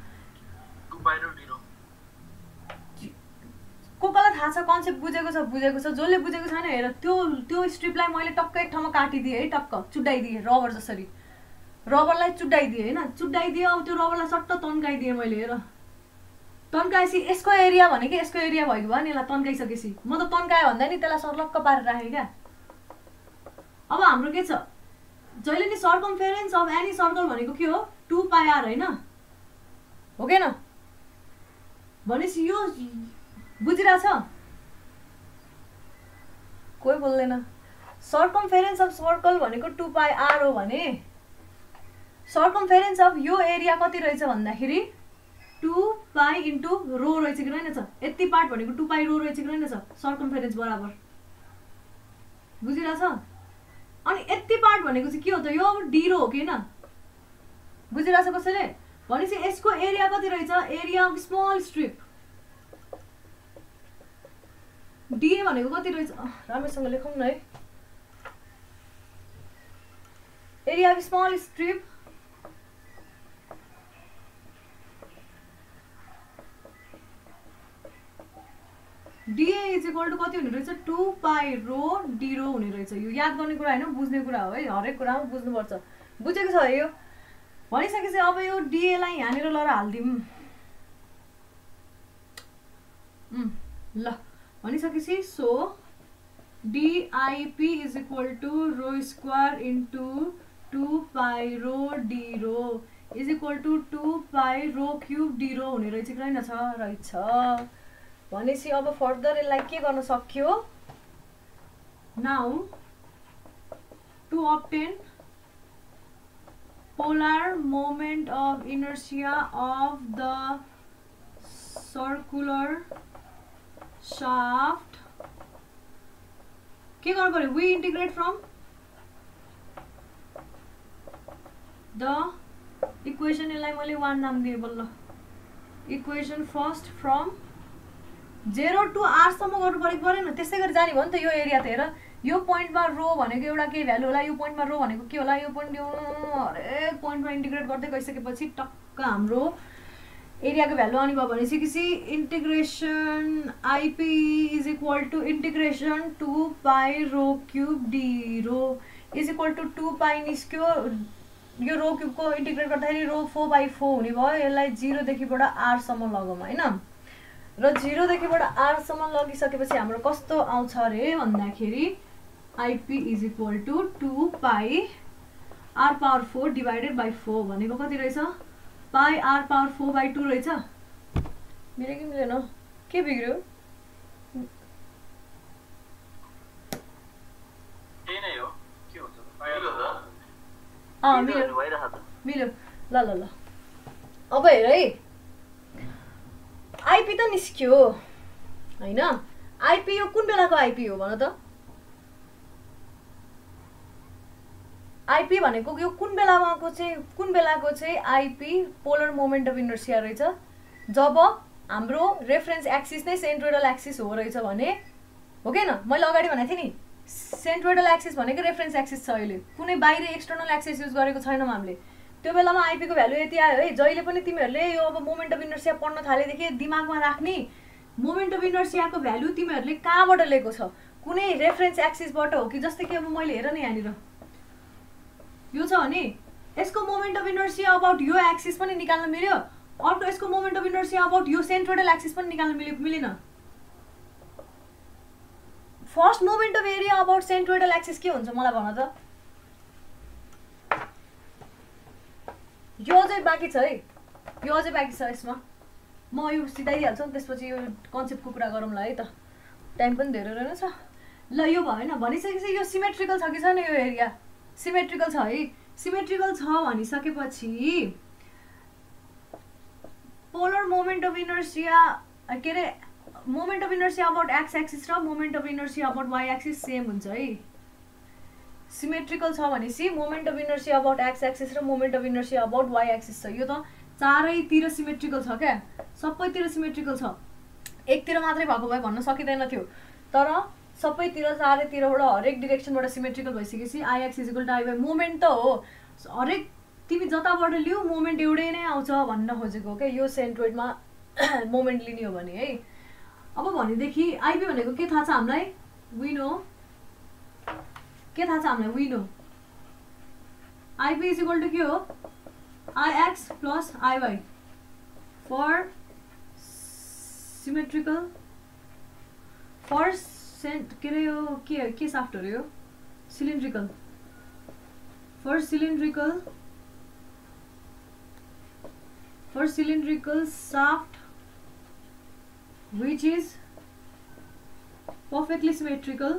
को कसलाई थाहा छ? कन्सेप्ट बुझेको छ बुझेको छ, जसले बुझेको छैन हेर त्यो त्यो स्ट्रिपलाई मैले टक्कै एक ठाउँमा काटिदिएँ है, टक्क चुड्डाइदिएँ रबर जसरी। रबरलाई चुड्डाइदिएँ होइन, चुड्डाइदिएँ। अब त्यो रबरलाई सट्ट तन्काइदिएँ मैले हेर। तन्काएपछि यसको एरिया भनेको यसको एरिया भएको भयो नि, यसलाई तन्काइसकेपछि म त तन्कायो भन्दा नि त्यसलाई सर्लक्क पारेर राखेँ क्या। अब हाम्रो के छ? जहिले नि सर्कमफेरेन्स अफ एनी सर्कल भनेको के हो? टू पाई आर होइन हो कि न? भनेपछि यो बुझिरहेछ? कोही बोल्दैन। सर्कमफेरेन्स अफ सर्कल भनेको टू पाई आर हो भने सर्कमफेरेन्स अफ यो एरिया कति रहेछ भन्दाखेरि टू पाई इन्टु रो रहेछ कि रहेनछ? यति पार्ट भनेको टू पाई रो रहेछ कि रहेनछ? सर्कमफेरेन्स बराबर बुझिरहेछ? अनि यति पार्ट भनेको चाहिँ के हो त? यो अब डी रो हो कि न? बुझिरहेछ कसैले? भनेपछि यसको एरिया कति रहेछ? Area of small strip D A भनेको कति रहेछ? राम्रोसँग लेखौँ न है। Area of small strip D A is equal to कति हुने रहेछ? Two pi rho D rho हुने रहेछ। यो याद गर्ने कुरा होइन, बुझ्ने कुरा हो है। हरेक कुरामा बुझ्नुपर्छ। बुझेको छ यो? भनिसकेपछि अब यो डिएलाई यहाँनिर लएर हालिदिउँ। ल भनिसकेपछि so D I P is equal to rho square into two pi rho D rho is equal to two pi rho cube D rho हुने रहेछ कि रहेनछ? रहेछ। भनेपछि अब फर्दर यसलाई के गर्न सक्यो? Now to obtain polar moment of inertia of the circular shaft के गर्नु पर्यो? we integrate from the equation यसलाई मैले वान नाम दिएँ बल्ल equation first from zero to आरसम्म गर्नु परेको परेन त्यसै गरी जाने भयो नि त यो एरिया त हेर यो पोइन्टमा रो भनेको एउटा केही भ्यालु होला यो पोइन्टमा रो भनेको के होला यो पोइन्ट हरेक पोइन्टमा इन्टिग्रेट गर्दै गइसकेपछि टक्क हाम्रो एरियाको भ्यालु आउने भयो भनेपछि integration I P is equal to integration two pi rho cube D rho is equal to two pi निस्क्यो यो रो क्युबको इन्टिग्रेट गर्दाखेरि रो फोर बाई फोर हुने भयो यसलाई जिरोदेखिबाट आरसम्म लगौँ होइन र जिरोदेखिबाट आरसम्म लगिसकेपछि हाम्रो कस्तो आउँछ अरे भन्दाखेरि I P is equal to two pi R power four divided by four भनेको कति रहेछ pi R power four by two रहेछ मेरो कि मिलेन के बिग्रियो मिल्यो ल ल ल अब हेर है आइपी त निस्क्यो होइन आइपी यो कुन बेलाको आइपी हो भन त आइपी भनेको यो कुन बेलामाको चाहिँ कुन बेलाको चाहिँ I P polar moment of inertia रहेछ जब हाम्रो रेफरेन्स एक्सिस नै सेन्ट्रोइडल एक्सिस हो रहेछ भने हो कि न मैले अगाडि भनेको थिएँ नि सेन्ट्रोइडल एक्सिस भनेको रेफरेन्स एक्सिस छ अहिले कुनै बाहिर एक्सटर्नल एक्सिस युज गरेको छैनौँ हामीले त्यो बेलामा आइपीको भ्यालु यति आयो है जहिले पनि तिमीहरूले यो अब मोमेन्ट अफ इनर्सिया पढ्न थालेदेखि दिमागमा राख्ने मोमेन्ट अफ इनर्सियाको भ्यालु तिमीहरूले कहाँबाट लिएको छ कुनै रेफरेन्स एक्सिसबाट हो कि जस्तै कि अब मैले हेर नि यहाँनिर यो छ भने यसको मोमेन्ट अफ इनर्सिया अबाउट यो एक्सिस पनि निकाल्न मिल्यो अर्को यसको मोमेन्ट अफ इनर्सिया अबाउट यो सेन्ट्रोइडल एक्सिस पनि निकाल्न मिल्यो मिलेन first moment of area about centroidal axis के हुन्छ मलाई भन त यो अझै बाँकी छ है यो अझै बाँकी छ यसमा म यो सिधाइहाल्छु नि त्यसपछि यो कन्सेप्टको कुरा गरौँला है त टाइम पनि धेरै रहेछ ल यो भएन भनिसकेपछि यो सिमेट्रिकल छ कि छैन यो एरिया सिमेट्रिकल छ है सिमेट्रिकल छ भनिसकेपछि पोलर मोमेन्ट अफ इनर्सिया के अरे moment of inertia about X axis र moment of inertia about why axis same हुन्छ है सिमेट्रिकल छ भनेपछि moment of inertia about X axis र moment of inertia about why axis छ यो त चारैतिर सिमेट्रिकल छ क्या सबैतिर सिमेट्रिकल छ एकतिर मात्रै भएको भए भन्न सकिँदैन थियो तर सबैतिर चारैतिरबाट हरेक डिरेक्सनबाट सिमेट्रिकल भइसकेपछि I x is equal to I Y moment त हो हरेक तिमी जताबाट लियो मोमेन्ट एउटै नै आउँछ भन्न खोजेको क्या यो सेन्ट्रोइडमा मोमेन्ट लिने हो भने है अब भनेदेखि आइपी भनेको के थाहा छ हामीलाई वी नो के थाहा छ हामीलाई we know I P is equal to के हो I X plus I Y for symmetrical for सेन्ट के अरे यो के के साफ्ट हो यो cylindrical for cylindrical for cylindrical shaft which is perfectly symmetrical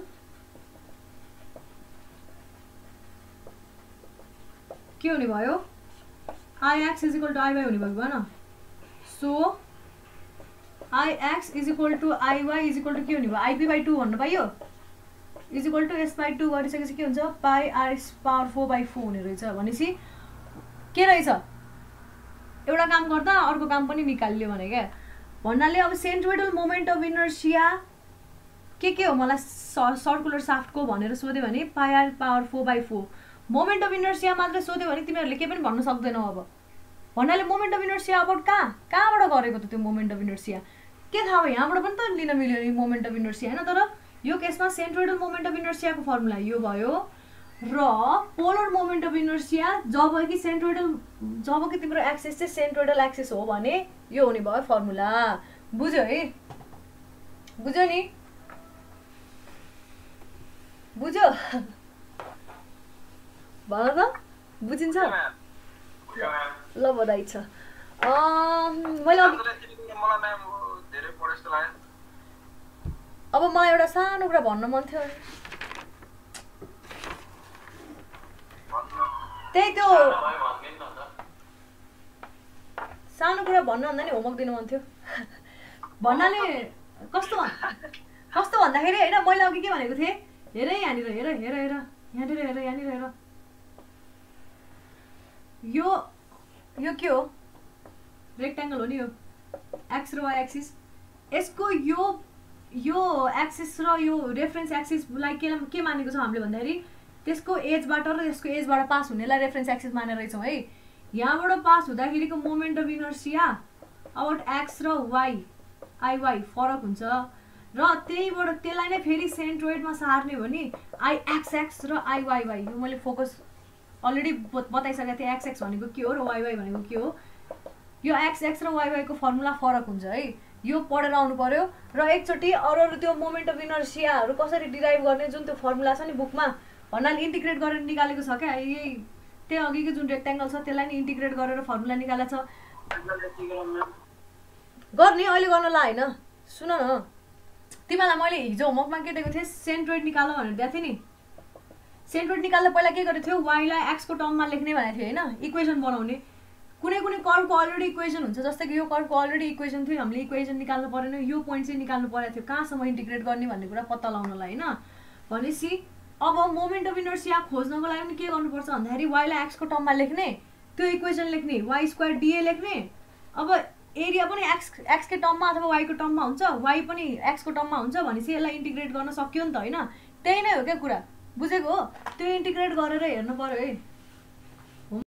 के हुने भयो I x is equal to I Y हुने भयो भन so I x is equal to I Y is equal to के हुने भयो आइपी बाई टू भन्नु पाइयो is equal to S by two गरिसकेपछि के हुन्छ pi R S power four by four हुने रहेछ भनेपछि के रहेछ एउटा काम गर्दा अर्को काम पनि निकालियो भने क्या भन्नाले अब सेन्ट्रोइडल मोमेन्ट अफ इनर्सिया के के हो मलाई सर्कुलर साफ्टको भनेर सोध्यो भने pi R power four by four moment of inertia मात्र सोध्यो भने तिमीहरूले के पनि भन्न सक्दैनौ अब भन्नाले मोमेन्ट अफ इनर्सिया अबाउट कहाँ कहाँबाट गरेको त त्यो मोमेन्ट अफ इनर्सिया के थाहा भयो यहाँबाट पनि त लिन मिल्यो नि मोमेन्ट अफ इनर्सिया होइन तर यो केसमा सेन्ट्रोइडल मोमेन्ट अफ इनर्सियाको फर्मुला यो भयो र पोलर मोमेन्ट अफ इनर्सिया जब कि सेन्ट्रोइडल जब कि तिम्रो एक्सिस चाहिँ सेन्ट्रोइडल एक्सिस हो भने यो हुने भयो फर्मुला बुझ्यो है बुझ्यो नि बुझ्यो भन त बुझिन्छ ल बधाई छ मैले अब मलाई एउटा सानो कुरा भन्न मन थियो त्यही त्यो सानो कुरा भन्न भन्दा नि होमवर्क दिनु मन थियो भन्नाले कस्तो कस्तो भन्दाखेरि होइन मैले अघि के भनेको थिएँ हेर यहाँनिर हेर हेर हेर यहाँनिर हेर यहाँनिर हेर यो यो के हो रेक्ट्याङ्गल हो नि यो एक्स र वाइ एक्सिस यसको यो यो एक्सिस र यो रेफरेन्स एक्सिसलाई के के मानेको छौँ हामीले भन्दाखेरि त्यसको एजबाट र त्यसको एजबाट पास हुनेलाई रेफरेन्स एक्सिस मानेर रहेछौँ है। यहाँबाट पास हुँदाखेरिको moment of inertia about X र वाइ आइवाई फरक हुन्छ र त्यहीबाट त्यसलाई नै फेरि सेन्ट्रोइडमा सार्ने हो नि आई एक्स एक्स र आइवाइवाई। यो मैले फोकस अलरेडी बताइसकेको थिएँ एक्स एक्स भनेको के हो र वाइवाई भनेको के हो। यो एक्स एक्स र वाइवाईको फर्मुला फरक हुन्छ है, यो पढेर आउनु पर्यो र एकचोटि अरू अरू त्यो मोमेन्ट अफ इनर्सियाहरू कसरी डिराइभ गर्ने जुन त्यो फर्मुला छ नि बुकमा भन्नाले इन्टिग्रेट गरेर निकालेको छ क्या। यही त्यही अघिको जुन रेक्ट्याङ्गल छ त्यसलाई नि इन्टिग्रेट गरेर फर्मुला निकालेको छ गर्ने अहिले गर्न ला होइन। सुन न तिमीलाई मैले हिजो होमवर्कमा के दिएको थिएँ सेन्ट्रोइड निकाल भनेर दिएको थिएँ नि। सेन्ट्रोइड निकाल्दा पहिला के गरेको थियो वाइलाई एक्सको टर्ममा लेख्ने भनेको थियो होइन, इक्वेसन बनाउने। कुनै कुनै कर्वको अलरेडी इक्वेसन हुन्छ जस्तै कि यो कर्वको अलरेडी इक्वेसन थियो, हामीले इक्वेसन निकाल्नु परेन, यो पोइन्ट चाहिँ निकाल्नु परेको थियो कहाँसम्म इन्टिग्रेट गर्ने भन्ने कुरा पत्ता लगाउनलाई होइन। भनेपछि अब मोमेन्ट अफ इनर्सिया खोज्नको लागि पनि के गर्नुपर्छ भन्दाखेरि वाइलाई एक्सको टर्ममा लेख्ने, त्यो इक्वेसन लेख्ने, वाइ स्क्वायर डिए लेख्ने। अब एरिया पनि एक्स एक्सकै टर्ममा अथवा वाइको टर्ममा हुन्छ, वाइ पनि एक्सको टर्ममा हुन्छ भनेपछि यसलाई इन्टिग्रेट गर्न सक्यो नि त होइन। त्यही नै हो क्या कुरा, बुझेको हो? त्यो इन्टिग्रेट गरेर हेर्नु पर्यो है।